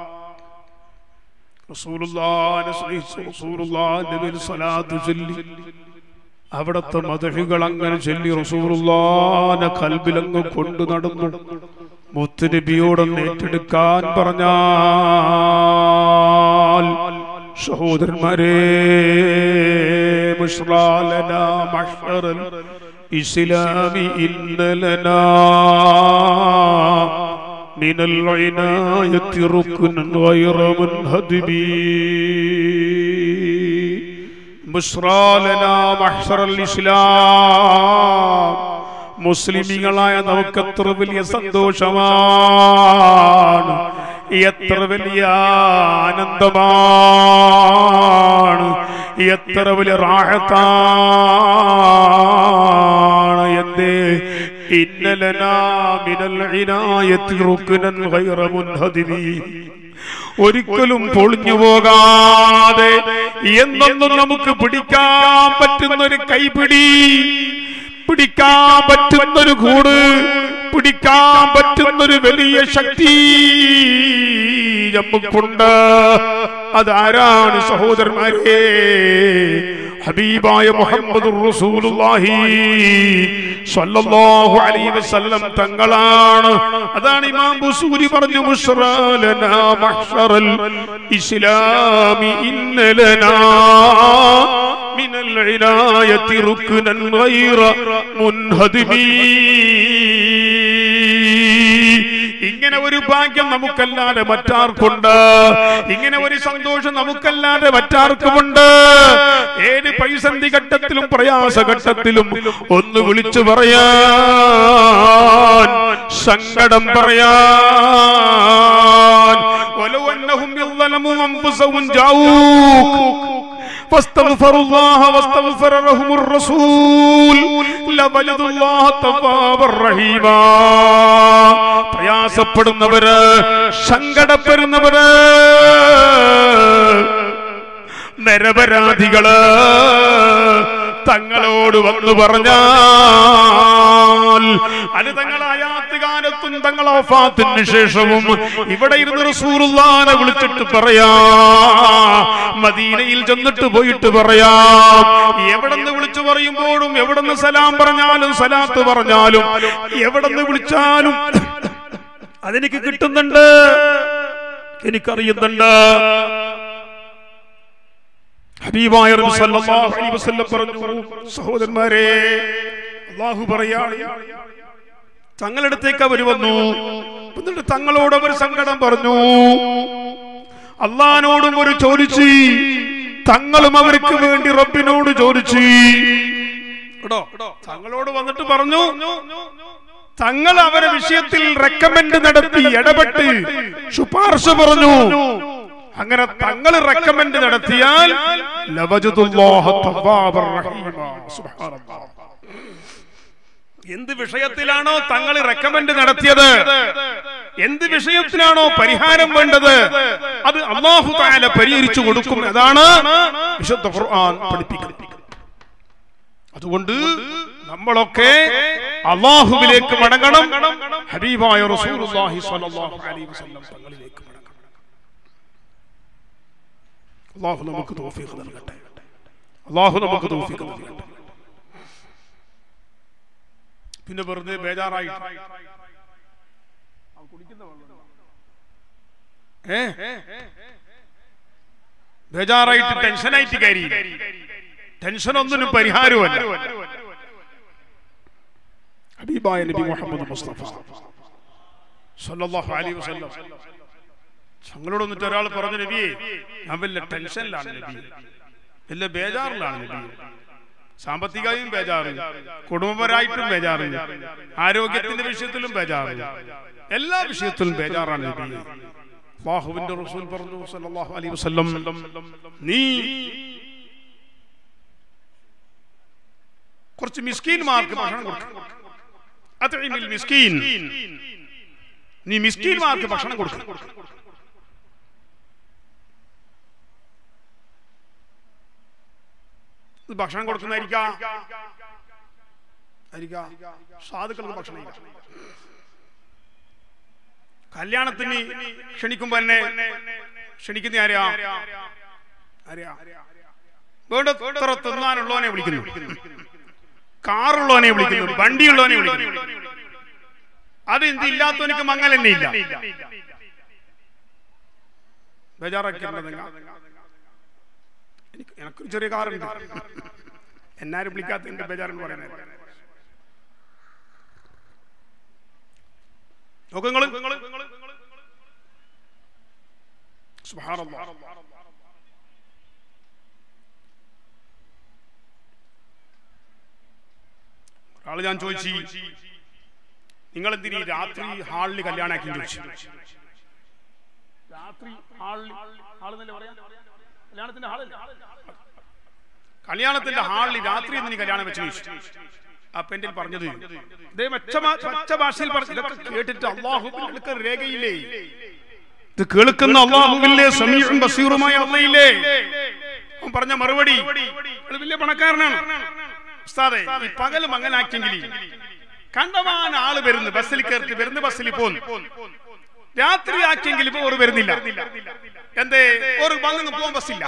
റസൂലുള്ളാഹിനെ സ്നേഹിച്ച് റസൂലുള്ളാഹിന്റെ മേൽ സ്വലാത്ത് ചൊല്ലി അവിടുത്തെ മദഹുകൾ അങ്ങനെ ചൊല്ലി റസൂലുള്ളാഹിനെ ഖൽബിലങ്ങ് കൊണ്ടു നടന്നു മുത്തുനബിയോടൊന്ന് ഏറ്റെടുക്കാൻ പറഞ്ഞാൽ, സഹോദരന്മാരെ, മുശ്റാലനാ മഹ്ശറൽ ഇസ്ലാമി ഇന്നലനാ മിനൽ ഇനായത്തി റുക്നൻ ഗൈറ മുൻഹദിബി. മുശ്റാലനാ മഹ്ശറൽ ഇസ്ലാം, മുസ്ലിമീങ്ങളായ നമുക്ക് എത്ര വലിയ സന്തോഷമാണ്, എത്ര വലിയ ആനന്ദമാണ്, എത്ര വലിയ റാഹത്താണ്. എന്തേ? ഇന്നലനാ മിനൽ ഇനായത്തി റുക്നൻ ഗൈറ മുൻഹദിബി, ഒരിക്കലും പൊളിഞ്ഞു പോകാതെ എന്നൊന്നും നമുക്ക് പിടിക്കാൻ പറ്റുന്നൊരു കൈപിടി, പിടിക്കാൻ പറ്റുന്നൊരു കൂട്, പിടിക്കാൻ പറ്റുന്നൊരു വലിയ ശക്തി നമുക്കുണ്ട്. അതാരാണ് സഹോദരന്മാരെ? ഹബീബായ മുഹമ്മദുർ റസൂലുള്ളാഹി സ്വല്ലല്ലാഹു അലൈഹി വസല്ലം തങ്ങളാണ്. അതാണ് ഇമാം ബുസൂരി പറഞ്ഞു, മുശ്റാലനാ മഹ്ശറൽ ഇസ്ലാമി ഇന്നലനാ മിനൽ ഇനായത്തി റുക്നൻ ഗൈറ മുൻഹദിബി. ഇങ്ങനെ ഒരു ഭാഗ്യം നമുക്കല്ലാതെ മറ്റാർക്കുണ്ട്? ഇങ്ങനെ ഒരു സന്തോഷം നമുക്കല്ലാതെ മറ്റാർക്കുമുണ്ട്? ഏത് പ്രതിസന്ധി ഘട്ടത്തിലും പ്രയാസഘട്ടത്തിലും ഒന്ന് വിളിച്ചു പറയാൻ, സങ്കടം പറയാൻ, വലൗ അന്നഹും യളമു അൻഫുസഹും ജാഊക ഫസ്തഗ്ഫിറുല്ലാഹ വസ്തഗ്ഫറ ലഹുമുർ റസൂൽ ലവജദുല്ലാഹ തവ്വാബർ റഹീമാ. പ്രയാസപ്പെടുന്നവര്, സങ്കടപ്പെടുന്നവര്, നിരപരാധികള് തങ്ങളോട് വന്നു പറഞ്ഞാൽ, അത് തങ്ങൾ ആയാത്ത് കാലത്തും തങ്ങൾ വഫാത്തിന് ശേഷവും ഇവിടെ ഇരുന്ന് റസൂലുള്ളാഹിനെ വിളിച്ചിട്ട് പറയാം, മദീനയിൽ ചെന്നിട്ട് പോയിട്ട് പറയാം. എവിടെന്ന് വിളിച്ചു പറയുമ്പോഴും, എവിടെന്ന് സലാം പറഞ്ഞാലും സലാത്ത് പറഞ്ഞാലും, എവിടെന്ന് വിളിച്ചാലും അതെനിക്ക് കിട്ടുന്നുണ്ട്, എനിക്കറിയുന്നുണ്ട്. ഹബീബായ റസൂൽ സല്ലല്ലാഹു അലൈഹി വസല്ലം പറഞ്ഞു, സഹോദരന്മാരെ, അല്ലാഹു പറയാണ്, തങ്ങളടുത്തേക്ക് അവർ വന്നു, എന്നിട്ട് തങ്ങളോട് അവർ സങ്കടം പറഞ്ഞു, അള്ളാഹിനോടും ഒരു ചോദിച്ചു, തങ്ങളും അവർക്ക് വേണ്ടി റബ്ബിനോട് ചോദിച്ചു. തങ്ങളോട് വന്നിട്ട് പറഞ്ഞു, തങ്ങൾ അവരെ വിഷയത്തിൽ റെക്കമെൻഡ് നടത്തി, ഇടപെട്ട് ശുപാർശ പറഞ്ഞു. അങ്ങനെ തങ്ങൾ റെക്കമെൻഡ് നടത്തിയാൽ ലവജദുല്ലാഹ തവ്വാബർ റഹീമാ. സുബ്ഹാനല്ലാഹ്. എന്ത് വിഷയത്തിലാണോ തങ്ങൾ റെക്കമെൻഡ് നടത്തിയത്, എന്ത് വിഷയത്തിലാണോ പരിഹാരം വേണ്ടത്, അത് അല്ലാഹു തആല പരിഹരിച്ചു കൊടുക്കും. അതാണ് വിശുദ്ധ ഖുർആൻ പഠിപ്പിക്കുന്നത്. അതുകൊണ്ട് നമ്മളൊക്കെ അല്ലാഹുവിലേക്ക് മടങ്ങണം, ഹബീബായ റസൂലുള്ളാഹി സ്വല്ലല്ലാഹു അലൈഹി വസല്ലം തങ്ങളിലേക്ക് മടങ്ങണം. അല്ലാഹു നമുക്ക് തൗഫീഖ് നൽകട്ടെ. അല്ലാഹു നമുക്ക് തൗഫീഖ് നൽകട്ടെ. പിന്നെ വെറുതെ ബേജാറായി ഏ ബേജാറായിട്ട് ടെൻഷനായിട്ട് കയറി, ടെൻഷൻ ഒന്നിനും പരിഹാരമല്ല. ഹബീബായ നബി മുഹമ്മദ് മുസ്തഫ സല്ലല്ലാഹു അലൈഹി വസല്ലം ഞങ്ങളോട് വന്നിട്ട് ഒരാൾ പറഞ്ഞു, നബിയെ ഞാൻ വല്ല ടെൻഷനിലാണ് നബി, വല്ല ബേജാറിലാണ് നബി, സാമ്പത്തികമായും ബേജാറ്, കുടുംബപരമായിട്ടും ബേജാറ്, ആരോഗ്യത്തിന്റെ വിഷയത്തിലും ബേജാറ്, എല്ലാ വിഷയത്തിലും ബേജാറാണ് നബി. അല്ലാഹുവിന്റെ റസൂൽ പറഞ്ഞു സല്ലല്ലാഹു അലൈഹി വസല്ലം, നീ കുറച്ച് മിസ്കീൻമാർക്ക് ഭക്ഷണം കൊടുക്കും. അത്ഇമിൽ മിസ്കീൻ, നീ മിസ്കീൻമാർക്ക് ഭക്ഷണം കൊടുക്കും. ഭക്ഷണം കൊടുക്കുന്നതായിരിക്കാം സാധുക്കൾക്ക് ഭക്ഷണം. കല്യാണത്തിന് ക്ഷണിക്കുമ്പോ തന്നെ ക്ഷണിക്കുന്ന ആരെയാ ആരെയാ വേണ്ടത്ര തിന്നാനുള്ളവനെ വിളിക്കുന്നു, കാറുള്ളവനെ വിളിക്കുന്നു, വണ്ടിയുള്ളവനെ വിളിക്കുന്നു. അത് എന്തില്ലാത്തവനിക്ക് മങ്ങൽ തന്നെ ഇല്ല. ബേജാറാക്കിയിട്ടുണ്ടെങ്കിൽ എനിക്കൊരു ചെറിയ കാറുണ്ട്, എന്നാരും വിളിക്കാത്ത എന്റെ ബേജാറെന്ന് പറയുന്നത്. നോക്കങ്ങള് സുബ്ഹാനല്ലാഹ്. ആള് ഞാൻ ചോദിച്ചു, നിങ്ങൾ എന്തിനീ രാത്രി ഹാളിൽ കല്യാണാക്കി ചോദിച്ചു. രാത്രി കല്യാണത്തിന്റെ ഹാളിൽ രാത്രി എന്തിനീ കല്യാണം വെച്ച് ചോദിച്ചു. അപ്പൊ എന്റെ പറഞ്ഞത് പച്ച ഭാഷയിൽ പറഞ്ഞു, കേട്ടിട്ട് അള്ളാഹുവിന്റെ രേഖയില്ലേ, ഇത് കേൾക്കുന്ന അള്ളാഹുവില്ലേ, സമീഉം ബസീറുമായ അള്ളയില്ലേ. അവൻ പറഞ്ഞ മറുപടി, വലിയ പണക്കാരനാണ് ഉസ്താദേ, ഈ പകല് മങ്ങനാക്കിയെങ്കിൽ കണ്ടമാൻ ആള് വരുന്നു, ബസ്സിൽ കയറി വരുന്നു, ബസ്സിൽ പോന്നു. രാത്രി ആക്കിയെങ്കിൽ ഇപ്പൊ ഒരു വരുന്നില്ല. എന്തേ ഒരു വന്നു പോകാൻ ബസ്സില്ല.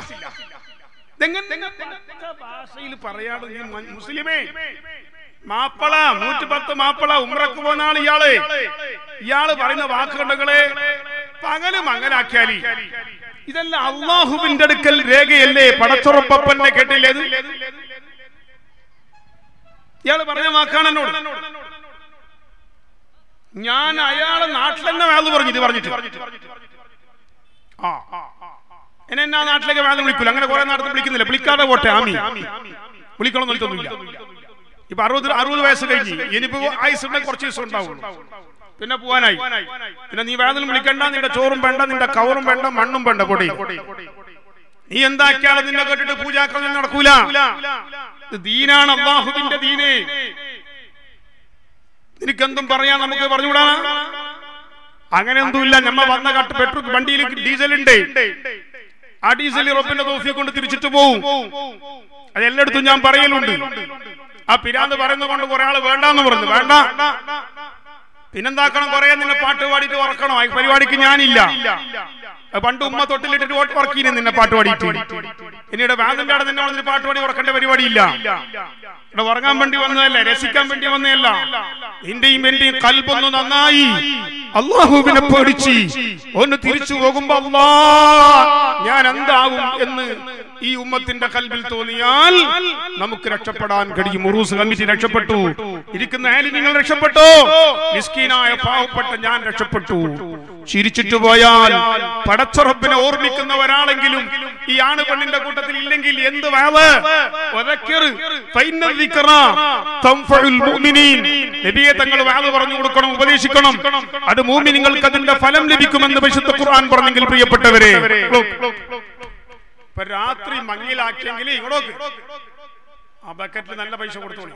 ഭാഷയിൽ പറയാതെ മുസ്ലിമേ, മാപ്പള നൂറ്റി പത്ത് മാപ്പള ഉംറക്ക് പോകുന്ന ആൾ ഇയാള് ഇയാള് പറയുന്ന വാക്കുകളെ പകല് മങ്ങനാക്കിയാലി ഇതെല്ലാം അള്ളാഹുവിന്റെ അടുക്കൽ രേഖയല്ലേ? പടച്ചുറപ്പന്നെ കേട്ടില്ലേ? ഇയാള് പറഞ്ഞ വാക്കാണ് എന്നോട്. ഞാൻ അയാളെ നാട്ടിൽ തന്നെ വേദ പറഞ്ഞു, ഇത് പറഞ്ഞിട്ട് ആ എന്നെ എന്നാ നാട്ടിലേക്ക് വേദ വിളിക്കൂല. അങ്ങനെ കുറെ നാട്ടിൽ വിളിക്കുന്നില്ല, വിളിക്കാതെ പോട്ടെ, ആമി വിളിക്കണം വിളിക്കൊന്നുമില്ല. ഇപ്പൊ അറുപത് അറുപത് വയസ്സ് കഴിഞ്ഞ് ഇനിയിപ്പോ ആയുസ് കുറച്ച് ദിവസം ഉണ്ടാവും, പിന്നെ പോവാനായി. പിന്നെ നീ വേദന വിളിക്കണ്ട, നിന്റെ ചോറും വേണ്ട, നിന്റെ കവറും വേണ്ട, മണ്ണും വേണ്ട, പൊടി. നീ എന്താക്കിയാലും നിന്നെ കേട്ടിട്ട് പൂജാക്കൾ നടക്കൂല. ദീനാണ് അല്ലാഹുവിന്റെ ദീന്. നിനക്കെന്തും പറയാൻ നമുക്ക് പറഞ്ഞുകൂടാ. അങ്ങനെ ഒന്നുമില്ല. നമ്മ വന്ന കട്ട് പെട്രോൾ വണ്ടിയിൽ ഡീസൽ ഉണ്ട്, ആ ഡീസൽ റബ്ബിന്റെ തൗഫീഖ് കൊണ്ട് തിരിച്ചിട്ട് പോവും. അത് എല്ലായിടത്തും ഞാൻ പറയലുണ്ട്. ആ പിരാന്ത് പറയുന്നത് കൊണ്ട് കുറെ ആള് വേണ്ടെന്ന് പറഞ്ഞു. വേണ്ട, പിന്നെന്താക്കണം, കുറെ നിന്നെ പാട്ട് പാടിയിട്ട് ഉറക്കണോ? ആ പരിപാടിക്ക് ഞാനില്ല. പണ്ട് ഉമ്മ തൊട്ടിലിട്ടിട്ട് വോട്ട് വർക്കീനെ നിന്നെ പാട്ട് പാടിയിട്ട്. പിന്നീട് വാദന്റെ അവിടെ നിന്നെ വന്നിട്ട് പാട്ട് പാടി ഉറക്കേണ്ട പരിപാടിയില്ല. ഇവിടെ ഉറങ്ങാൻ വേണ്ടി വന്നതല്ല, രസിക്കാൻ വേണ്ടി വന്നതല്ല. എന്റെയും എന്റെയും കൽബൊന്ന് നന്നായി അള്ളാഹുവിനെ പേടിച്ച് ഒന്ന് തിരിച്ചു പോകുമ്പോ അല്ലാ ഞാൻ എന്താകും എന്ന് ഈ ഉമ്മത്തിന്റെ കൽബിൽ തോന്നിയാൽ നമുക്ക് രക്ഷപ്പെടാൻ കഴിയും. ഉറൂസ് കമ്മിറ്റി രക്ഷപ്പെട്ടു, ഇരിക്കുന്ന ആലിമീങ്ങൾ രക്ഷപ്പെട്ടു, മിസ്കീനായ പാവപ്പെട്ട ഞാൻ രക്ഷപ്പെട്ടു. ചിരിച്ചിട്ട് പോയാൽ പടച്ച റബ്ബിനെ ഓർമ്മിക്കുന്ന ഒരാളെങ്കിലും ഈ ആണ് പെണ്ണിന്റെ കൂട്ടത്തിൽ ഇല്ലെങ്കിൽ എന്ത് വേവ് നബിയെ തങ്ങൾ വേവ് പറഞ്ഞു കൊടുക്കണം, ഉപദേശിക്കണം. അത് മുഅ്മിനീങ്ങൾക്ക് അതിന്റെ ഫലം ലഭിക്കുമെന്ന് പരിശുദ്ധ ഖുർആൻ പറഞ്ഞെങ്കിൽ പ്രിയപ്പെട്ടവരെ, ഇപ്പൊ രാത്രി മങ്ങിലാക്കിയെങ്കിൽ ഇങ്ങോട്ട് ആ ബക്കറ്റിൽ നല്ല പൈസ കൊടുത്തോളൂ.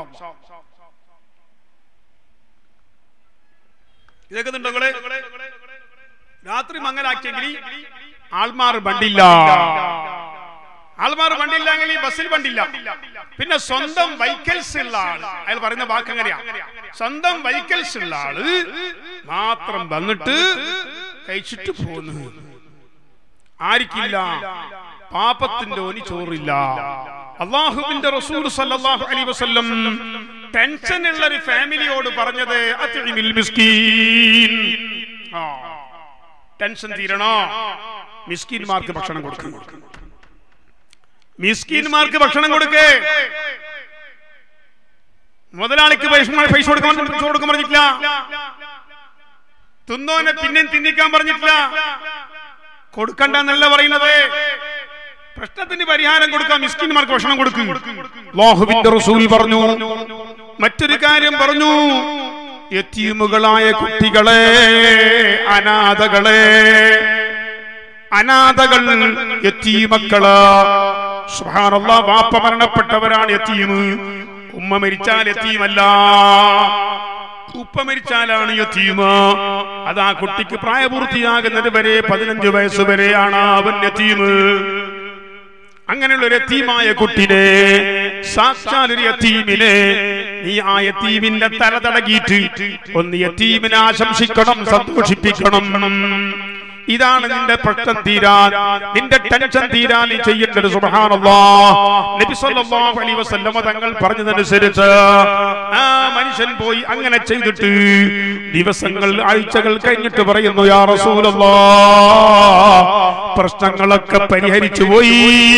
കേൾക്കുന്നുണ്ടോ? രാത്രി മങ്ങലാക്കിയെങ്കിൽ ആൾമാർ വണ്ടില്ല, ആൾമാർ വണ്ടിയില്ലെങ്കിൽ ബസ്സിൽ വണ്ടില്ല. പിന്നെ സ്വന്തം വെഹിക്കിൾസ് ഉള്ള ആള്, അയാൾ പറയുന്ന വാക്ക് എങ്ങനെയാ, സ്വന്തം വെഹിക്കിൾസ് ഉള്ള ആള് മാത്രം വന്നിട്ട് കഴിച്ചിട്ട് പോന്നു. ആർക്കില്ല? പാപത്തിന്റെ ഒനി ചോറില്ല. അല്ലാഹുവിന്റെ റസൂൽ സല്ലല്ലാഹു അലൈഹി വസല്ലം ടെൻഷൻ ഉള്ള ഒരു ഫാമിലിയോട് പറഞ്ഞത് അത്ഇമിൽ മിസ്കീൻ, ടെൻഷൻ തീരണോ, മിസ്കീന്മാർക്ക് ഭക്ഷണം കൊടുക്കണം, മിസ്കീന്മാർക്ക് ഭക്ഷണം കൊടുക്കേ. മുതലാളിക്ക് പൈസ കൊടുക്കാൻ കൊടുക്കാൻ പറഞ്ഞിട്ടില്ല, തിന്നോനെ പിന്നെ തിന്നിക്കാൻ പറഞ്ഞിട്ടില്ല. കൊടുക്കണ്ടെന്നല്ല പറയുന്നത്, പ്രശ്നത്തിന് പരിഹാരം കൊടുക്കാൻ മിസ്കിന്മാർക്ക് ഭക്ഷണം കൊടുക്കും. അല്ലാഹുവിന്റെ റസൂൽ പറഞ്ഞു. മറ്റൊരു കാര്യം പറഞ്ഞു, യതീമുകളായ കുട്ടികളെ, അനാഥകളെ, അനാഥകൾ യതീമക്കള്. സുബ്ഹാനല്ലാഹ്, വാപ്പ മരണപ്പെട്ടവരാണ് യതീം, ഉമ്മ മരിച്ചാൽ യതീമല്ല, ഉപ്പ മരിച്ചാലാണ് യതീം. അത് ആ കുട്ടിക്ക് പ്രായപൂർത്തിയാകുന്നത് വരെ പതിനഞ്ച് വയസ്സ് വരെയാണ് അവൻ യതീം. അങ്ങനെയുള്ള ഒരു യതീമായ കുട്ടിനെ, സാക്ഷാൽ ഒരു യതീമിനെ നീ ആ യതീമിന്റെ തല തടകിയിട്ട് ഒന്ന് യതീമിനെ ആശംസിക്കണം, സന്തോഷിപ്പിക്കണം. ഇതാണ് നിന്റെ പ്രശ്നം തീരാൻ, നിന്റെ ടെൻഷൻ തീരാൻ നീ ചെയ്യേണ്ടത്. സുബ്ഹാനല്ലാഹ്. നബി സല്ലല്ലാഹു അലൈഹി വസല്ലമ തങ്ങൾ പറഞ്ഞതനുസരിച്ച് ആ മനുഷ്യൻ പോയി അങ്ങനെ ചെയ്തിട്ട് ദിവസങ്ങൾ ആഴ്ചകൾ കഴിഞ്ഞിട്ട് പറയുന്നു, യാ റസൂലല്ലാഹ്, പ്രശ്നങ്ങളൊക്കെ പരിഹരിച്ചു പോയി.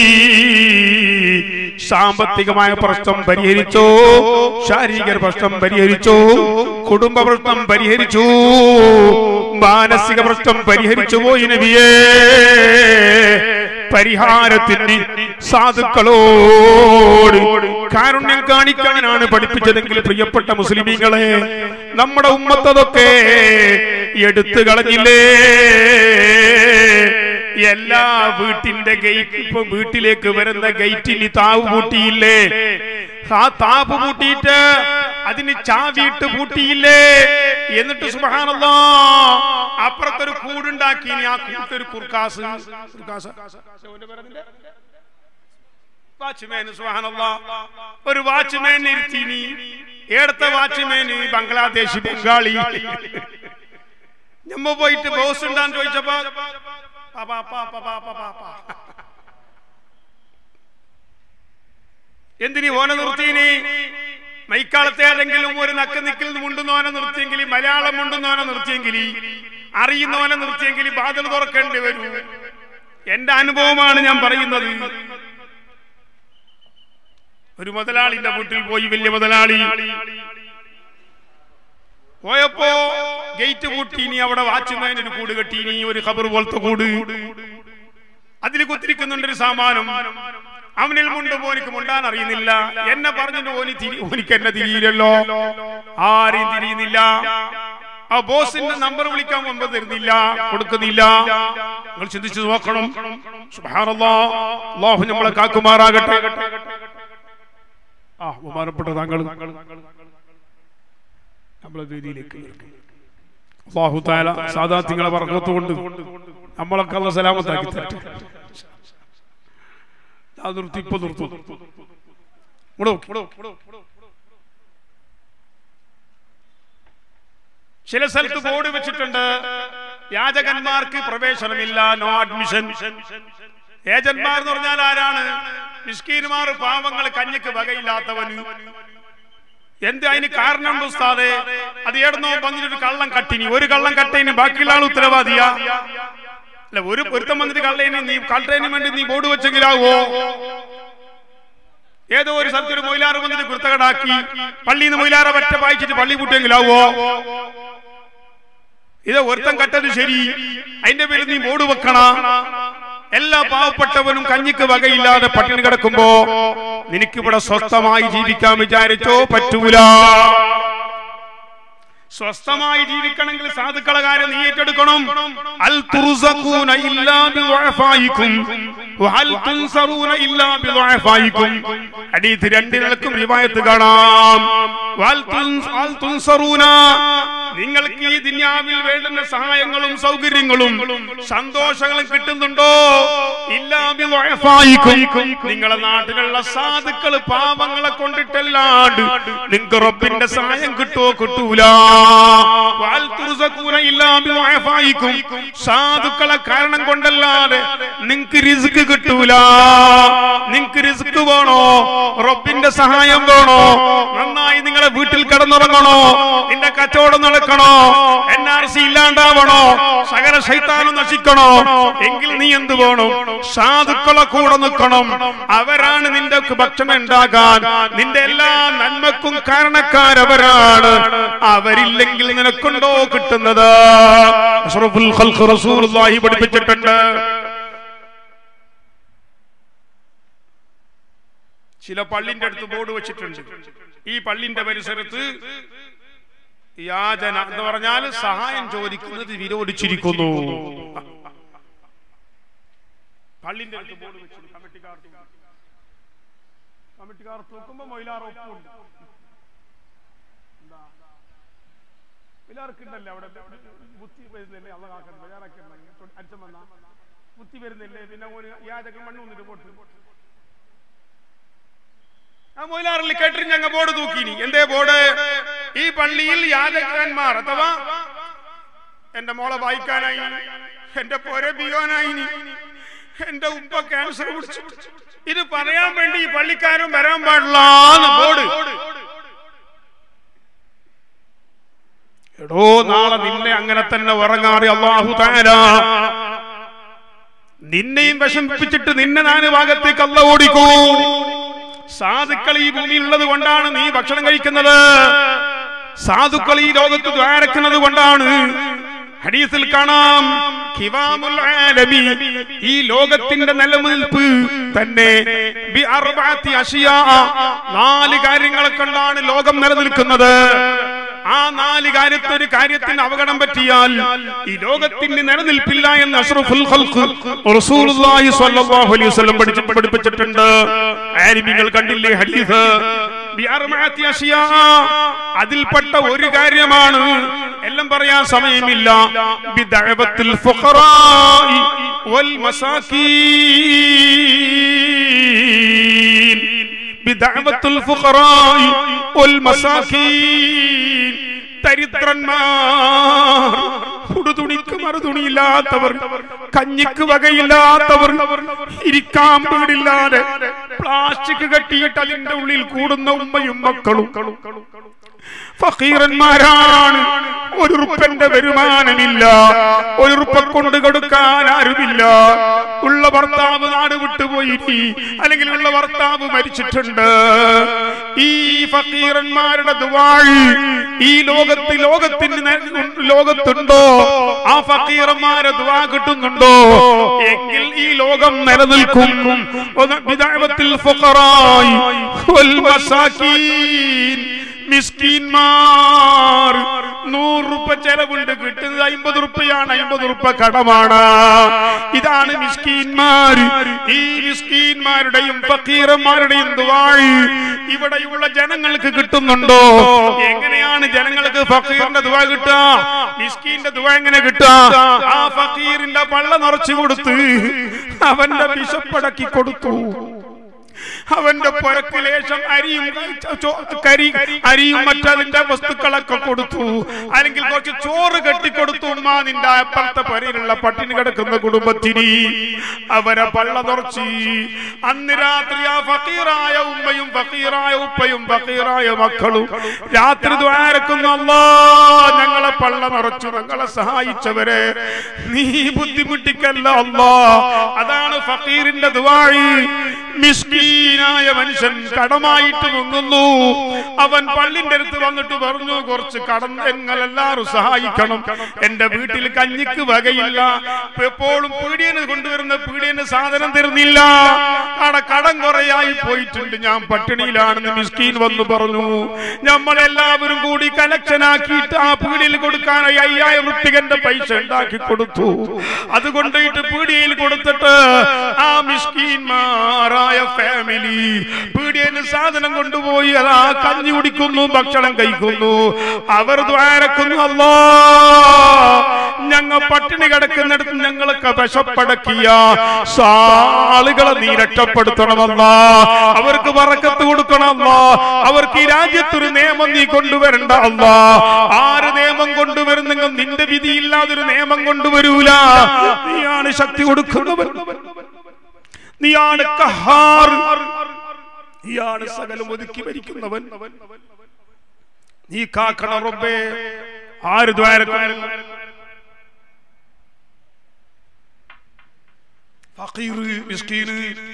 സാമ്പത്തികമായ പ്രശ്നം പരിഹരിച്ചു, ശാരീരിക പ്രശ്നം പരിഹരിച്ചു, കുടുംബ പ്രശ്നം പരിഹരിച്ചു, മാനസിക പ്രശ്നം പരിഹരിച്ചു പോയി നബിയേ. പരിഹാരത്തിന് സാധുക്കളോട് കാരുണ്യം കാണിക്കാനാണ് പഠിപ്പിച്ചതെങ്കിൽ പ്രിയപ്പെട്ട മുസ്ലിമീങ്ങളെ, നമ്മുടെ ഉമ്മത്തതൊക്കെ എടുത്തു കളഞ്ഞില്ലേ? എല്ലാ വീട്ടിന്റെ ഗേറ്റ്, ഇപ്പൊ വീട്ടിലേക്ക് വരുന്ന ഗേറ്റിന് താവ് പൂട്ടിയില്ലേ? ആ താപ്പ് പൂട്ടിയിട്ട് അതിന് ചാവിയിട്ട് പൂട്ടിയില്ലേ? എന്നിട്ട് സുബ്ഹാനല്ലാഹ് അപ്പുറത്തൊരു കൂടുണ്ടാക്കി. ആ കൂട്ടൊരു കുർക്കാസ്, വാച്ച്മാൻ, സുബ്ഹാനല്ലാഹ് ഒരു വാച്ച്മാൻ ഇരുത്തീനി. ഏടത്തെ വാച്ച്മാന് ബംഗ്ലാദേശി, ബംഗാളി. ഞമ്മ പോയിട്ട് ബോസ് ഉണ്ടാന്ന് ചോദിച്ചപ്പോ എന്തിനീ ഓനെ നിർത്തീനി? മൈക്കാളത്തെ ആരെങ്കിലും ഒരു നക്ക് നിക്കിൽ മുണ്ടുന്നോനെ നിർത്തിയെങ്കിൽ, മലയാളം മുണ്ടുന്നോനെ നിർത്തിയെങ്കിൽ, അറിയുന്നവനെ നിർത്തിയെങ്കിൽ ബാധൽ തുറക്കേണ്ടി വരും. എന്റെ അനുഭവമാണ് ഞാൻ പറയുന്നത്. ഒരു മുതലാളിന്റെ വീട്ടിൽ പോയി, വലിയ മുതലാളി പോയപ്പോ ഗേറ്റ് പൂട്ടീനി. അവിടെ വാച്ച്മാൻ ഒരു കൂട് കെട്ടീനി, ഒരു ഖബർ പോലത്തെ കൂട്. അതിൽ കുത്തിരിക്കുന്നുണ്ട് ഒരു സാമാനം. അവനിൽ മുണ്ട് പോനിക്ക് മുണ്ടാൻ അറിയുന്നില്ല. എന്നെ പറഞ്ഞിട്ട് ഓനി തിരി ഓനിക്ക് എന്നെ തിരിയില്ലല്ലോ, ആരെയും തിരിയുന്നില്ല. ആ ബോസിന്റെ നമ്പർ വിളിക്കാൻ മുമ്പ് തരുന്നില്ല, കൊടുക്കുന്നില്ല. നിങ്ങൾ ചിന്തിച്ചു നോക്കണം. സുബ്ഹാനല്ലാഹ്, അല്ലാഹു നമ്മളെ കാക്കുമാറാകട്ടെ. ആ ബഹുമാനപ്പെട്ട താങ്കൾ നമ്മളെ രീതിയിലേക്ക് അല്ലാഹു തആല സാദാത്തിങ്ങളെ ബർക്കത്ത് കൊണ്ട് നമ്മളൊക്കെ അല്ലാഹു സലാമത്താക്കി തരട്ടെ. നിർത്തി ഇപ്പൊ നിർത്തും. ചില സ്ഥലത്ത് ബോർഡ് വെച്ചിട്ടുണ്ട്, യാചകന്മാർക്ക് പ്രവേശനമില്ല, നോ അഡ്മിഷൻ. ഏജന്മാർ എന്ന് പറഞ്ഞാൽ ആരാണ്? മിസ്കീന്മാർ, പാവങ്ങൾ, കഞ്ഞിക്ക് വകയില്ലാത്തവന്. എന്ത് അതിന് കാരണം ഉസ്താദേ? അത് ഏടുന്നോ വന്നിട്ടൊരു കള്ളം കട്ടിനി, ഒരു കള്ളം കട്ടയിന് ബാക്കിയുള്ള ആൾ ഉത്തരവാദിയാ? അല്ല, ഒരു പൊരുത്തം വന്നിട്ട് കള്ളേന് നീ കള്ളേന് വേണ്ടി നീ ബോർഡ് വെച്ചെങ്കിലാവോ? ഏതോ ഒരു സ്ഥലത്തൊരു മൊയിലാറ് വന്നിട്ട് കുർത്തകടാക്കി പള്ളിയിൽ നിന്ന് മൊയിലാറ പറ്റ വായിച്ചിട്ട് പള്ളി കൂട്ടിയെങ്കിലാവോ? ഇത് ഒരുത്തം കട്ടത് ശരി, അതിന്റെ പേരിൽ നീ ബോർഡ് വെക്കണ. എല്ലാ പാവപ്പെട്ടവനും കഞ്ഞിക്ക് വകയില്ലാതെ പട്ടിണി കിടക്കുമ്പോ നിനക്കിവിടെ സ്വസ്ഥമായി ജീവിക്കാൻ വിചാരിച്ചോ? പറ്റൂല. സ്വസ്ഥമായി ജീവിക്കണമെങ്കിൽ സാധുക്കളെ കാര്യം നീ ഏറ്റെടുക്കണം. അൽ തുർസഖൂന ഇല്ലാ ബിദുഅഫായിക്കും വഹൽ തുൻസറൂന ഇല്ലാ ബിദുഅഫായിക്കും. ഹദീസ് രണ്ടിനും റിവായത്ത് കാണാം. വൽ തുൻസറൂന, നിങ്ങൾക്ക് ഈ ദുനിയാവിൽ വേണ്ടുന്ന സഹായങ്ങളും സൗകര്യങ്ങളും സന്തോഷങ്ങളും കിട്ടുന്നുണ്ടോ? ഇല്ലാ ബിദുഅഫായിക്കും, നിങ്ങളുടെ നാട്ടിലുള്ള സാധുക്കൾ പാവങ്ങളെ കൊണ്ടിട്ടല്ലാണ്ട് നിങ്ങൾക്ക് റബ്ബിന്റെ സഹായം കിട്ടുമോ? കിട്ടൂല. സാധുക്കളെ കാരണം കൊണ്ടല്ലാതെ നിങ്ങക്ക് റിസ്ക് കിട്ടൂല. നിങ്ങക്ക് റിസ്ക് വേണോ? റബ്ബിന്റെ സഹായം വേണോ? നന്നായി നിങ്ങളെ വീട്ടിൽ കിടന്നുറങ്ങണോ? നിന്റെ കച്ചവടം നടക്കണോ? എൻ ആർ സി ഇല്ലാണ്ടാവണോ? സകല ശൈത്താനും നശിക്കണോ? എങ്കിൽ നീ എന്ത് വേണം? സാധുക്കളെ കൂടെ നിൽക്കണം. അവരാണ് നിന്റെ ഭക്ഷണം ഉണ്ടാകാൻ, നിന്റെ എല്ലാ നന്മക്കും കാരണക്കാരവരാണ്. അവരില്ലെങ്കിൽ നിനക്കുണ്ടോ കിട്ടുന്നത്? അഷ്റഫുൽ ഖൽഖ് റസൂലുള്ളാഹി പഠിപ്പിച്ചിട്ടുണ്ട്. ചില പള്ളിന്റെ അടുത്ത് ബോർഡ് വെച്ചിട്ടുണ്ട്, ഈ പള്ളിന്റെ പരിസരത്ത് യാചന എന്ന് പറഞ്ഞാൽ സഹായം ചോദിക്കുന്നത് വിരോധിച്ചിരിക്കുന്നു. പള്ളിന്റെ അടുത്ത് ബോർഡ് വെച്ചിട്ടുണ്ട്, കമ്മിറ്റിക്കാർ കമ്മിറ്റിക്കാർ തൂക്കുമ്പോ മൊയിലാർ ഒപ്പുണ്ട്. എല്ലാവർക്കുണ്ടല്ലേ അവിടെ ബുദ്ധി വരുന്നില്ലേ? അള്ള കാക്കൻ ബജാറാക്കി അടിച്ചു വന്ന ബുദ്ധി വരുന്നില്ലേ? പിന്നെ ഒരു യാചകൻ മണ്ണ് വന്നിട്ട് പോട്ട് ആ മൊയിലാറിൽ കേട്ടിട്ട് ഞങ്ങൾ ബോർഡ് തൂക്കിനി. എന്തേ ബോർഡ്? ഈ പള്ളിയിൽ യാചകന്മാർ അഥവാ എന്റെ മോളെ വായിക്കാനായി, എന്റെ പോരെ ബിയോനായി, എന്റെ ഉപ്പ ക്യാൻസർ പിടിച്ചു, ഇത് പറയാൻ വേണ്ടി ഈ പള്ളിക്കാരും വരാൻ പാടില്ല ബോർഡ്. എടോ നാളെ നിന്നെ അങ്ങനെ തന്നെ ഉറങ്ങാറി അല്ലാഹു തആല നിന്നെയും വിഷമിപ്പിച്ചിട്ട് നിന്നെ നാല് ഭാഗത്തേക്ക് അല്ല ഓടിക്കൂ. സാധുക്കൾ ഈ ഭൂമിയിലുള്ളത് കൊണ്ടാണ് നീ ഭക്ഷണം കഴിക്കുന്നത്. സാധുക്കൾ ഈ ലോകത്ത് ദ്വാരക്കുന്നത് കൊണ്ടാണ്. ഹദീസിൽ കാണാം ഖിവാമുൽ ആലമി, ഈ ലോകത്തിന്റെ നിലനിൽപ്പ് തന്നെ ബി അർബഅത്തി അശിയാ, നാല് കാര്യങ്ങളെ കൊണ്ടാണ് ലോകം നിലനിൽക്കുന്നത്. ആ നാല് കാര്യത്തിൽ ഒരു കാര്യത്തിന് അപകടം പറ്റിയാൽ ഈ ലോകത്തിന് നിലനിൽപ്പില്ല എന്ന് അഷ്റഫുൽ ഖൽഖ് റസൂലുള്ളാഹി സ്വല്ലല്ലാഹു അലൈഹി വസല്ലം പഠിപ്പിച്ചിട്ടുണ്ട്. ആലിമീങ്ങൾ കണ്ടില്ലേ ഹദീസ്? ബിഅർബഅത്തി അശിയാ, അതിൽപ്പെട്ട ഒരു കാര്യമാണ്, എല്ലാം പറയാൻ സമയമില്ല, ബിദഅവത്തുൽ ഫുഖറാഇ വൽ മസാകീൻ, ബിദഅവത്തുൽ ഫുഖറാഇ വൽ മസാകീൻ, ദരിദ്രന്മാർ, ഉടുതുണിക്ക് മറുതുണിയില്ലാത്തവർ, കഞ്ഞിക്ക് വകയില്ലാത്തവർ, ഇരിക്കാൻ വീടില്ലാതെ പ്ലാസ്റ്റിക് കെട്ടിയിട്ട് അതിന്റെ ഉള്ളിൽ കൂടുന്ന ഉമ്മയും മക്കളും ഫഖീറന്മാരാണ്. ഒരു റുപ്പന്റെ വരുമാനമില്ല, ഒരു റുപ്പ കൊണ്ട് കൊടുക്കാൻ ആരുമില്ല. ഉള്ള ഭർത്താവ് നാട് വിട്ടുപോയി, അല്ലെങ്കിൽ ഉള്ള ഭർത്താവ് മരിച്ചിട്ടുണ്ട്. ഈ ഫഖീറന്മാരുടെ ദുആ ഈ ലോകത്ത് ലോകത്തിന് ലോകത്തുണ്ടോ? ആ ഫഖീറന്മാരെ ദുആ കിട്ടുന്നുണ്ടോ? എങ്കിൽ ഈ ലോകം നിലനിൽക്കും. ബിദഅവത്തുൽ ഫുഖറാഇ വൽ മസാകീൻ, മിസ്കീന്മാർ, നൂറ് രൂപ ചെലവുണ്ട്, കിട്ടുന്നത് അമ്പത് റുപ്പയാണ്, അമ്പത് റുപ്പ കടമാണ്. ഇതാണ് മിസ്കീന്മാർ. ഈ മിസ്കീന്മാരുടെയും ഫഖീറന്മാരുടെയും ദുആ ഇവിടെയുള്ള ജനങ്ങൾക്ക് കിട്ടുന്നുണ്ടോ? എങ്ങനെയാണ് ജനങ്ങൾക്ക് ഫഖീറിന്റെ ദുആ കിട്ടുക? മിസ്കീന്റെ ദുആ എങ്ങനെ കിട്ടുക? ആ ഫഖീറിന്റെ പള്ള നിറച്ചു കൊടുത്ത് അവന്റെ വിശപ്പടക്കി കൊടുത്തു. അവന്റെ പുരക്ക് ലേശം അരിയും കരി അരിയും മറ്റതിന്റെ വസ്തുക്കളൊക്കെ കൊടുത്തു, അല്ലെങ്കിൽ കുറച്ച് ചോറ് കെട്ടിക്കൊടുത്തു. ഉമ്മ നിന്റെ അപ്പുറത്തെ പുരയിലുള്ള പട്ടിണി കിടക്കുന്ന കുടുംബത്തിന് അവരെ പള്ള നിറച്ച്. അന്ന് രാത്രി ആ ഫഖീറായ ഉമ്മയും ഫഖീറായ ഉപ്പയും ഫഖീറായ മക്കളും രാത്രി ദ്വാരക്കുന്നു, അല്ലാഹ് ഞങ്ങളെ പള്ള നിറച്ചു, ഞങ്ങളെ സഹായിച്ചവരെ നീ ബുദ്ധിമുട്ടിക്കല്ല അല്ലാഹ്. അതാണ് ഫഖീറിന്റെ ദുആ. മിസ്കീനായ മനുഷ്യൻ കടമായിട്ട് മുങ്ങുന്നു. അവൻ പള്ളിന്റെ അടുത്ത് വന്നിട്ട് പറഞ്ഞു, കുറച്ച് കടം നിങ്ങളെല്ലാവരും സഹായിക്കണം, എന്റെ വീട്ടിൽ കഞ്ഞിക്ക് വകയില്ല, എപ്പോഴും പീടിയന് കൊണ്ടുവരുന്ന പീടിയന് സാധനം തരുന്നില്ല, അവിടെ കടം കുറയായി പോയിട്ടുണ്ട്, ഞാൻ പട്ടിണിയിലാണെന്ന് മിസ്കീൻ വന്നു പറഞ്ഞു. നമ്മളെല്ലാവരും കൂടി കലക്ഷൻ ആക്കിയിട്ട് ആ പീടിയയിൽ കൊടുക്കാനായി അയ്യായിരം റുപ്യന്റെ പൈസ ഉണ്ടാക്കി കൊടുത്തു. അതുകൊണ്ടിട്ട് പീടിയയിൽ കൊടുത്തിട്ട് ആ മിസ്കീന്മാർ ഫാമിലി പീടിയന് സാധനം കൊണ്ടുപോയി അതാ കഞ്ഞി കുടിക്കുന്നു, ഭക്ഷണം കഴിക്കുന്നു. അവർ ദ്വാരക്കുന്നു, അല്ലാഹ് ഞങ്ങൾ പട്ടിണി കിടക്കുന്നിടത്ത് ഞങ്ങൾക്ക് വിശപ്പടക്കിയ ആളുകളെ നീ രക്ഷപ്പെടുത്തണമല്ലാ, അവർക്ക് ബറക്കത്ത് കൊടുക്കണമല്ലാ, അവർക്ക് ഈ രാജ്യത്തൊരു നിയമം നീ കൊണ്ടുവരണ്ട അല്ലാ. ആര് നിയമം കൊണ്ടുവരും? നിങ്ങൾ നിന്റെ വിധിയില്ലാതൊരു നിയമം കൊണ്ടുവരൂല. നീയാണ് ശക്തി കൊടുക്കുന്നവൻ, നീയാണ് ഖഹാർ, നീയാണ് സകലം ഒതുക്കി ഭരിക്കുന്നവൻ. നീ കാക്കണം റബ്ബേ. ആര് ദ്വാരക്കും? ഫഖീർ, മിസ്കീൻ,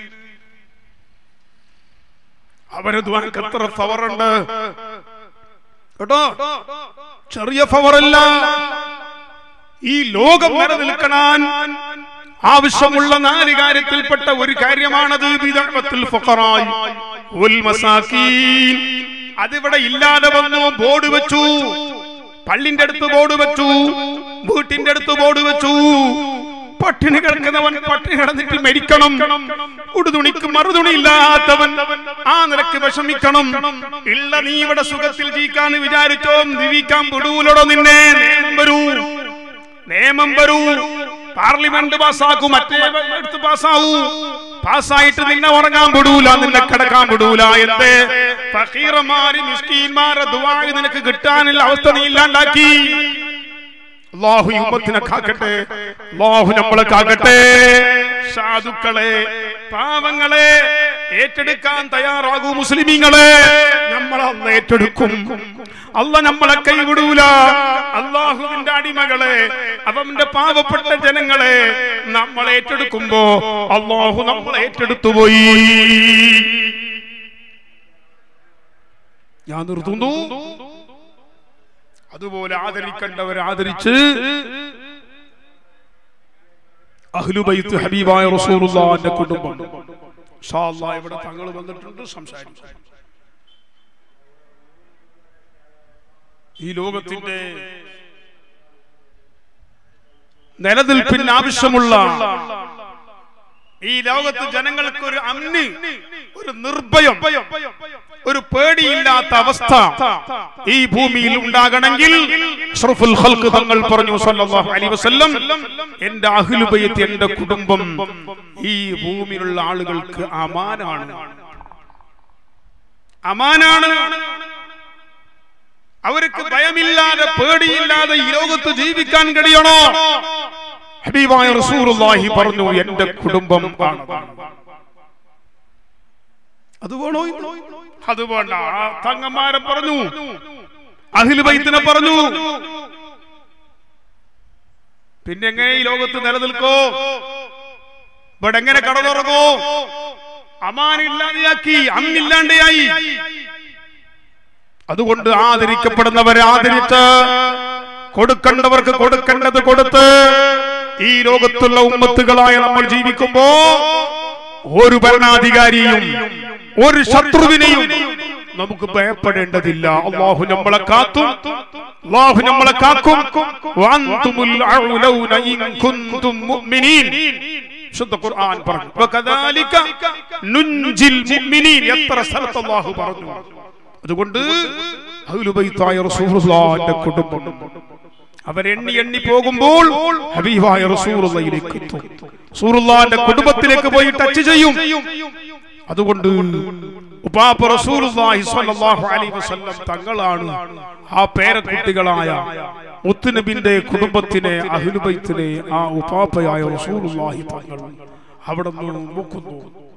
അവരെ ദ്വാരക്ക് എത്ര ഫവറുണ്ട് കേട്ടോ. ചെറിയ ഫവറല്ല. ഈ ലോകം നിലനിൽക്കാൻ ആവശ്യമുള്ള നാല് കാര്യത്തിൽപ്പെട്ട ഒരു കാര്യമാണത്. ബിദഅവത്തുൽ ഫുഖറാഇ വൽ മസാകീൻ. അതിവിടെ ഇല്ലാതെ വന്നു. ബോർഡ് വെച്ചു, പള്ളിന്റെ അടുത്ത് ബോർഡ് വെച്ചു, വീട്ടിന്റെ അടുത്ത് ബോർഡ് വെച്ചു. പട്ടിണി കിടക്കുന്നവൻ പട്ടിണി കിടന്നിട്ട് മരിക്കണം, ഉടുതുണിക്ക് മറുതുണി ഇല്ലാത്തവൻ ആ നിലക്ക് വിഷമിക്കണം. ഇല്ല നീ ഇവിടെ സുഖത്തിൽ ജീവിക്കാന്ന് വിചാരിച്ചോ, ജീവിക്കാൻ വിടൂലടോ നിന്നെ. നിയമം വരൂ, നിയമം വരൂ. പാർലമെന്റ് പാസ്സാക്കും, മറ്റേ എടുത്ത് പാസ്സാവൂ. പാസ്സായിട്ട് നിന്നെ ഉറങ്ങാൻ വിടൂല, നിന്നെ കിടക്കാൻ വിടൂല. എന്തേ? ഫഖീറന്മാര് മിസ്കീന്മാരെ ദുആ നിനക്ക് കിട്ടാനുള്ള അവസ്ഥ നീ ഇല്ലാണ്ടാക്കി. അല്ലാഹു ഉമ്മത്തിനെ കാക്കട്ടെ, അല്ലാഹു നമ്മളെ കാക്കട്ടെ. സാധുക്കളെ, പാവങ്ങളെ ഏറ്റെടുക്കാൻ തയ്യാറാകൂ മുസ്ലിമീങ്ങളെ. നമ്മളെ അല്ലാഹു ഏറ്റെടുക്കും, അല്ലാഹു നമ്മളെ കൈവിടൂല. അല്ലാഹുവിന്റെ അടിമകളെ, അവന്റെ പാവപ്പെട്ട ജനങ്ങളെ നമ്മൾ ഏറ്റെടുക്കുമ്പോ അല്ലാഹു നമ്മളെ ഏറ്റെടുത്തുപോയി. ഞാൻ നിർത്തുന്നു. അതുപോലെ ആദരിക്കേണ്ടവരെ ആദരിച്ച് അഹ്ലുബൈത്ത് ഹബീബായ റസൂലുള്ളാഹിന്റെ കുടുംബം ഇൻഷാ അല്ലാഹ് ഇവിടെ തങ്ങൾ വന്നിട്ടുണ്ട്, സംസാരിക്കും. ഈ ലോകത്തിന്റെ നിലനിൽപ്പിന് ആവശ്യമുള്ള, ഈ ലോകത്ത് ജനങ്ങൾക്ക് ഒരു അമ്ന്, ഒരു നിർഭയം, ഒരു പേടിയില്ലാത്ത അവസ്ഥ ഈ ഭൂമിയിൽ ഉണ്ടാകണമെങ്കിൽ അഷ്റഫുൽ ഖൽഖ് തങ്ങൾ പറഞ്ഞു സല്ലല്ലാഹു അലൈഹി വസല്ലം, എന്റെ അഹ്ലു ബൈത്ത്, എന്റെ കുടുംബം ഈ ഭൂമിയിലുള്ള ആളുകൾക്ക് അമാനാണ്, അമാനാണ്. അവർക്ക് ഭയമില്ലാതെ പേടിയില്ലാതെ ഈ ലോകത്ത് ജീവിക്കാൻ കഴിയണോ? ഹബീബായ റസൂലുള്ളാഹി പറഞ്ഞു, എന്റെ കുടുംബം ആണ്. അത് വേണോ? അത് വേണ്ട. തങ്ങന്മാരെ പറഞ്ഞു, അഹ്ലു ബൈത്തിനെ പറഞ്ഞു. പിന്നെ എങ്ങനെ ഈ ലോകത്ത് നിലനിൽക്കോ? ഇവിടെ എങ്ങനെ കടന്നുറങ്ങോ? അമാനില്ലാതെയാക്കി, അന്നില്ലാതെയായി. അതുകൊണ്ട് ആദരിക്കപ്പെടുന്നവരെ ആദരിച്ച്, കൊടുക്കേണ്ടവർക്ക് കൊടുക്കേണ്ടത് കൊടുത്ത് ഈ ലോകത്തുള്ള ഉമ്മത്തുകളായ നമ്മൾ ജീവിക്കുമ്പോ ഒരു ഭരണാധികാരിയും ഒരു ശത്രുവിനെയും നമുക്ക് ഭയപ്പെടേണ്ടതില്ല. അല്ലാഹു നമ്മളെ കാത്തും, അല്ലാഹു നമ്മളെ കാക്കും. വഅൻതുമുൽ അഊലൗന ഇൻ കുൻതും മുഅ്മിനീൻ. ശുദ്ധ ഖുർആൻ പറഞ്ഞു, വകദാലിക നുൻജിൽ മുഅ്മിനീൻ. എത്ര സ്ഥലത്ത് അല്ലാഹു പറഞ്ഞു. അതുകൊണ്ട് അഹ്ലു ബൈത്തായ റസൂലുള്ളാഹിന്റെ കുടുംബം അവരെണ്ണി എണ്ണി പോകുമ്പോൾ ഹബീബായ റസൂലുള്ളാഹിയിലേക്ക് എത്തും, റസൂലുള്ളാഹിന്റെ കുടുംബത്തിലേക്ക് പോയി ടച്ച് ചെയ്യും. അതുകൊണ്ട് ഉപ്പാപ്പ റസൂലുള്ളാഹി സ്വല്ലല്ലാഹു അലൈഹി വസല്ലം തങ്ങളാണ് ആ പേരക്കുട്ടികളായ മുത്തുനബിന്റെ കുടുംബത്തിനെ, അഹ്ലു ബൈത്തിനെ ആ ഉപ്പാപ്പയായ റസൂലുള്ളാഹി തങ്ങൾ അവിടെ നിന്ന് നോക്കുന്നു.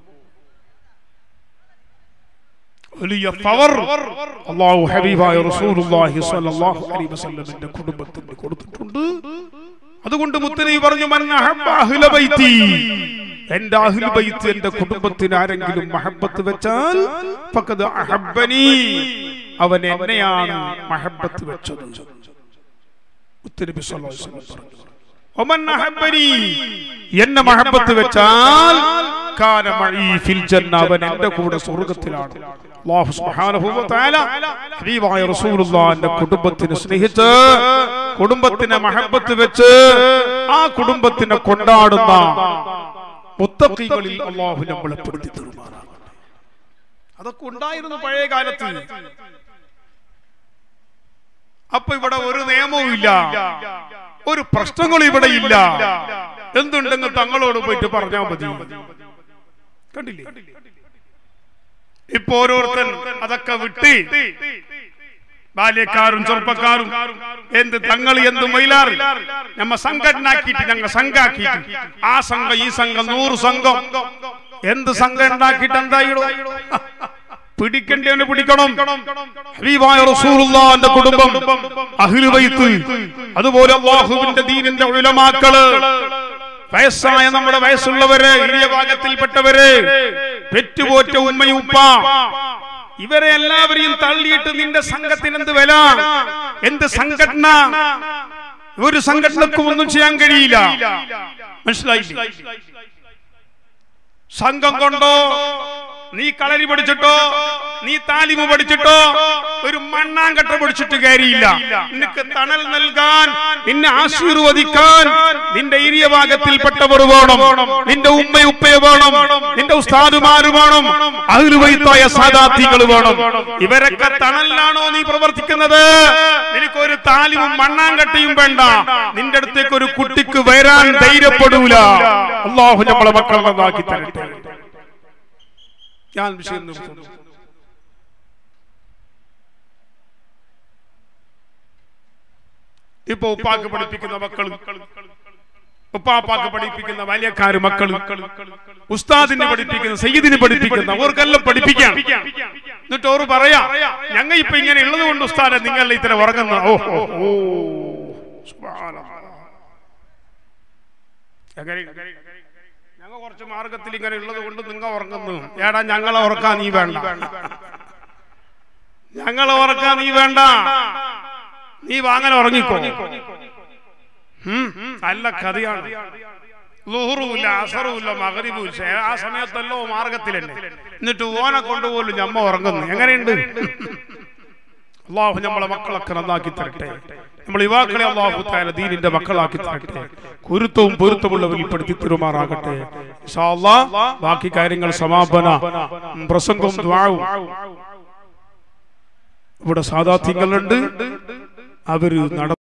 വലിയ പവർ അല്ലാഹു ഹബീബായ റസൂലുള്ളാഹി സ്വല്ലല്ലാഹു അലൈഹി വസല്ലമിന്റെ കുടുംബത്തിന് കൊടുത്തിട്ടുണ്ട്. അതുകൊണ്ട് മുത്തനബി പറഞ്ഞു, മൻ അഹബ്ബ അഹ്ല ബൈത്തി, എന്റെ അഹ്ലു ബൈത്ത്, എന്റെ കുടുംബത്തിന് ആരെങ്കിലും മഹബ്ബത്ത് വെച്ചാൽ ഫഖദ് അഹബ്ബനി, അവൻ എന്നെയാണ് മഹബ്ബത്ത് വെച്ചത്. മുത്തനബി സ്വല്ലല്ലാഹു അലൈഹി വസല്ലം പറഞ്ഞു, വമൻ അഹബ്ബനി, എന്നെ മഹബ്ബത്ത് വെച്ചാൽ കാന മഈ ഫിൽ ജന്ന, അവൻ എന്റെ കൂടെ സ്വർഗ്ഗത്തിലാണ്. അല്ലാഹു സുബ്ഹാനഹു വ തആല ഹബീബായ റസൂലുള്ളാഹിന്റെ കുടുംബത്തിനെ സ്നേഹിച്ച്, കുടുംബത്തിനെ മഹബ്ബത്ത് വെച്ച് ആ കുടുംബത്തിനെ കൊണ്ടാടുന്ന മുത്തഖീകളിൽ അല്ലാഹു നമ്മളെ പെടുത്തി തരുമാറാകട്ടെ. അതൊക്കെ ഉണ്ടായിരുന്നു പഴയ കാലത്ത്. അപ്പൊ ഇവിടെ ഒരു നിയമവും ഇല്ല, ഒരു പ്രശ്നങ്ങളും ഇവിടെ ഇല്ല. എന്തുണ്ടെങ്കിൽ തങ്ങളോട് പോയിട്ട് പറഞ്ഞാൽ മതി. കണ്ടില്ലേ? ഇപ്പൊ ഓരോരുത്തൻ അതൊക്കെ വിട്ട് ബാല്യക്കാരും ചെറുപ്പക്കാരും എന്ത് തങ്ങൾ എന്ത് മൈലാറ് നമ്മ സംഘടനാക്കിയിട്ട് ഞങ്ങൾ സംഘാക്കിയിട്ട് ആ സംഘം ഈ സംഘം നൂറ് സംഘം എന്ത് സംഘം ഉണ്ടാക്കിയിട്ട് എന്തായിടോ? പിടിക്കേണ്ടവന് പിടിക്കണം. ഹബീബായ റസൂലുള്ളാഹിന്റെ കുടുംബം, അഹ്ലു ബൈത്ത്, അതുപോലെ അല്ലാഹുവിന്റെ ദീനിന്റെ ഉലമാക്കള്, വയസ്സായ നമ്മുടെ വയസ്സുള്ളവര്, ഇരിയ ഭാഗത്തിൽപ്പെട്ടവര്, പെറ്റുപോറ്റ ഉമ്മയുപ്പ, ഇവരെ എല്ലാവരെയും തള്ളിയിട്ട് നിന്റെ സംഘത്തിന് എന്ത് വില, എന്ത് സംഘടന? ഒരു സംഘടനക്കും ഒന്നും ചെയ്യാൻ കഴിയില്ല. മനസ്സിലായില്ലേ? സംഘം കൊണ്ടോ നീ കളരി പഠിച്ചിട്ടോ നീ താലിമ് പഠിച്ചിട്ടോ ഒരു മണ്ണാങ്കട്ട പഠിച്ചിട്ട് കാര്യമില്ല. നിനക്ക് തണൽ നൽകാൻ, നിന്നെ ആശീർവദിക്കാൻ നിന്റെ ഇരിയ ഭാഗത്തിൽപ്പെട്ടവർ വേണം, നിന്റെ ഉമ്മയുപ്പയെ വേണം, നിന്റെ നിന്റെ ഉസ്താദുമാര് വേണം, അഹ്ലു ബൈത്തായ സാദാത്തികൾ വേണം. ഇവരൊക്കെ തണലിലാണോ നീ പ്രവർത്തിക്കുന്നത്? നിനക്കൊരു താലിമും മണ്ണാങ്കട്ടിയും വേണ്ട. നിന്റെ അടുത്തേക്ക് ഒരു കുട്ടിക്ക് വരാൻ ധൈര്യപ്പെടൂല. അല്ലാഹു നമ്മളെ മക്കളെ നന്നാക്കി തരട്ടെ. ഞാൻ വിഷയം നിർത്തുന്നു. ഇപ്പൊ ഉപ്പാക്ക് പഠിപ്പിക്കുന്ന മക്കൾ, ഉപ്പാപ്പാക്ക് പഠിപ്പിക്കുന്ന വലിയക്കാര് മക്കൾ, ഉസ്താദിനെ പഠിപ്പിക്കുന്ന, സയ്യിദിനെ പഠിപ്പിക്കുന്ന, ഓർക്കെല്ലാം പഠിപ്പിക്കാം. എന്നിട്ട് ഓർ പറയാ, ഞങ്ങ ഇപ്പൊ ഇങ്ങനെ ഉള്ളത് കൊണ്ട് ഉസ്താദെ നിങ്ങൾ ഇത്ര ഉറങ്ങുന്ന. ഓ ഓ ഞങ്ങൾ കുറച്ച് മാർഗത്തിൽ ഇങ്ങനെ ഉള്ളത് കൊണ്ട് നിങ്ങൾ ഉറങ്ങുന്നു. ഏടാ ഞങ്ങളെ ഉറക്കാൻ നീ വേണ്ട, ഞങ്ങളെ ഉറക്കാൻ നീ വേണ്ട, നീ വാങ്ങനെ ഉറങ്ങിക്കോ. നല്ല കഥയാണ്. ളുഹറുമില്ല, അസറുമില്ല, മഗ്രിബുമില്ല. ആ സമയത്തല്ലോ മാർഗത്തിലല്ലേ. എന്നിട്ട് ഓനെ കൊണ്ടുപോലും ഞമ്മ ഉറങ്ങുന്നു. എങ്ങനെയുണ്ട്? അല്ലാഹു നമ്മളെ മക്കളൊക്കെ നന്നാക്കി തരട്ടെ. നമ്മൾ യുവാക്കളെ അല്ലാഹു തആല ദീനിന്റെ മക്കളാക്കി തരട്ടെ. കുരുത്തവും പൊരുത്തമുള്ളവരിൽ പെടുത്തി തിരുമാറാകട്ടെ. ഇൻഷാ അല്ലാഹ് ബാക്കി കാര്യങ്ങൾ സമാപന പ്രസംഗവും ദുആവും ഇവിടെ സാദാത്യങ്ങളുണ്ട്. അവര് നട